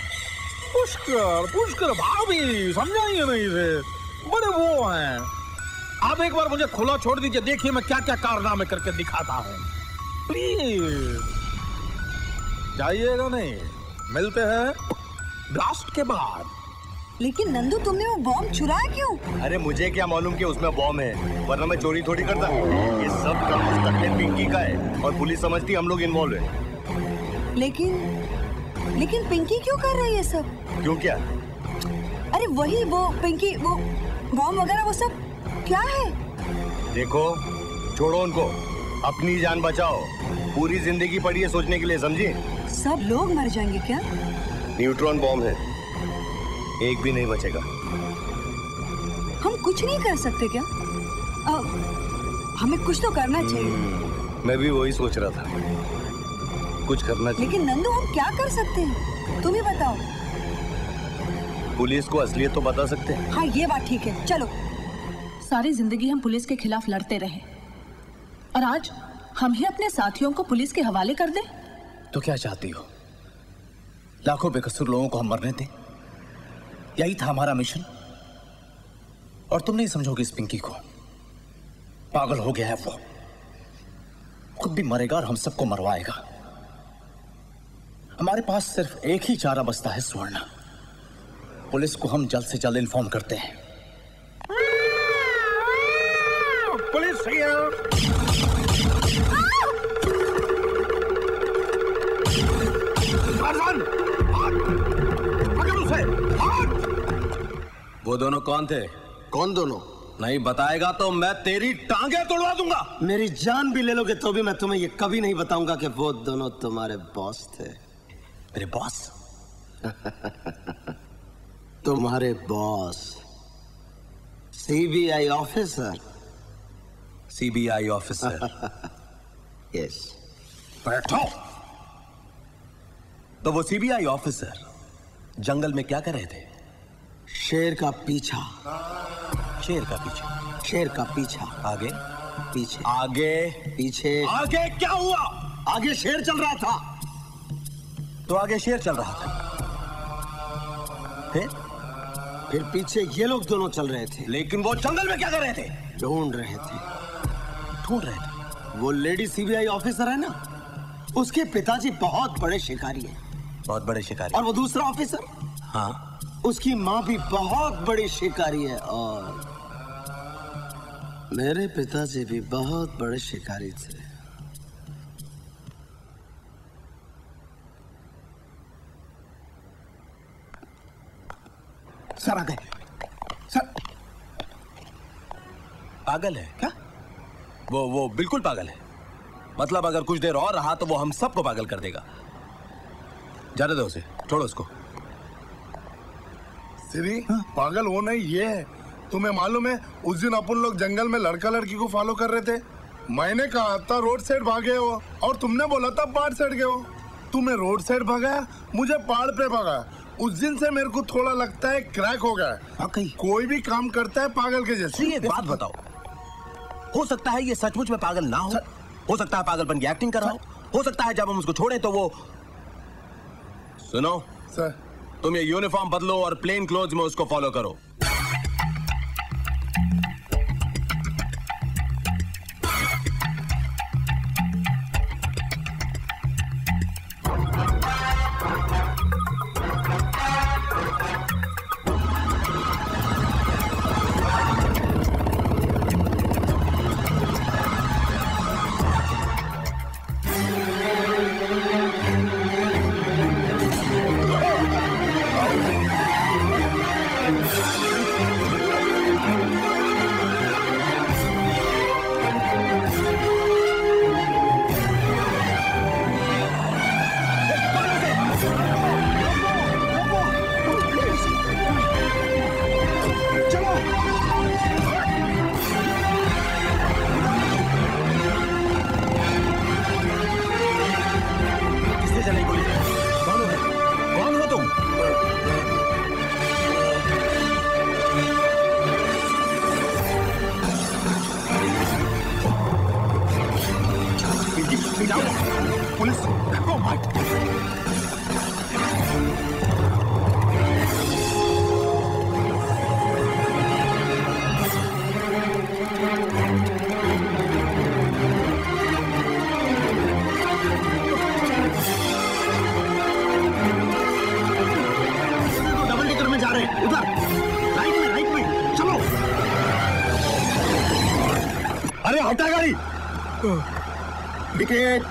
पुष्कर भाभी समझाइए नहीं रे, बड़े वो हैं। आप एक बार मुझे खुला छोड़ दीजिए, देखिए मैं क्या क्या कारनामे करके दिखाता हूँ। प्लीज जाइएगा नहीं, मिलते हैं ब्लास्ट के बाद। लेकिन नंदू तुमने वो बॉम्ब चुराया क्यों? अरे मुझे क्या मालूम कि उसमें बॉम्ब है, वरना मैं चोरी थोड़ी करता। ये सब काम उस टकले पिंकी का है और पुलिस समझती हम लोग इन्वॉल्व है। लेकिन पिंकी क्यों कर रही है सब? क्यों क्या? अरे वही वो पिंकी, वो बॉम्ब वगैरह वो सब क्या है? देखो छोड़ो उनको, अपनी जान बचाओ। पूरी जिंदगी पड़ी है सोचने के लिए, समझी? सब लोग मर जाएंगे क्या? न्यूट्रॉन बॉम्ब है, एक भी नहीं बचेगा। हम कुछ नहीं कर सकते क्या? हमें कुछ तो करना चाहिए। मैं भी वही सोच रहा था, कुछ करना चाहिए। लेकिन नंदू हम क्या कर सकते हैं, तुम ही बताओ। पुलिस को असलियत तो बता सकते हैं। हाँ ये बात ठीक है, चलो। सारी जिंदगी हम पुलिस के खिलाफ लड़ते रहे, और आज हम ही अपने साथियों को पुलिस के हवाले कर दें? तो क्या चाहती हो? लाखों बेकसूर लोगों को हम मरने दें? यही था हमारा मिशन। और तुम नहीं समझोगे इस पिंकी को। पागल हो गया है वो, खुद भी मरेगा और हम सबको मरवाएगा। हमारे पास सिर्फ एक ही चारा बचता है, सुवर्णा। पुलिस को हम जल्द से जल्द इन्फॉर्म करते हैं। पुलिस वो दोनों कौन थे? कौन दोनों? नहीं बताएगा तो मैं तेरी टांगे तोड़वा दूंगा। मेरी जान भी ले लोगे तो भी मैं तुम्हें ये कभी नहीं बताऊंगा कि वो दोनों तुम्हारे बॉस थे। मेरे बॉस? तुम्हारे boss, CBI officer. CBI officer? Yes. बैठो। तो वो सीबीआई ऑफिसर जंगल में क्या कर रहे थे? शेर का पीछा। शेर का पीछा? शेर का पीछा। आगे पीछे। आगे पीछे। आगे क्या हुआ? आगे शेर चल रहा था। तो आगे शेर चल रहा था, फिर पीछे ये लोग दोनों चल रहे थे। लेकिन वो जंगल में क्या कर रहे थे? ढूंढ रहे थे। ढूंढ रहे थे? वो लेडी सीबीआई ऑफिसर है ना, उसके पिताजी बहुत बड़े शिकारी हैं। बहुत बड़े शिकारी? और वो दूसरा ऑफिसर, हाँ, उसकी माँ भी बहुत बड़ी शिकारी है। और मेरे पिताजी भी बहुत बड़े शिकारी थे। सर आ गए। सर पागल है क्या? वो बिल्कुल पागल है। मतलब अगर कुछ देर और रहा तो वो हम सबको पागल कर देगा। जाने दो उसे, छोड़ो उसको। श्री, पागल वो नहीं ये है। तुम्हें मालूम है उस दिन अपन लोग जंगल में लड़का लड़की को फॉलो कर रहे थे। मैंने कहा था रोड साइड भागे हो और तुमने बोला था पहाड़ साइड गए हो। तुम्हें रोड साइड भगाया, मुझे पहाड़ पे भगाया। उस दिन से मेरे को थोड़ा लगता है क्रैक हो गया। कोई भी काम करता है पागल के जैसे। एक बात बताओ, हो सकता है ये सचमुच में पागल ना हो सकता है पागलपन की एक्टिंग कर रहा हो सकता है जब हम उसको छोड़े तो वो। सुनो सर, तुम ये यूनिफॉर्म बदलो और प्लेन क्लोथ्स में उसको फॉलो करो। हटा गाड़ी। टिकट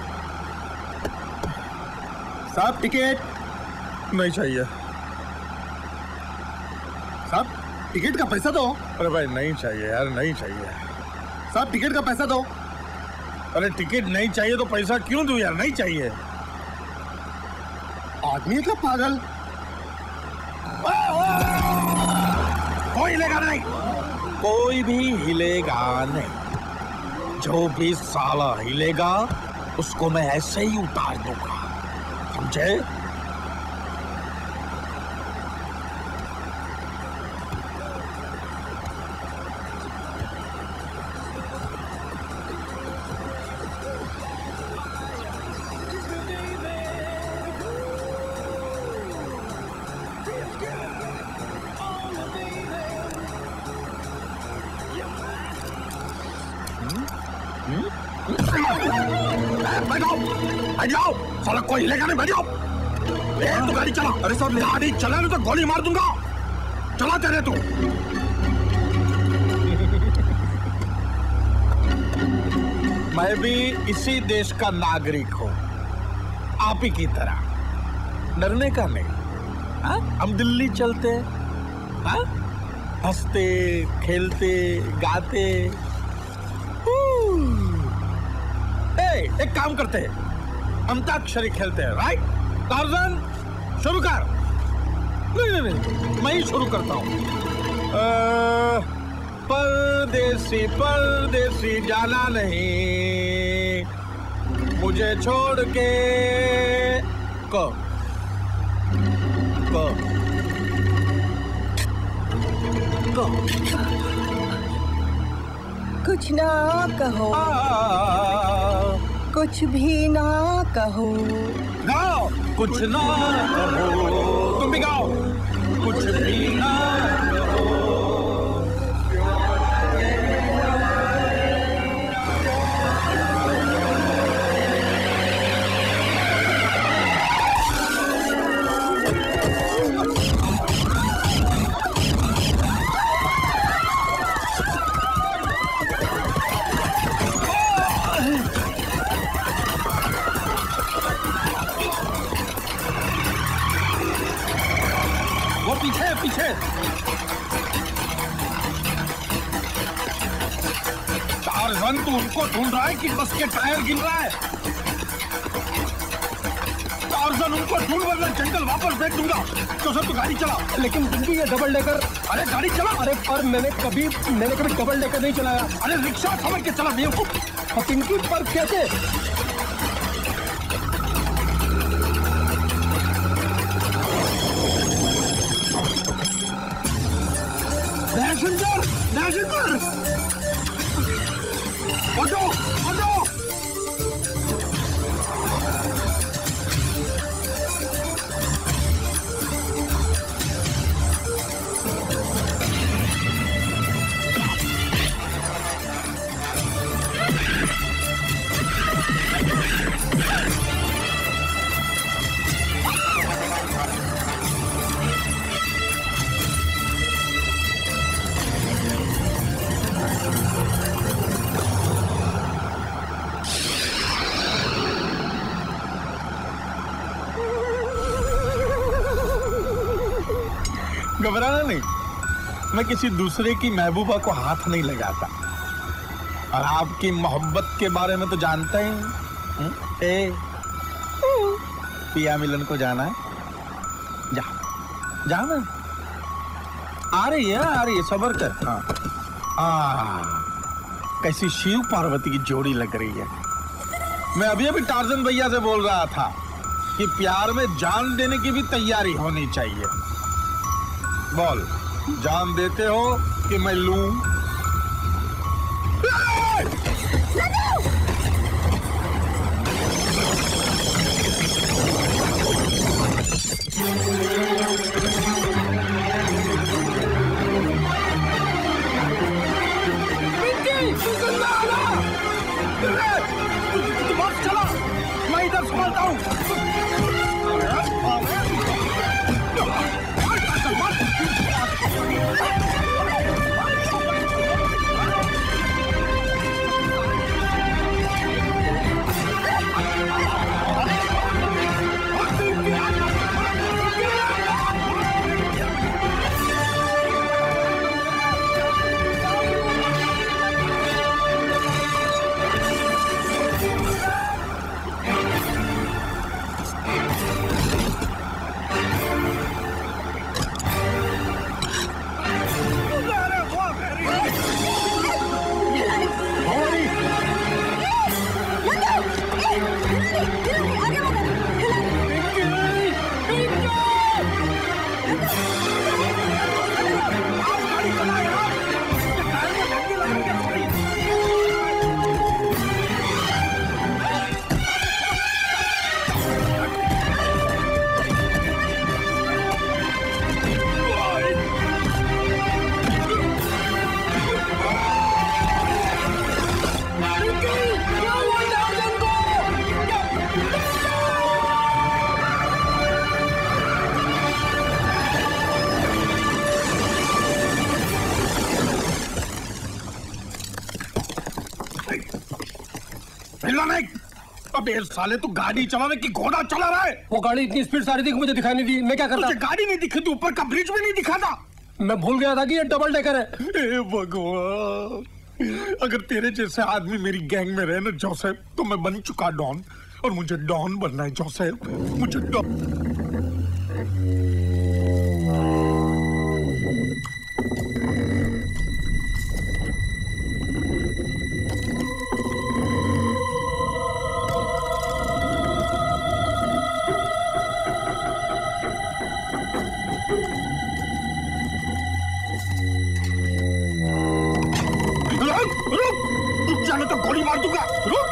साहब, टिकट नहीं चाहिए साहब। टिकट का पैसा दो। अरे भाई नहीं चाहिए यार, नहीं चाहिए साहब। टिकट का पैसा दो। अरे टिकट नहीं चाहिए तो पैसा क्यों दूं यार? नहीं चाहिए। आदमी का पागल। कोई हिलेगा नहीं, कोई भी हिलेगा नहीं। जो भी साला हिलेगा उसको मैं ऐसे ही उतार दूंगा, समझे? बैठ जाओ, बैठ जाओ, साला कोई हिलेगा नहीं, बैठ जाओ। तू गाड़ी चला। अरे साहब गाड़ी चला नहीं तो गोली मार दूंगा। चला तेरे तू। मैं भी इसी देश का नागरिक हूँ, आप ही की तरह। डरने का नहीं। हाँ? हम दिल्ली चलते, हाँ? हंसते खेलते गाते। एक काम करते हैं, अंताक्षरी खेलते हैं, राइट? टार्ज़न शुरू कर। नहीं, मैं ही शुरू करता हूँ। परदेसी परदेसी जाना नहीं, मुझे छोड़ के को कुछ ना कहो, कुछ भी ना कहो। गाओ, कुछ ना कहो, तुम भी गाओ। कुछ भी ना कहो। पीछे टार्ज़न, तू उनको ढूंढ रहा है कि बस के टायर गिन रहा है? टार्ज़न, उनको ढूंढ वरना जंगल वापस फेंक दूंगा। तो सर तू गाड़ी चला। लेकिन पिंकी ये डबल डेकर। अरे गाड़ी चला। अरे पर मैंने कभी डबल डेकर नहीं चलाया। अरे रिक्शा समझ के चला बेवकूफ। पिंकी पर कैसे? घबराना नहीं, मैं किसी दूसरे की महबूबा को हाथ नहीं लगाता। और आपकी मोहब्बत के बारे में तो जानता ही। पिया मिलन को जाना है, जा जाना। आ रही है, सबर कर। हाँ, कैसी शिव पार्वती की जोड़ी लग रही है। मैं अभी टार्ज़न भैया से बोल रहा था कि प्यार में जान देने की भी तैयारी होनी चाहिए। बोल, जान देते हो कि मैं लूं? चला, मैं इधर संभालता हूँ। हिलना नहीं। अबे साले तू गाड़ी चला रहा कि घोड़ा चला रहा है? वो गाड़ी इतनी स्पीड से आ रही थी कि मुझे दिखाई नहीं दी। मैं क्या करता? मुझे गाड़ी नहीं दिखी थी, ऊपर का ब्रिज भी नहीं दिखा था। मैं भूल गया था कि ये डबल डेकर है। हे भगवान, अगर तेरे जैसे आदमी मेरी गैंग में रहे ना जोसेफ, तो मैं बन चुका डॉन, और मुझे डॉन बनना है जोसेफ, मुझे डॉन। तो गोली मार दूंगा। रुक,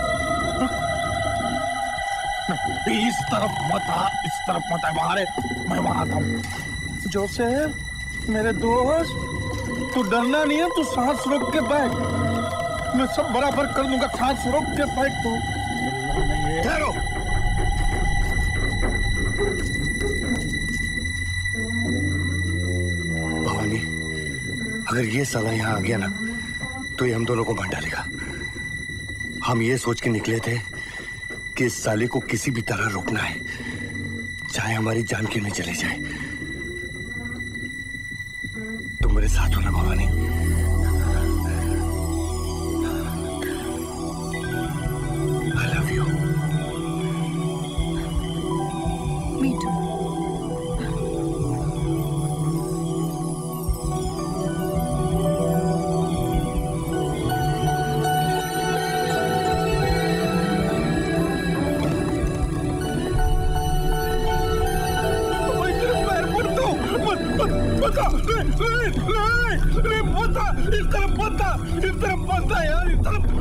इस तरफ मत आ, इस तरफ मत आ, बाहर है, मैं वहां आता हूँ। जोसेफ मेरे दोस्त, तू डरना नहीं है, तू सांस रोक के बैठ, मैं सब बराबर कर दूंगा। सांस रोक के बैठ तू। ठहरो। भवानी, अगर ये साला यहाँ आ गया ना तो ये हम दोनों को मार डालेगा। हम ये सोच के निकले थे कि इस साले को किसी भी तरह रोकना है, चाहे हमारी जान क्यों नहीं चली जाए। तुम मेरे साथ हो ना Bhavani? I love you. Me too. इस तरफ मत आ यार, इस तरफ।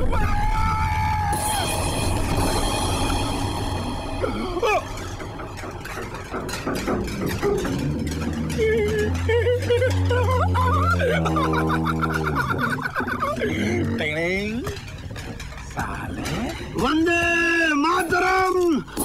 वंदे मातरम।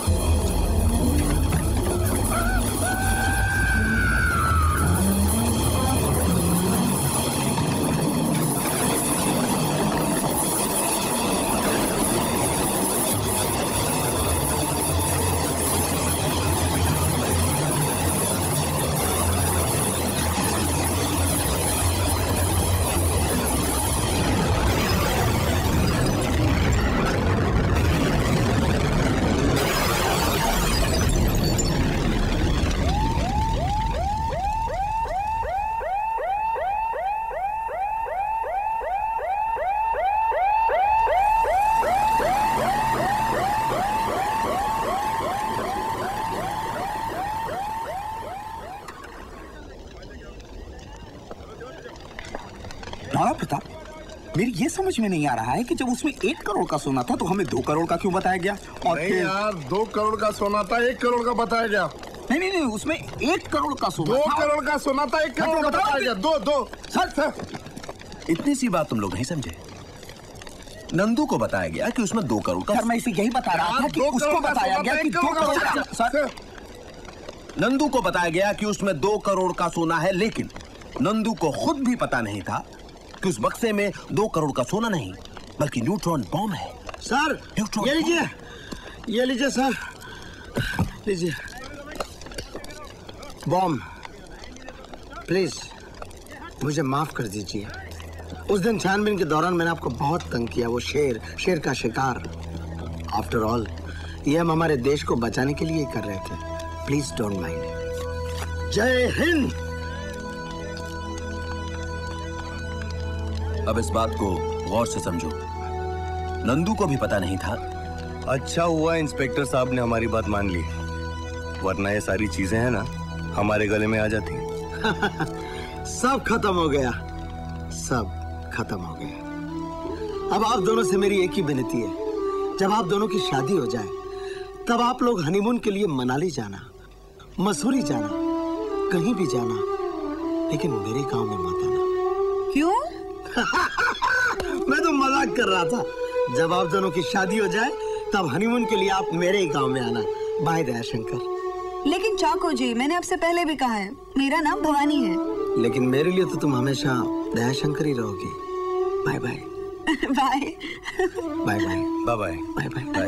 प्रताप, मेरी ये समझ में नहीं आ रहा है कि जब उसमें 1 करोड़ का सोना था तो हमें 2 करोड़ का क्यों बताया गया? और नहीं यार, 2 करोड़ का सोना था, 1 करोड़ का बताया गया। नहीं, उसमें 1 करोड़ का सोना 2 करोड़ का सोना था, 1 करोड़ का बताया गया। दो सर, इतनी सी बात तुम लोग नहीं समझे। नंदू को बताया गया कि उसमें 2 करोड़ का। सर, मैं इसे यही बता रहा था कि उसको बताया गया कि 2 करोड़ का। सर, नंदू को बताया गया कि उसमें 2 करोड़ का सोना है, लेकिन नंदू को खुद भी पता नहीं था कि उस बक्से में 2 करोड़ का सोना नहीं बल्कि न्यूट्रॉन बॉम्ब है। सर, ये लीजिए, ये लीजिए सर, लीजिए बॉम्ब। प्लीज मुझे माफ कर दीजिए। उस दिन छानबीन के दौरान मैंने आपको बहुत तंग किया। वो शेर का शिकार। आफ्टर ऑल ये हम हमारे देश को बचाने के लिए ही कर रहे थे। Please don't mind. जय हिंद। अब इस बात को गौर से समझो, नंदू को भी पता नहीं था। अच्छा हुआ इंस्पेक्टर साहब ने हमारी बात मान ली, वरना ये सारी चीजें हैं ना हमारे गले में आ जाती। सब खत्म हो गया, सब खत्म हो गया। अब आप दोनों से मेरी एक ही विनती है, जब आप दोनों की शादी हो जाए तब आप लोग हनीमून के लिए मनाली जाना, मसूरी जाना, कहीं भी जाना, लेकिन मेरे गांव में मत आना। क्यों? मैं तो मजाक कर रहा था। जब आप दोनों की शादी हो जाए तब हनीमून के लिए आप मेरे ही गांव में आना। बाय दयाशंकर। लेकिन चाको जी, मैंने आपसे पहले भी कहा है, मेरा नाम भवानी है। लेकिन मेरे लिए तो तुम हमेशा दयाशंकर ही रहोगी। Bye bye. Bye bye bye bye bye bye bye.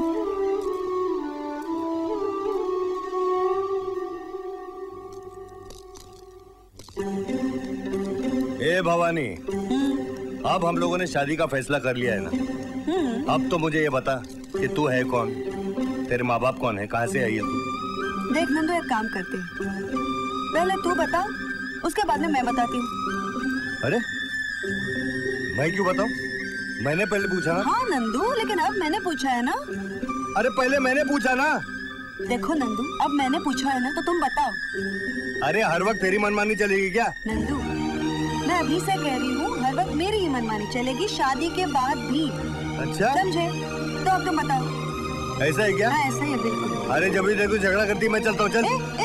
ए भवानी, अब हम लोगों ने शादी का फैसला कर लिया है ना। अब तो मुझे ये बता कि तू है कौन, तेरे माँ बाप कौन है, कहाँ से आई है तू? देख नंदू, एक काम करते हैं, पहले तू बता, उसके बाद में मैं बताती हूँ। अरे मैं क्यों बताऊं? मैंने पहले पूछा ना। हाँ नंदू, लेकिन अब मैंने पूछा है ना। अरे पहले मैंने पूछा ना। देखो नंदू, अब मैंने पूछा है ना, तो तुम बताओ। अरे हर वक्त तेरी मनमानी चलेगी क्या? नंदू, मैं अभी से कह रही हूँ, हर वक्त मेरी ही मनमानी चलेगी, शादी के बाद भी। अच्छा समझे? तो अब तुम बताओ। ऐसा है क्या? हाँ ऐसा ही है, बिल्कुल। अरे जब भी देखो झगड़ा करती, मैं चलता हूँ, चल।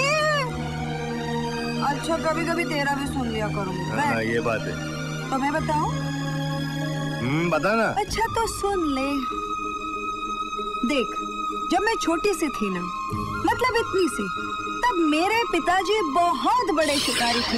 अच्छा, कभी कभी तेरा भी सुन लिया करूँगी। हाँ ये बात है। तो मैं बताऊँ? बता ना। अच्छा तो सुन ले। देख, जब मैं छोटी सी थी ना, मतलब इतनी सी, तब मेरे पिताजी बहुत बड़े शिकारी थे।